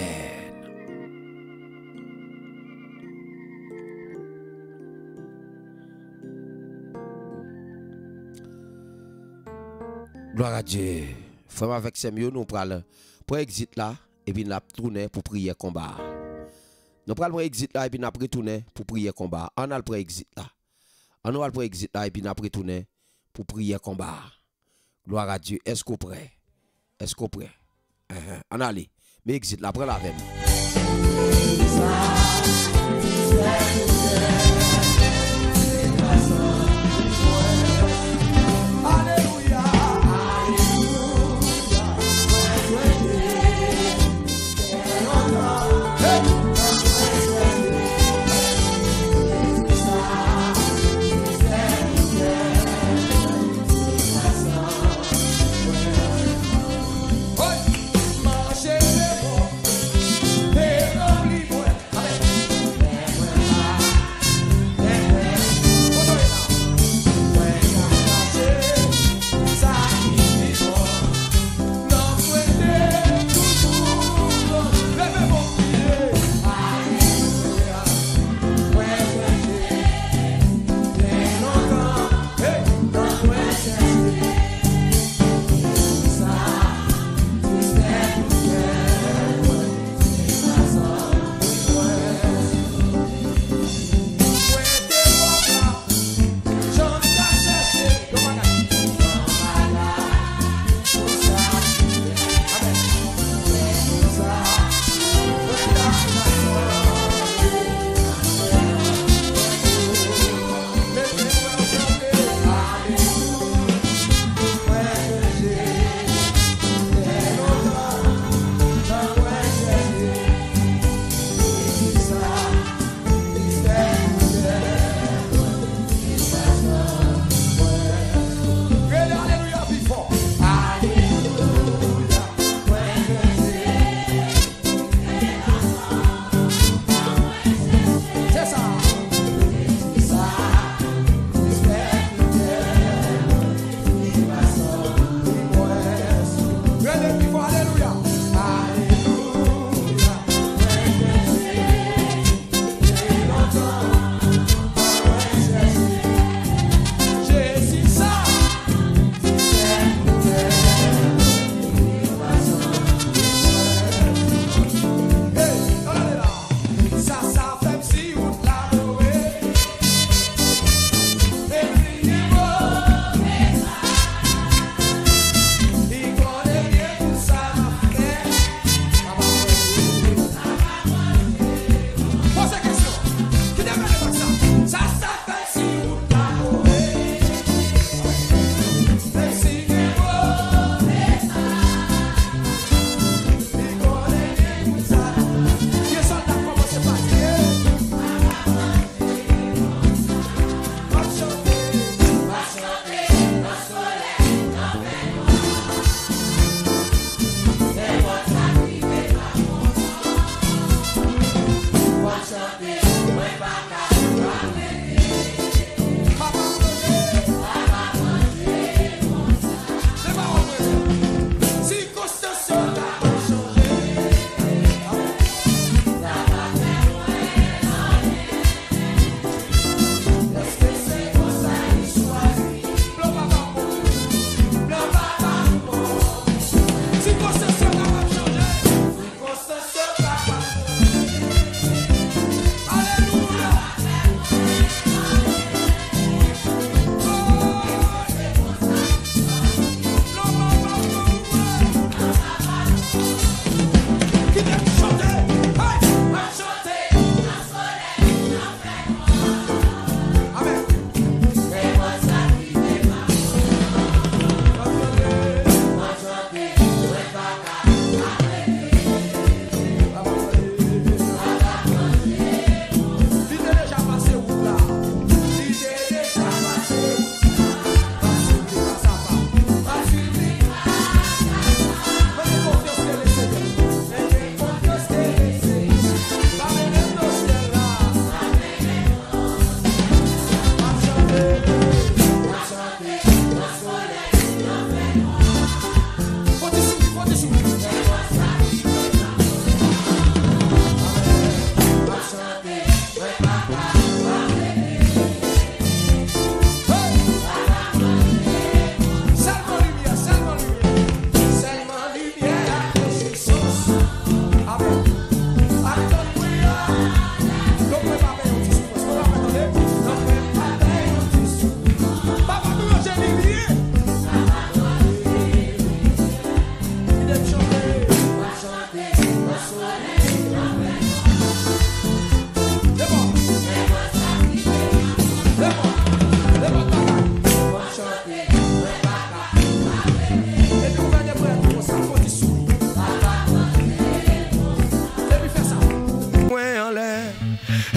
Speaker 2: Gloire à Dieu. Frère avec ces mieux, nous prenons pour exit là et puis nous tourner pour prier combat. Nous prenons pour exit là et puis nous retourner pour prier combat. On a le pour exit là. On a le pour exit là et puis nous retourner pour prier combat. Gloire à Dieu. Est-ce qu'on prêt? Est-ce qu'on prêt? On a allé. Mais exit là, prends la veine.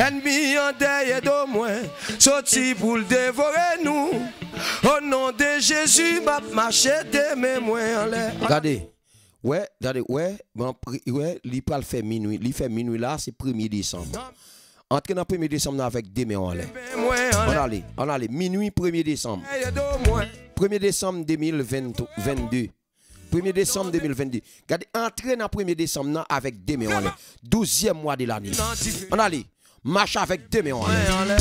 Speaker 2: Ennemi en derrière de moi, sorti pour le dévorer nous. Au nom de Jésus, m'a marché de mes moyens en l'air. Regardez. Ouais, il peut le faire minuit. Il fait minuit là, c'est 1er décembre. Entrez dans 1er décembre avec des mains en l'air. On allait, minuit 1er décembre. 1er décembre 2022. 1er décembre 2022. Regardez, entrez dans 1er décembre avec des mains en l'air. 12e mois de l'année. On allait, marche avec des mains en l'air.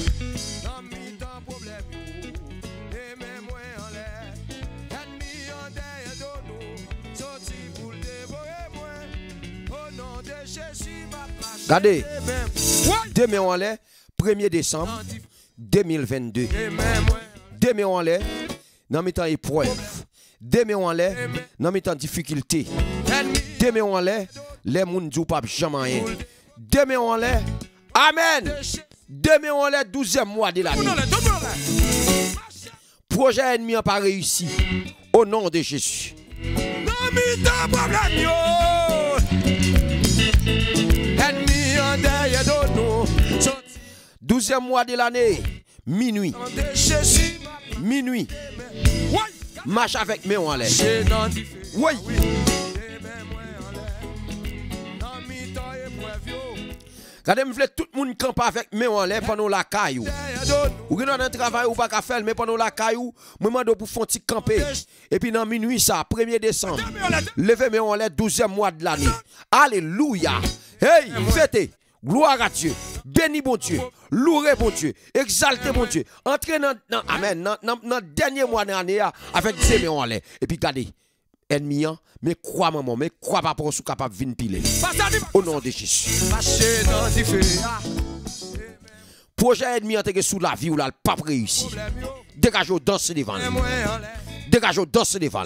Speaker 2: Regardez, demain on est 1er décembre 2022. Demain on est dans mes temps épreuve. Demain on est dans mes temps difficulté. Demain on est les gens ne pas jamais rien. Demain on est amen. Demain on est 12e mois de l'année. Projet ennemi n'a pas réussi au nom de Jésus. 12e mois de l'année, minuit. Minuit. Marche avec mes en l'air. Oui. Regardez, je veux tout le monde campe avec mes en l'air pendant la caillou. Ou dans un travail ou pas qu'à faire, mais pendant la caillou, je demande pour faire un camper. Et puis dans minuit, ça, 1er décembre, levez mes en l'air, 12e mois de l'année. Alléluia. Hey, fêtez. Gloire à Dieu. Béni bon Dieu. Louez bon Dieu. Exaltez bon Dieu. Entrez dans le dernier mois de l'année avec des mains en l'air. Et puis regardez, ennemi, mais crois maman, mais crois pas pour ce capable de venir piler. Au nom de Jésus. Projet ennemi en sous la vie ou là, pas réussi. Dégagez dans ce devant. Dégagez dans ce devant.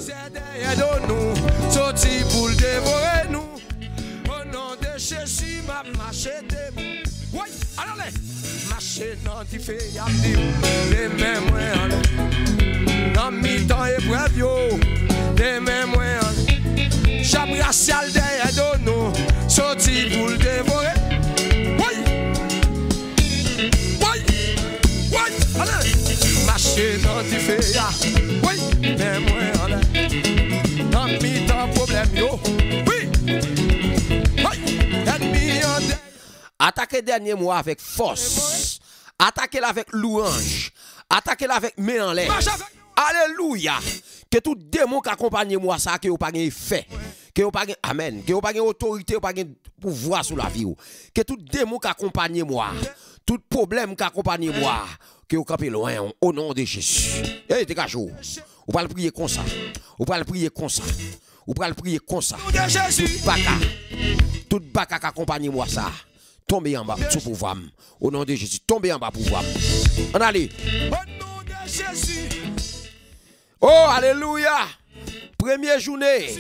Speaker 2: Sorti pour le dévorer nous. Au nom de Jésus, m'a marché de. Oui, allez, marché dans du feu, y'a dit, les mêmes moyens. Dans mi-temps épreuve, yo, les mêmes moyens. Chape racial derrière de nous, sorti pour le dévorer. Oui, oui, oui, allez, marché dans du feu, y'a. Oui, les mêmes moyens. Dans mi-temps problème, yo, oui. Attaquez dernier mois avec force. Attaquez-la avec louange. Attaquez-la avec main en l'air. Alléluia. Que tout démon qui accompagne moi ça, que vous pas effet. Que vous pas amen. Que vous pas autorité, pas pouvoir sur la vie. Que tout démon qui accompagne moi. Tout problème qui accompagne moi. Que vous campez loin au nom de Jésus. Eh, dégage. Vous pas le prier comme ça. Vous pas le prier comme ça. Vous pas le prier comme ça. Tout baka qui accompagne moi ça. Tombez en bas sous pouvoir. Au nom de Jésus, tombez en bas pouvoir. On allez. Au nom de Jésus. Oh, alléluia. Première journée.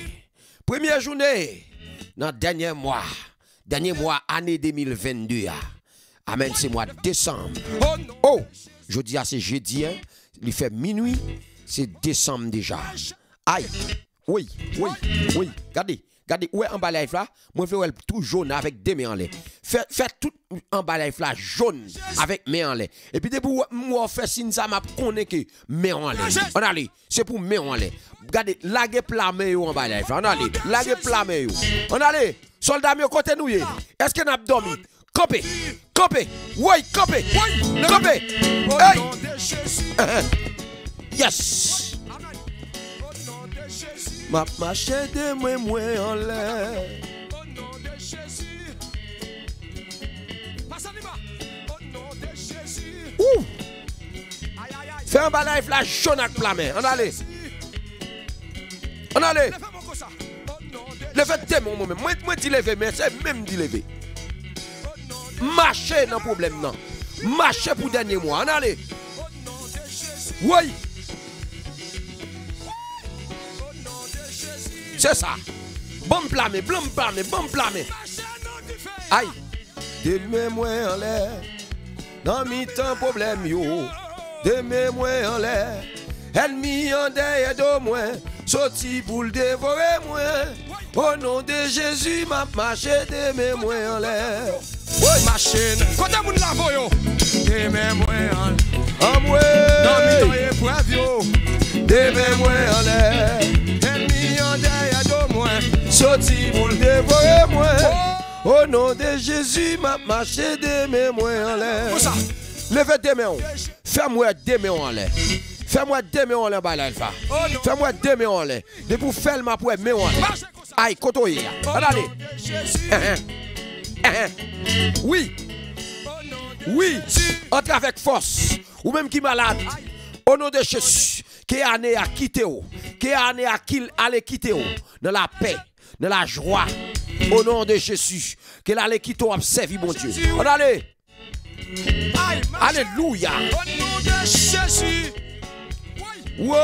Speaker 2: Dans le dernier mois. Année 2022. Amen, c'est mois de décembre. Oh, je dis à ce jeudi, hein, il fait minuit, c'est décembre déjà. Aïe. Oui. Regardez, où est emballage là? Moi, je fais tout jaune avec des mains en l'air. Faites tout emballage là jaune avec mains en l'air. Et puis, depuis moi, fait signe ça, m'a connaît que mains en l'air. On allez, c'est pour mains en l'air. Regardez, laguez plat main emballage là. On allez, laguez plat main. On allez, soldats, mieux côté nous. Est-ce que nous avons dormi? Copé. Oui, copé. Hey. Yes. Ma marché de moi en l'air. Au nom de Jésus. Passe en bas. Au nom de Jésus. Ouh. Fais un balai flash jaune avec la main. On allez. Levez tes mon moment. Moi dis lever mais c'est même dit lever. Marcher dans problème non. Marcher pour dernier mois. On allez. Oui. C'est ça. Bon plamé. Aïe. De mémoire en l'air. Dans mi-temps problème yo. De mémoire en l'air. Ennemi en derrière de moi. Sorti pour le dévorer moi. Au nom de Jésus, m'a marché de mémoire en l'air.
Speaker 1: Machine, côté moun la voyo. Des mêmes moyens.
Speaker 2: Amwe.
Speaker 1: Non, mi ton épreuve yo.
Speaker 2: Des mêmes moyens en l'air.
Speaker 1: Ennemi en derrière de moi.
Speaker 2: Sorti pour le dévorer moi. Au nom de Jésus, m'a marché des mêmes moyens en l'air.
Speaker 1: Où ça?
Speaker 2: Levez des mains. Fais-moi des mains en l'air. Fais-moi des mains en l'air, bah là, il va. Fais-moi des mains en l'air. De pour faire le map pour mains en l'air. Aïe, kotoye. Regardez. Oui. Oui. Entre avec force. Ou même qui malade. Au nom de Jésus. Qui est année à quitter. Qui est année à aller quitter. Dans la paix. Dans la joie. Au nom de Jésus. Qu'elle allait quitter ou observer mon Dieu. Regardez. Alléluia.
Speaker 1: Au nom de Jésus.
Speaker 2: Oui.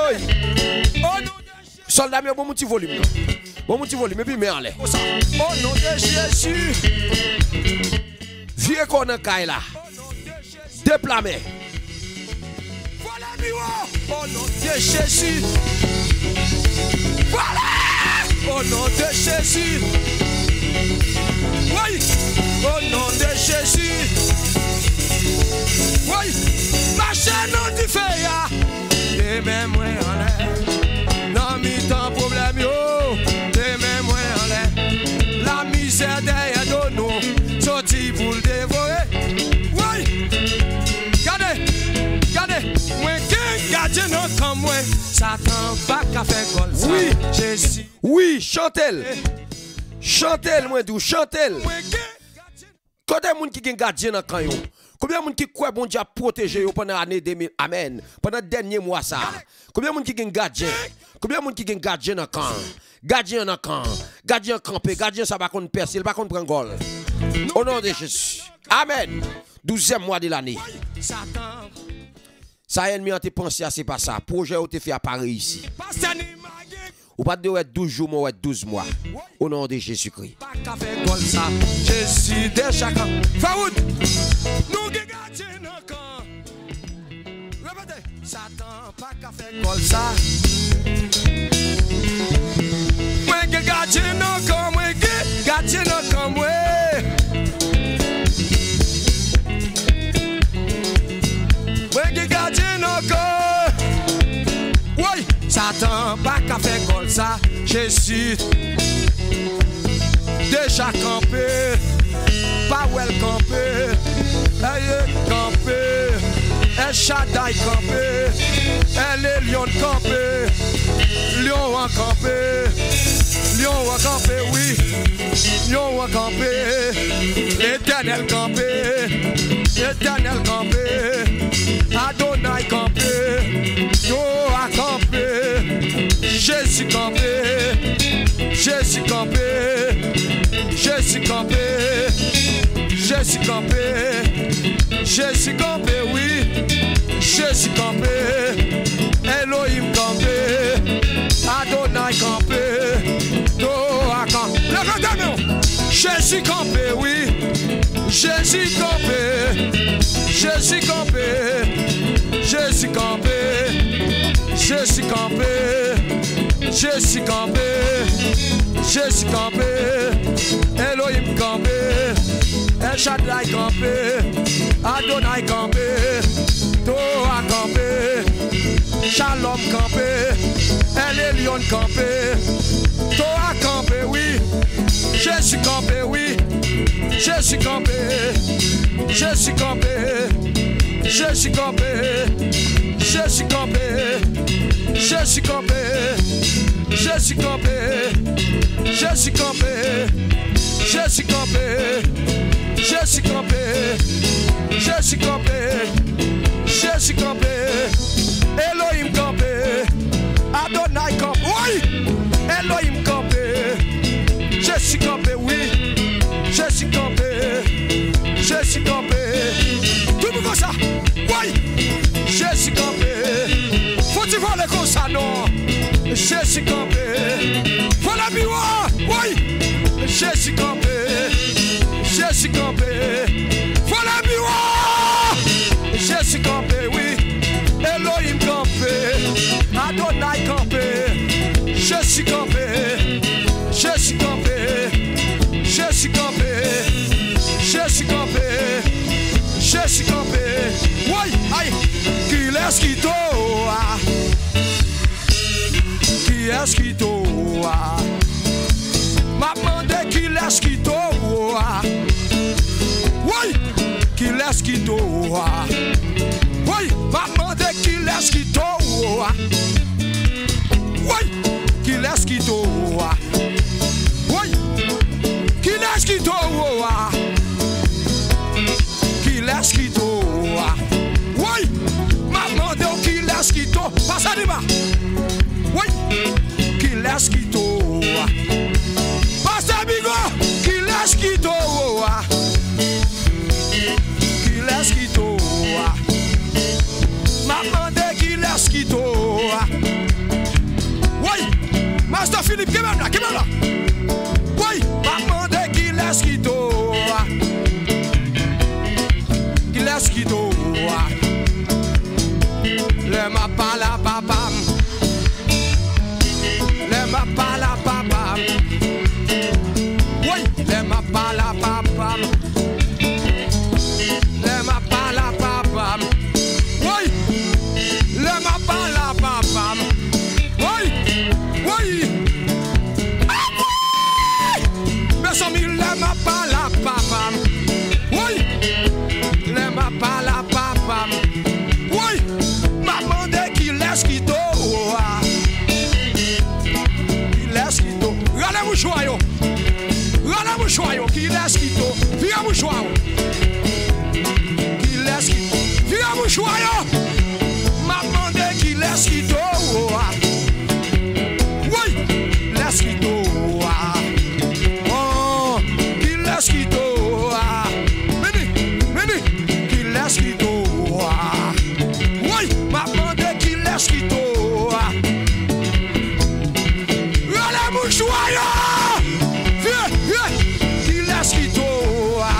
Speaker 2: Soldat, mais bon petit volume. Bon petit volume, et puis mais en l'air.
Speaker 1: Au nom de Jésus.
Speaker 2: Vieux qu'on a caille là. Déplamé.
Speaker 1: Voilà, au nom de Jésus. Voilà. Au nom de Jésus. Oui. Au nom de Jésus. Oui. Ma chaîne du feu. Et même moi en l'air. Non, mi ton problème yo. Et même moi en l'air. La misère derrière de nous. Sorti pour le dévorer. Oui. Regardez. Regardez. Moi qui garde comme moi. Satan pas qu'à faire gol.
Speaker 2: Oui.
Speaker 1: Jésus.
Speaker 2: Oui, chantez-le. Chantez-le, moi, d'où chantez-le. Combien de monde qui gagne gardien dans camp yo? Combien de monde qui croit bon Dieu a protégé yo pendant l'année 2000? Amen. Pendant le dernier mois ça. Combien de monde qui gagne gardien? Combien de monde qui gagne gardien dans camp? Gardien dans camp. Gardien campé. Gardien ça va contre percer, il va contre prendre gol. Au nom de Jésus. Amen. 12e mois de l'année. Ça ennemi a te pensé à c'est pas ça. Projet a été fait à Paris ici. Ou pas de 12 jours, mais 12 mois. Au nom de Jésus-Christ.
Speaker 1: Jésus de chacun. Faoud, nous qui gardons nos camps. Répétez, Satan pas qu'à faire comme ça. Moi qui gardons nos camps, moi qui gardons nos camps, moi. Moi qui gardons nos camps. Oui, Satan pas qu'à faire comme ça. Jésus déjà campé, pas well campé, elle campé, elle Shaddai campé, elle est lion campé, lion a campé, lion a campé, oui, lion a campé, éternel campé, éternel campé, Adonai campé, yo a campé, Jésus campé, Jésus campé, Jésus campé, Jésus campé, Jésus campé, oui, Jésus campé, Elohim campé, Adonai campé, Toa campé, Jésus campé, oui, Jésus campé, Jésus campé, Jésus campé, Jésus campé, Jésus campé, Jésus campé, Elohim campé, El Shaddai campé, Adonai campé, Toa campé, Shalom campé, El Elyon campé, Toa campé, oui, Jésus campé, oui, Jésus campé, Jésus campé, Jésus campé, Jésus campé, Jésus campé, Jésus campé, Jésus campé, Jésus campé, Jésus campé, Jésus campé, Jésus campé, Elohim campé, Adonai campé, oui, Elohim campé, Jésus campé, oui, Jésus campé, Jésus campé, tout le monde comme ça, oui, Jésus campé, faut-il voir les comme ça, non? Jésus campé, voilà biwa, oui, Jésus campé, Jésus campé, voilà biwa, Jésus campé, oui, Elohim campé, Adonai campé, Jésus campé, laisse qui t'oua. Oui, qui laisse qui t'oua. Oui, maman de qui laisse qui t'oua. Oui, qui laisse qui t'oua. Oui, qui laisse qui t'oua. Qui laisse qui t'oua. Oui, maman de qui laisse qui t'oua. Passe à l'ima. Oui, qui laisse qui t'oua. Passe à bigo. Qui laisse qui t'oua. Qui laisse qui t'oua. Maman de qui laisse qui t'oua. Oui, Master Philippe, qui même là, qui même là. Oui, maman de qui laisse qui t'oua. Qui laisse qui t'oua. Le ma pas la papa. Le ma pas la papa. Oui, le ma pas la papa. Le ma pas la papa. Oui, le ma pas la papa. Oui, oui. Ah oui! Mes amis, le ma pas la papa. Oui, le ma pas la papa. Oui, maman de qui laisse qui t'oua. Qui laisse qui t'oua. Regardez mon choyau. Regardez mon choyau. Qui laisse qui t'oua. Viens mon choyau. Qui laisse qui t'oua. Viens mon choyau. Maman de qui laisse qui t'oua. Oui, laisse qui t'oua. Oh, qui laisse qui t'oua. Meni, qui laisse qui t'oua. Oui, maman de qui laisse qui t'oua. Regardez mon choyau. Viens, qui laisse qui t'oua.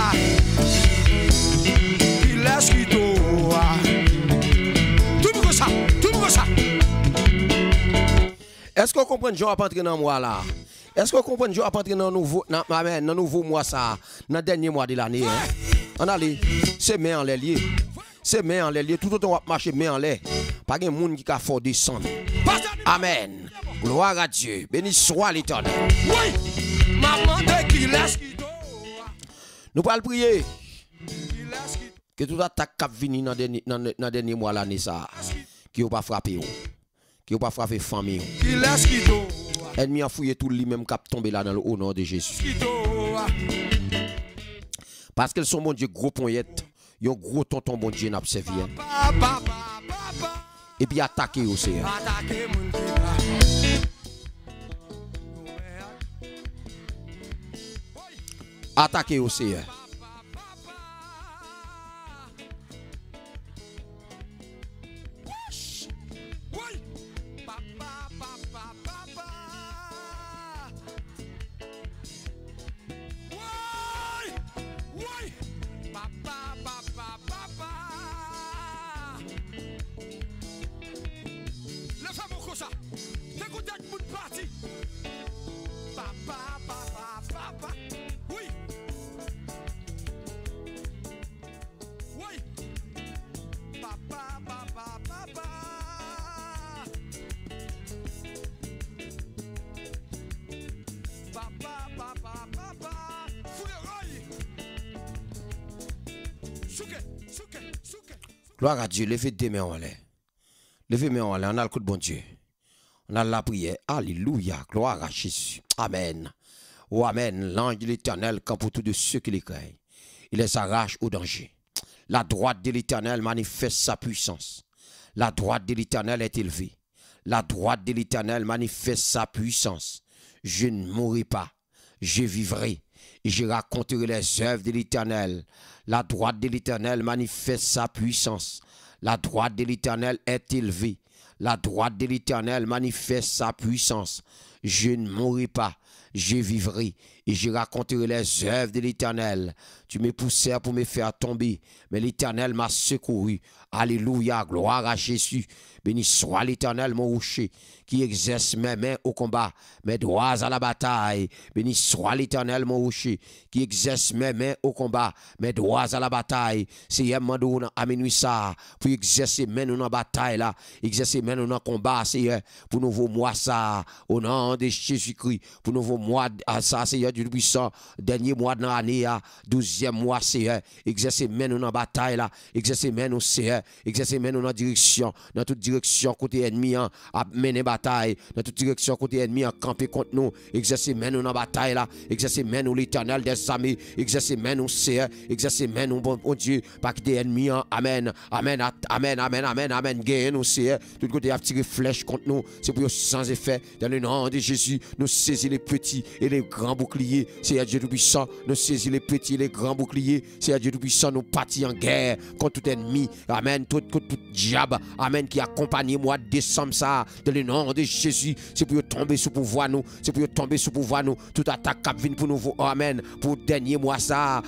Speaker 1: Qui laisse qui t'oua. Tout le monde ça, tout le monde ça.
Speaker 2: Est-ce qu'on comprend que je vais entrer dans moi là? Est-ce qu'on comprend que je vais entrer dans le nouveau mois ça, dans le dernier mois de l'année? On allait, c'est main en l'air lié. C'est main en l'air lié. Tout autant on va marcher main en l'air. Pas de monde qui a fort descendre. Amen. Gloire à Dieu. Béni soit l'Éternel.
Speaker 1: Oui, maman de qui laisse qui t'oua.
Speaker 2: Nous allons prier.
Speaker 1: Qui laisse qui
Speaker 2: Que tout attaque qui vient dans le dernier mois de l'année ça, qui n'a pas frappé, qui n'a pas frappé famille.
Speaker 1: qui laisse qui t'oua.
Speaker 2: Ennemi a fouillé tout lui-même qui a tombé là dans le haut nom de Jésus.
Speaker 1: Qui t'oua.
Speaker 2: Parce qu'ils sont mon Dieu gros poignettes, ils ont gros tonton bon Dieu n'a servi.
Speaker 1: Papa.
Speaker 2: Et puis attaquer aussi.
Speaker 1: Attaquer mon Dieu.
Speaker 2: Attaquer aussi. Gloire à Dieu, levez des mains en l'air. Levez les mains en l'air, on a le coup de bon Dieu. On a la prière. Alléluia, gloire à Jésus. Amen. Oh amen, l'ange de l'Éternel campe pour tous de ceux qui les craignent. Il les arrache au danger. La droite de l'Éternel manifeste sa puissance. La droite de l'Éternel est élevée. La droite de l'Éternel manifeste sa puissance. Je ne mourrai pas, je vivrai et je raconterai les œuvres de l'Éternel. La droite de l'Éternel manifeste sa puissance. La droite de l'Éternel est élevée. La droite de l'Éternel manifeste sa puissance. Je ne mourrai pas, je vivrai et je raconterai les œuvres de l'Éternel. Tu me poussais pour me faire tomber, mais l'Éternel m'a secouru. Alléluia, gloire à Jésus. Béni soit l'Éternel, mon rocher, qui exerce mes mains au combat, mes doigts à la bataille. Béni soit l'Éternel, mon rocher, qui exerce mes mains au combat, mes doigts à la bataille. C'est un mandou à minuit ça, pour exercer mes mains dans la bataille là, exercer mes mains dans le combat, c'est pour nouveau moi ça, au nom nom de Jésus-Christ, pour nouveau mois, ça, Seigneur Dieu puissant, dernier mois de l'année, 12e mois, Seigneur, exercer main nous dans la bataille, là, exercer main nous, Seigneur, exercer main nous dans direction, dans toute direction, côté ennemi, à mener bataille, dans toute direction, côté ennemi, à camper contre nous, exercer main nous dans la bataille, là, exercer main nous l'éternel des armées, exercer main nous, Seigneur, exercer main nous, bon Dieu, pas que des ennemis, amen, amen, amen, amen, amen, amen, gagne nous, Seigneur, tout côté a tiré flèche contre nous, c'est pour sans effet, dans le nom de Jésus, nous saisissons les petits et les grands boucliers, Seigneur Dieu Tout-Puissant, nous saisissons les petits et les grands boucliers, Seigneur Dieu Tout-Puissant, nous partis en guerre contre tout ennemi, amen, tout diable, amen, qui accompagne moi de décembre ça, dans le nom de Jésus, c'est pour tomber sous pouvoir nous, c'est pour tomber sous pouvoir nous, toute attaque qui vient pour nous, amen, pour dernier mois ça,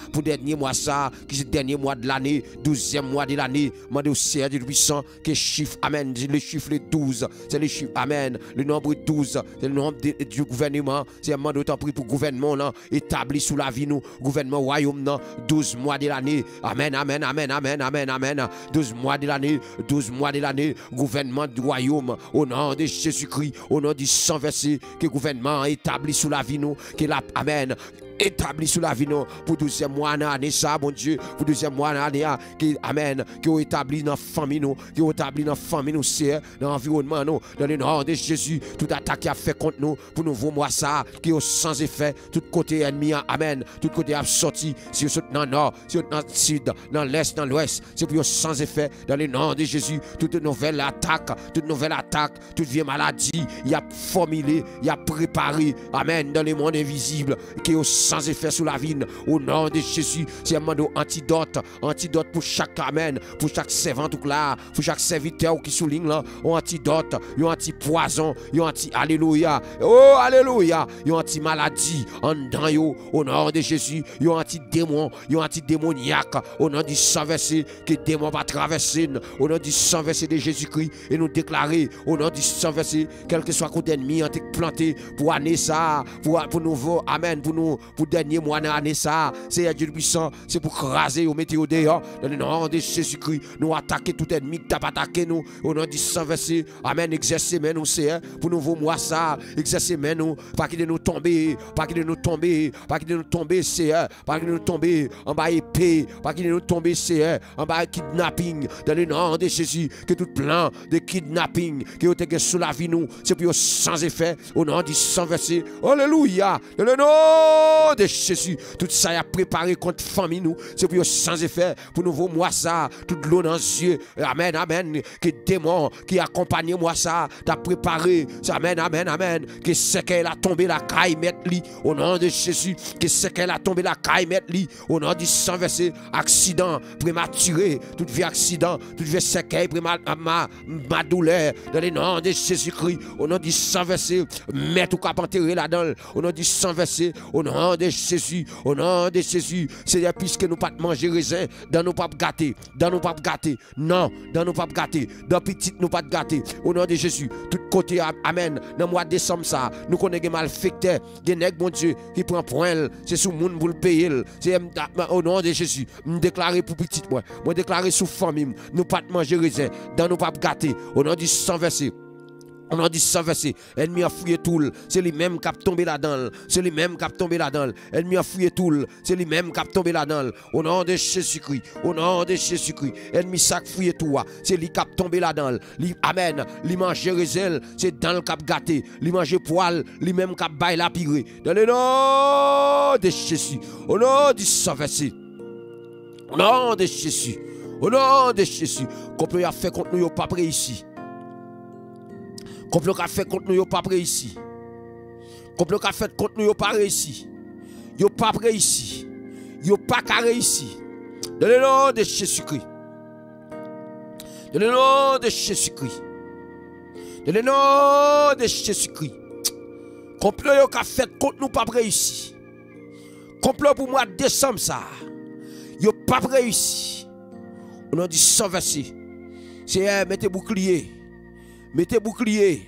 Speaker 2: qui c'est le dernier mois de l'année, 12e mois de l'année, demandez au Seigneur Dieu Tout-Puissant, que chiffre, amen, le chiffre 12, c'est le chiffre, amen, le nombre 12, c'est le nombre du gouvernement, c'est un mandat d'autant pris pour le gouvernement là, établi sous la vie nous, gouvernement royaume là, 12 mois de l'année, amen, amen, amen, amen, amen, amen, 12 mois de l'année, gouvernement du royaume, au nom de Jésus-Christ, au nom du sang versé, que gouvernement établi sous la vie nous, que la, amen, établi sous la vie nous pour 12e mois d'année ça bon Dieu pour 12e mois d'année qui amen qui ont établi dans famille nous qui ont établi dans famille nous c'est dans l'environnement nous dans le nom de Jésus tout attaque qui a fait contre nous pour nous voir moi ça qui est sans effet tout côté ennemi amen tout côté a sorti si vous dans le nord si vous dans le sud dans l'est dans l'ouest c'est pour sans effet dans le nom de Jésus toute nouvelle attaque toute vieille maladie il a formulé il a préparé amen dans le monde invisible qui est sans effet sur la vie, au nom de Jésus, c'est un antidote pour chaque amen, pour chaque servante là, pour chaque serviteur qui souligne là, un antidote, un anti-poison, un anti-alléluia, oh alléluia, un anti-maladie, en dedans yo, au nom de Jésus, un anti-démon, un anti-démoniaque, au nom du sang versé, que démon va traverser, au nom du sang versé de Jésus-Christ, et nous déclarer, au nom du sang versé, quel que soit côté ennemi, planté pour année ça, pour nouveau, amen, pour dernier mois d'année ça, c'est Dieu puissant, c'est pour craser au météo dehors, dans le nom de Jésus-Christ, nous attaquer tout ennemi qui t'a attaqué nous, au nom du sang versé, amen, exercer mais nous c'est pour nouveau mois ça, exercer mais nous, pas qu'il de nous tomber, c'est pas qu'il de nous tomber en bas épée, pas qu'il de nous tomber c'est en bas kidnapping, dans le nom de Jésus, que tout plan de kidnapping qui ont été sous la vie nous, c'est pour sans effet, au nom du sang versé, alléluia, dans le nom de Jésus, tout ça a préparé contre famille nous, c'est pour sans effet, pour nous voir moi ça, toute l'eau dans les yeux, amen, amen, que démon qui accompagne moi ça, t'as préparé, amen, amen, amen, que c'est qu'elle a tombé la caille mettre li, au nom de Jésus, que c'est qu'elle a tombé la caille mettre li, au nom du sang versé, accident prématuré, toute vie accident, toute vie séquelle, ma douleur, dans le nom de Jésus-Christ, au nom du sang versé, mets tout cap enterré là-dedans, au nom du sang versé, au nom de Jésus, au nom de Jésus, Seigneur, puisque nous pas manger raisin, dans nos pas gâter, non, dans nos pas gâter, dans petit nous pas gâter, au nom de Jésus, tout côté, amen, dans le mois de décembre ça, nous connaissons des malfaiteurs, des nègres, bon Dieu, qui prend point, c'est sous monde pour le payer, c'est au nom de Jésus, me déclarer pour petit moi déclarer sous famille, nous pas manger raisin, dans nos pas gâter, au nom du sang versé. On a dit ça versé, ennemi a fouillé tout, c'est lui-même qui a tombé là-dedans, ennemi a fouillé tout, c'est lui-même qui a tombé là-dedans, au nom de Jésus-Christ, ennemi ça fouillé tout, c'est lui qui a tombé là-dedans, amen, lui manger raisin, c'est dans le cap gâté, lui manger poil, lui-même qui a baillé la pire, dans le nom de Jésus, au nom du sang versé, au nom de Jésus, complot a fait contre nous, pas prêt ici. Complot qu'a fait contre nous, yo pas prêt ici. Complot qu'a fait contre nous, yo pas réussi. Yo pas prêt ici. Yo pas carré ici. Dans le nom de Jésus-Christ. Dans le nom de Jésus-Christ. Dans le nom de Jésus-Christ. Complot yo qu'a fait contre nous, pas prêt ici. Complot pour mois de décembre ça. Yo pas prêt ici. On a dit sans verser. C'est mettez bouclier. Mettez bouclier,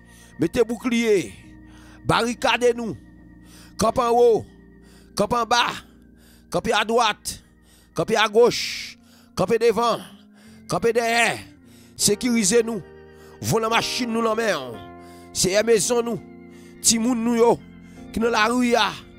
Speaker 2: barricadez-nous, camp en haut, camp en bas, campez à droite, campez à gauche, campez devant, campez derrière, sécurisez-nous, voulons la machine nous la main, c'est la maison nous, petit moun nou yo, qui dans la rue,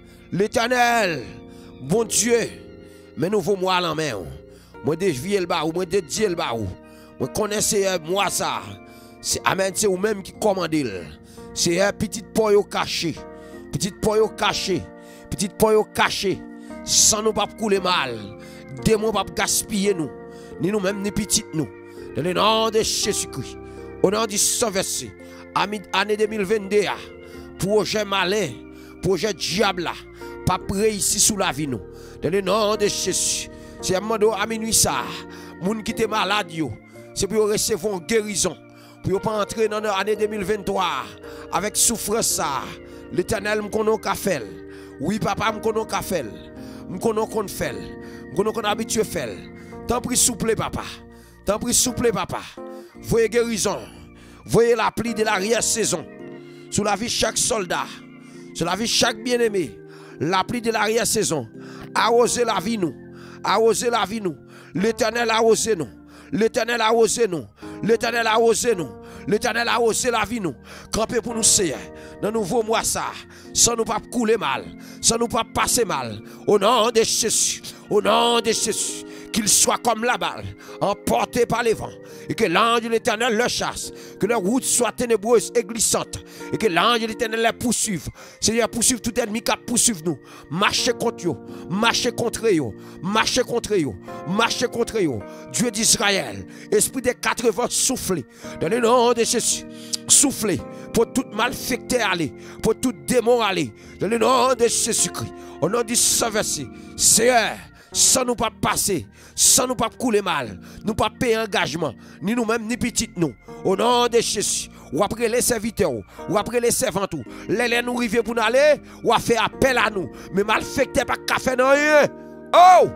Speaker 2: l'Éternel, bon Dieu, mais nous voulons moi à la main. Moi, de vie le barou, moi, de Dieu le barou. Moi, connaissez moi ça. C'est Amen, c'est vous même qui commandez. C'est un petit poyo caché. Petit poyo caché. Petit poyo caché. Sans nous pas couler mal. Démon pas gaspiller nous. Ni nous même ni petit nous. Dans le nom de Jésus-Christ. Au nom du Saint-Versé. Année 2022. Projet malin. Projet diable. Pas prêt ici sous la vie nous. Dans le nom de Jésus. C'est un moment à minuit ça. Moun qui est malade yo. C'est pour recevoir une guérison. Pour ne pas entrer dans l'année 2023 avec souffrance ça. L'Éternel me connaît qu'à faire. Oui papa me connaît qu'à faire. Me connaît qu'on fait. Me connaît qu'on habitué faire. Tant pis souple papa. Tant pis souple papa. Voyez guérison. Voyez la pluie de l'arrière-saison. Sous la vie chaque soldat. Sur la vie chaque bien-aimé. La pluie de l'arrière-saison. Arroser la vie nous. Arroser la vie nous. L'Éternel a arrosé nous. L'Éternel a arrosé nous. L'Éternel a arrosé nous. L'Éternel a arrosé la vie nous. Camper pour nous Seigneur. Dans nouveau mois ça. Sans nous pas couler mal. Sans nous pas passer mal. Au nom de Jésus. Au nom de Jésus. Qu'il soit comme la balle. Emporté par les vents. Et que l'ange de l'Éternel le chasse. Que leur route soit ténébreuse et glissante. Et que l'ange de l'Éternel les poursuive. Seigneur, poursuive tout ennemi qui poursuive nous. Marchez contre eux. Marchez contre eux. Marchez contre eux. Marchez contre eux. Dieu d'Israël. Esprit des 80 soufflez. Dans le nom de Jésus. Soufflez. Pour tout malfecté aller. Pour tout démon aller. Dans le nom de Jésus-Christ. Au nom du Saint-Versé. Seigneur. Sans nous pas passer, sans nous pas couler mal, nous pas payer engagement, ni nous-mêmes, ni petit nous. Au nom de Jésus, ou après les serviteurs, ou après les servantes, les nous rivières pour nous aller, ou à faire appel à nous. Mais malfecté pas qu'à faire rien. Oh!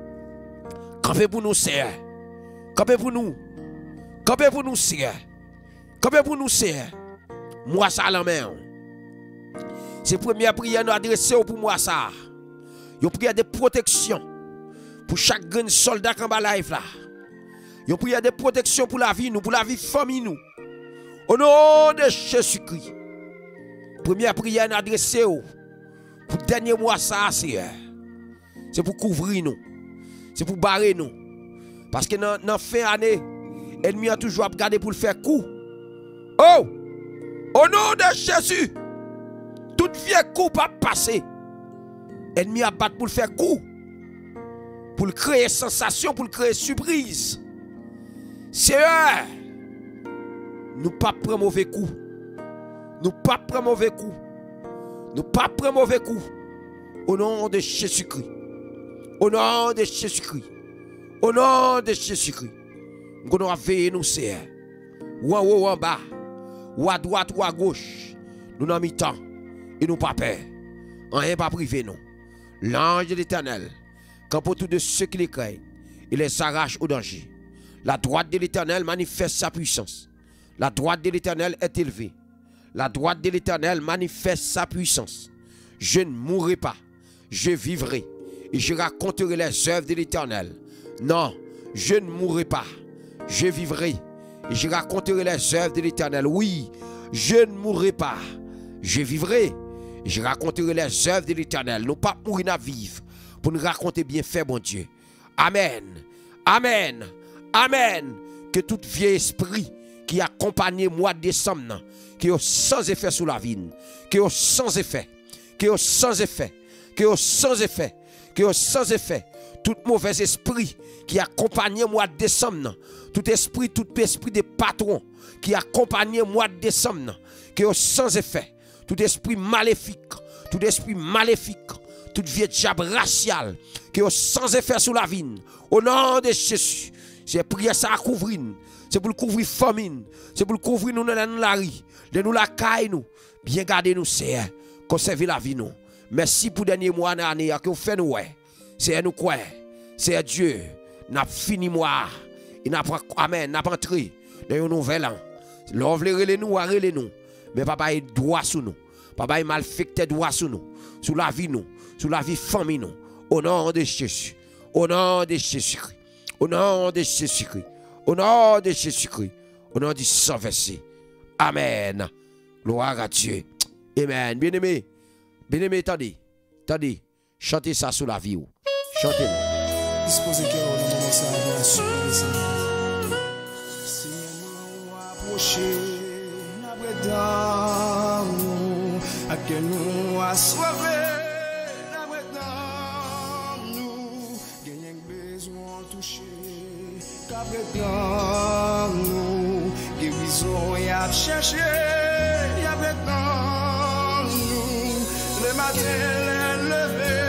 Speaker 2: Campez pour nous, Seigneur. Campez pour nous. Campez pour nous, Seigneur. Campez pour nous, Seigneur. Moi, ça à la main. C'est la première prière nous adresser pour moi, ça. Une prière de protection. Pour chaque grand soldat qui est en live là. Une prière de protection pour la vie nous, pour la vie famille nous. Au nom de Jésus-Christ. Première prière adressée pour le dernier mois ça, c'est pour couvrir nous. C'est pour barrer nous. Parce que dans la fin d'année, l'ennemi a toujours regardé pour le faire coup. Oh! Au nom de Jésus, toute vieux coup pas passer. L'ennemi a battu pour le faire coup. Pour le créer sensation, pour le créer surprise. Seigneur, nous pas prendre mauvais coup. Nous pas prendre mauvais coup. Nous pas prendre mauvais coup. Au nom de Jésus-Christ. Au nom de Jésus-Christ. Au nom de Jésus-Christ. Nous allons veiller nous, Seigneur. Ou en haut ou en bas. Ou à droite ou à gauche. Nous n'avons pas temps. Et nous pas peur. Rien pas privé nous. L'ange de l'Éternel. Quand pour tous de ceux qui les craignent, il les arrache au danger. La droite de l'Éternel manifeste sa puissance. La droite de l'Éternel est élevée. La droite de l'Éternel manifeste sa puissance. Je ne mourrai pas, je vivrai et je raconterai les œuvres de l'Éternel. Non, je ne mourrai pas, je vivrai et je raconterai les œuvres de l'Éternel. Oui, je ne mourrai pas, je vivrai et je raconterai les œuvres de l'Éternel. Nous pas mourir à vivre. Pour nous raconter bien fait, bon Dieu. Amen. Amen. Amen. Que tout vieux esprit qui accompagne mois de décembre, qui est sans effet sur la vie, qui est sans effet, qui est sans effet, qui est sans effet, qui est sans effet, tout mauvais esprit qui accompagne mois de décembre, tout esprit de patron qui accompagne mois de décembre, qui est sans effet, tout esprit maléfique, tout vieux diable racial qui est sans effet sur la vie. Au nom de Jésus, c'est prier ça à couvrir. C'est pour le couvrir famine. C'est pour le couvrir nous dans la rue. De nous la caille nous. Bien garder nous, Seigneur. Conserver la vie nous. Merci pour le dernier mois de l'année que vous faites nous. C'est nous quoi. C'est Dieu. N'a fini moi. Il n'a pas amen, n'a pas entré dans un nouvel an. L'ouvre les nous, arrêtez nous. Mais papa il droit sur nous. Papa il malfecté droit sur nous. Sur la vie nous. Sur la vie famille nous. Au nom de Jésus. Au nom de Jésus-Christ. Au nom de Jésus-Christ. Au nom de Jésus-Christ. Au nom du Saint-Versé. Amen. Gloire à Dieu. Amen. Bien-aimé, attendez. Chantez ça sous la vie. Chantez.
Speaker 1: Disposez que au moment ça va surpriser. Seigneur nous approcher, n'a dans nous, à que nous a sauvé, n'a dans nous, gagnons besoin toucher, n'a dans nous, guérison y a cherché, y a dans nous, le matin levé.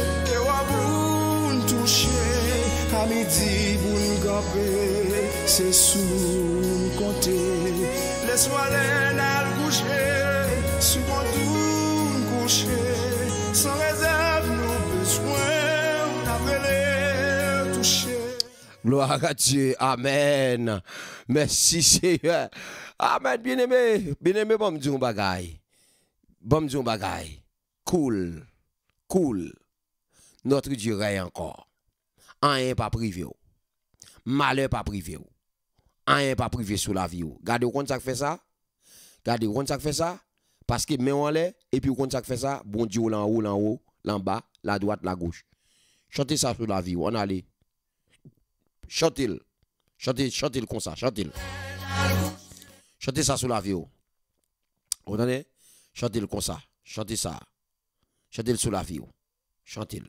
Speaker 1: À midi, pour nous camper, c'est sous nous compter. Laisse-moi l'aile coucher, sous mon tout coucher. Sans réserve, nous besoin d'appeler toucher.
Speaker 2: Gloire à Dieu. Amen. Merci Seigneur. Amen. Bien-aimé, bon me dire un bagay. Cool. Notre Dieu règne encore. Rien pas privé. Malheur pas privé. Rien pas privé sous la vie. Regardez comment ça fait ça? Parce que mais on l'air et puis comment ça fait ça? Bon Dieu là en haut, là en bas, la droite, la gauche. Chantez ça sous la vie. On allez. Chantez comme ça, chantez ça sous la vie. Vous entendez? Chantez comme ça. Chantez ça. Chantez sous la vie. Chantez.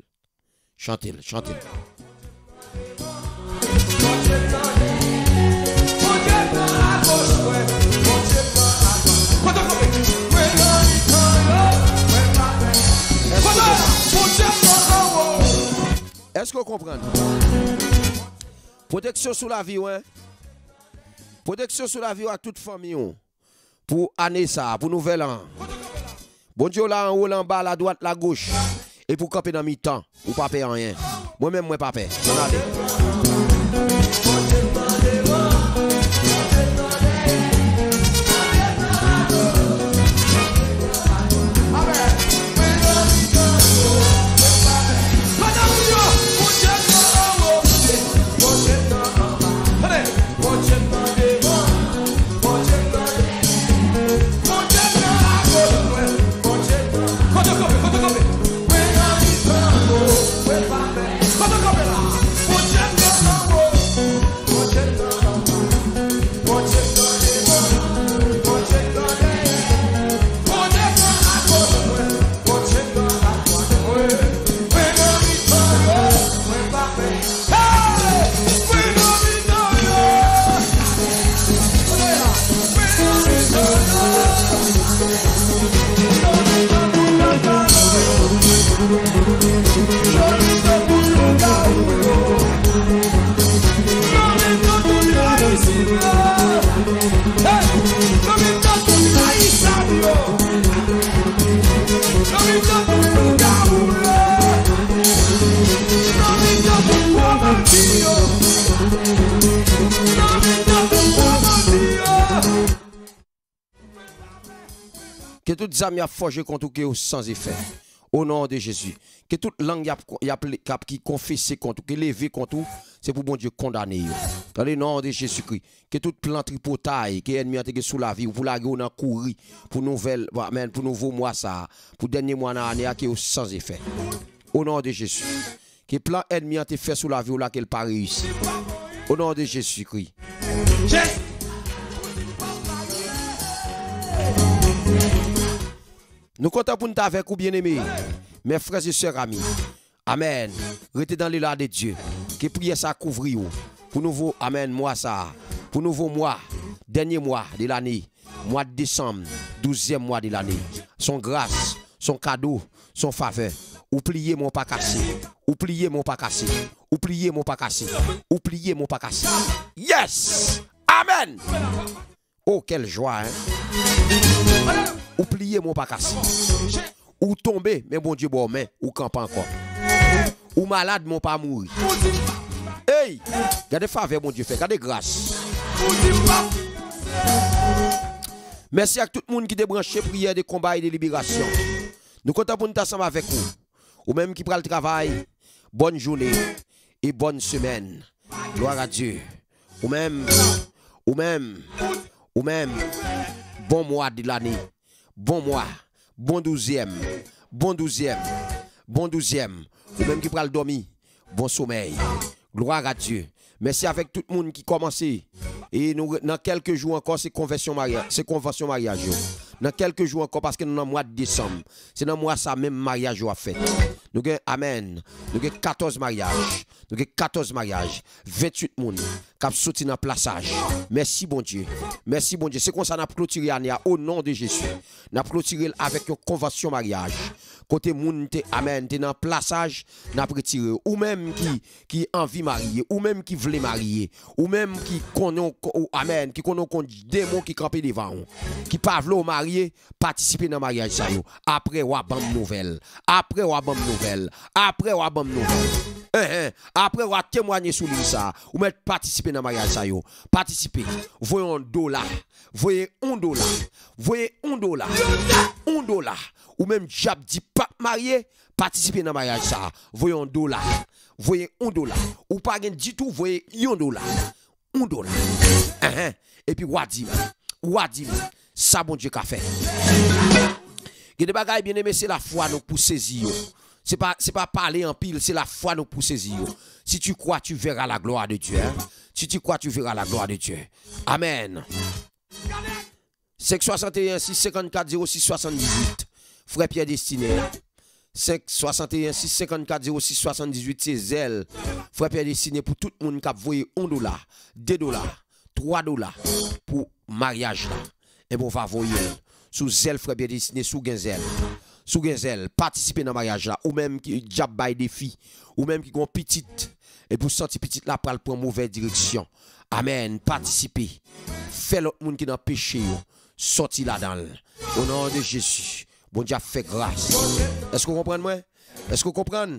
Speaker 2: Est-ce que vous comprenez? Protection sous la vie, ouais. Protection sous la vie à toute famille. Pour année ça, pour nouvel an. Bon Dieu là en haut, là en bas, la droite, la gauche. Et pour camper dans mi-temps, ou pas payer rien. Moi-même, moi pas payer. Que toutes les amis a forgé contre vous sans effet. Au nom de Jésus. Que toute langue qui confesse contre vous, qui lève contre vous, c'est pour bon Dieu condamner. Dans le nom de Jésus-Christ. Que toute plan tripotaille qui est ennemi sous la vie, pour la guerre courir, pour nouvelle, pour nouveau mois ça, pour dernier mois dans l'année qui est sans effet. Au nom de Jésus. Que plan ennemi a fait sous la vie ou là qu'elle pas réussi. Au nom de Jésus-Christ. Nous comptons pour nous avec vous, bien-aimés, mes frères et sœurs amis. Amen. Restez dans l'élan de Dieu. Que prière ça couvre pour nouveau, amen, mois ça. Pour nouveau mois, dernier mois de l'année, mois de décembre, 12e mois de l'année. Son grâce, son cadeau, son faveur. Oubliez mon pas cassé. Oubliez mon pas cassé. Oubliez mon pas cassé. Oubliez mon pas cassé. Yes! Amen! Oh, quelle joie, hein? Oubliez mon pas cassé. Ou tomber, mais bon Dieu, bon, mais ou camp encore. Ou malade, mon pas mourir. Hey! Gardez faveur, mon Dieu, fait. Gardez grâce. Merci à tout le monde qui est branché prière de combat et de libération. Nous comptons pour nous ensemble avec vous. Ou même qui prend le travail, bonne journée et bonne semaine. Gloire à Dieu. Ou même, bon mois de l'année. Bon mois, bon 12e, bon 12e, bon 12e, ou même qui pral dormir, bon sommeil. Gloire à Dieu. Merci avec tout le monde qui commence. Et nous, dans quelques jours encore, c'est convention mariage. Dans quelques jours encore, parce que nous dans le mois de décembre, c'est dans le mois ça même mariage à fait. Nous avons, amen, nous avons 14 mariages. Nous avons 14 mariages, 28 personnes qui ont sauté dans le plaçage. Merci bon Dieu. Merci bon Dieu. C'est comme ça qu'on a clôturé l'année au nom de Jésus. Nous avons clôturé avec une convention mariage. Côté moun te amen, te dans le plaçage, nous avons retiré. Ou même qui envie marier, ou même qui voulait marier, ou même qui connaît, amen, qui connaît démon qui campent devant, qui pas veulent marier, participer dans le mariage. Après, ou a bam nouvelle. Après, ou a bam nouvelle. Après, ou a bam nouvelle. Après, on va témoigner sur ça. Ou mettre participer dans le mariage. Participer. Voyez $1. Voyez $1. Voyez $1. $1. Ou même Jab dit pas marié, participer dans le mariage. Voyez $1. Voyez $1. Ou pas du tout, voyez $1. $1. Et puis, Wadim, ça bon Dieu qu'a fait. Il y a des bagailles bien aimés, c'est la foi nous pour saisir. C'est pas parler en pile, c'est la foi nous pour saisir. Si tu crois, tu verras la gloire de Dieu. Hein? Si tu crois, tu verras la gloire de Dieu. Amen. 561 654 06 78. Frère Pierre Destiné. 561 654 06 78. C'est zèle. Frère Pierre Destiné pour tout le monde qui a voyé $1, $2, $3 pour mariage là. Et bon, va voyer. Sous zèle, frère Pierre Destiné, sous Genzel. Sous Genzel, participer dans le mariage là, ou même qui job by des filles, ou même qui ont petite, et pour sortir petite là, pour prendre mauvaise direction. Amen, participer. Fais l'autre monde qui dans péché, sorti là-dedans. Au nom de Jésus, bon Dieu fait grâce. Est-ce que vous comprenez moi? Est-ce que vous comprenez?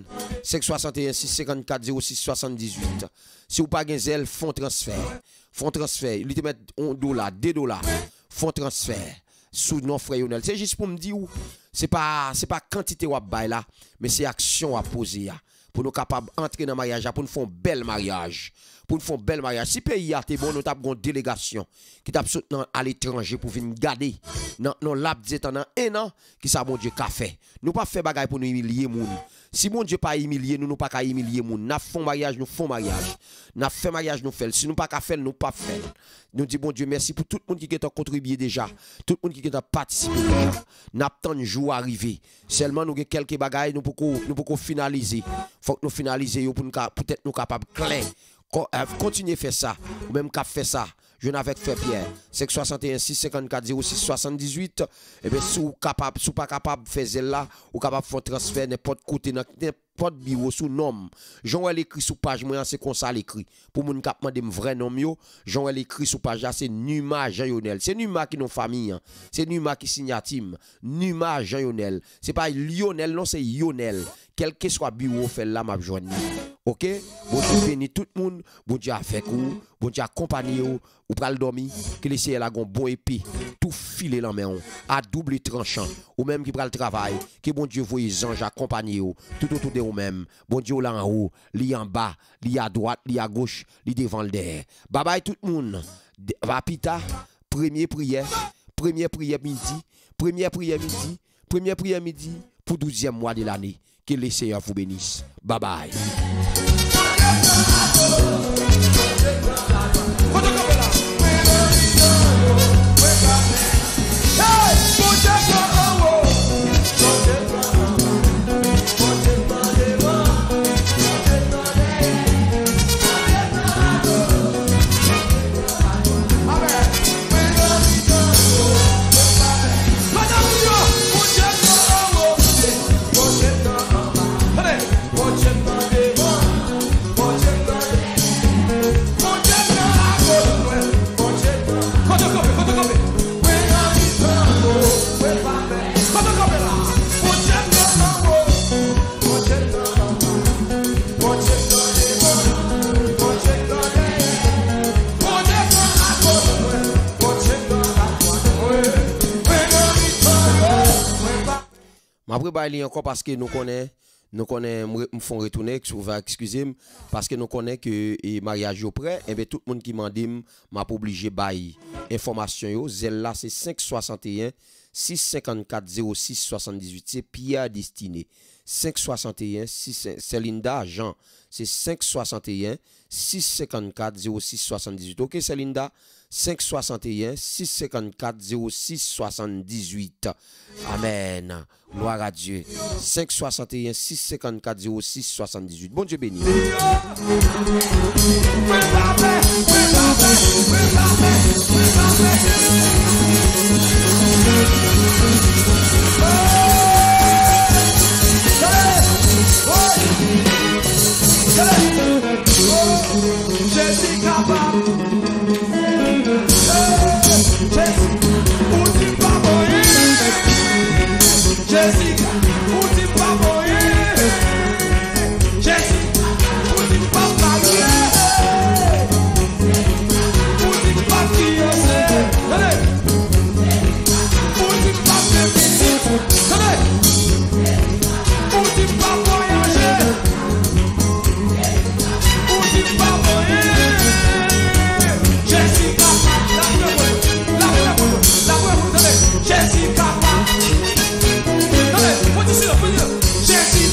Speaker 2: 561 654 06 78. Si vous pas Genzel, font transfert. Font transfert. Il te met $1, $2, font transfert. Sous non frère Yonel. C'est juste pour me dire où c'est pas quantité ou bail là, mais c'est action à poser pour nous capables d'entrer dans le mariage, pour nous faire un bel mariage. Pour nous faire un bel mariage. Si le pays a été bon, nous avons une délégation qui t'a à l'étranger pour venir garder dans l'abdite pendant 1 an qui ça bon Dieu qu'a fait. Nous pas fait bagaille pour nous humilier moun. Si mon Dieu pas humilier nous pas qu'à humilier moun. N'a font mariage, nous font mariage. N'a fait mariage, nous fait. Si nous pas qu'à faire, nous pas faire. Nous dit bon Dieu merci pour tout le monde qui a contribué déjà, tout le monde qui a participé déjà. N'a pas tant jour arrivé. Seulement nous avons quelques bagailles nous pouvons finaliser. Faut que nous finaliser pour peut-être nous capables clair. Continuez à faire ça, ou même qu'à faire ça. Je n'avais avec Frère Pierre. 561 654 06 78. Et bien, si vous n'êtes pas capable de faire cela, ou capable de faire transfert n'importe côté, n'importe bureau sous nom. Jean-Wel écrit sous page, moi, c'est comme ça l'écrit. Pour mon cap de vrai nom, Jean-Wel écrit sous page, c'est Numa Jean-Yonel. C'est Numa qui est nos famille. C'est Numa qui signe à Tim. Numa Jean-Yonel. C'est pas Lionel, non, c'est Yonel. Quel que soit bureau, fait là, m'a joindre. Ok? Bon Dieu bénit tout le monde. Bon Dieu a fait vous. Bon Dieu accompagné vous. Ou pral dormir. Que les ciels a un bon épée. Tout filer dans main. À double tranchant. Ou même qui pral travail. Que bon Dieu voyez les anges accompagner vous. Tout autour de vous-même. Bon Dieu là en haut. Li en bas. Li à droite. Li à gauche. Li devant le derrière. Bye bye tout le monde. Rapita. Première prière midi. Première prière midi. Pour 12e mois de l'année. Que le Seigneur vous bénisse. Bye bye. Après, bah, encore parce que nous connaissons, me font retourner, excusez-moi, parce que nous connaissons que le mariage est prêt, et bien tout le monde qui m'a dit, m'a obligé de bailler information. Zelle là, c'est 561 654 06 78, c'est Pierre Destiné. 561 c'est Linda Jean, c'est 561 654 06 78. OK, c'est Linda, 561 654 06 78. Amen. Gloire à Dieu. 561 654 06 78. Bon Dieu béni.
Speaker 1: Jésus capable. Jésus, ou dit pas mourir. Jésus, ou dit pas mourir. Jésus, ou dit pas marier. Ou dit pas fiancé. Ou dit pas faire visite. Ou dit pas voyager. Ou dit pas mourir. Jésus capable. Jésus capable. Jésus capable. Jésus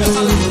Speaker 1: Jérusalem.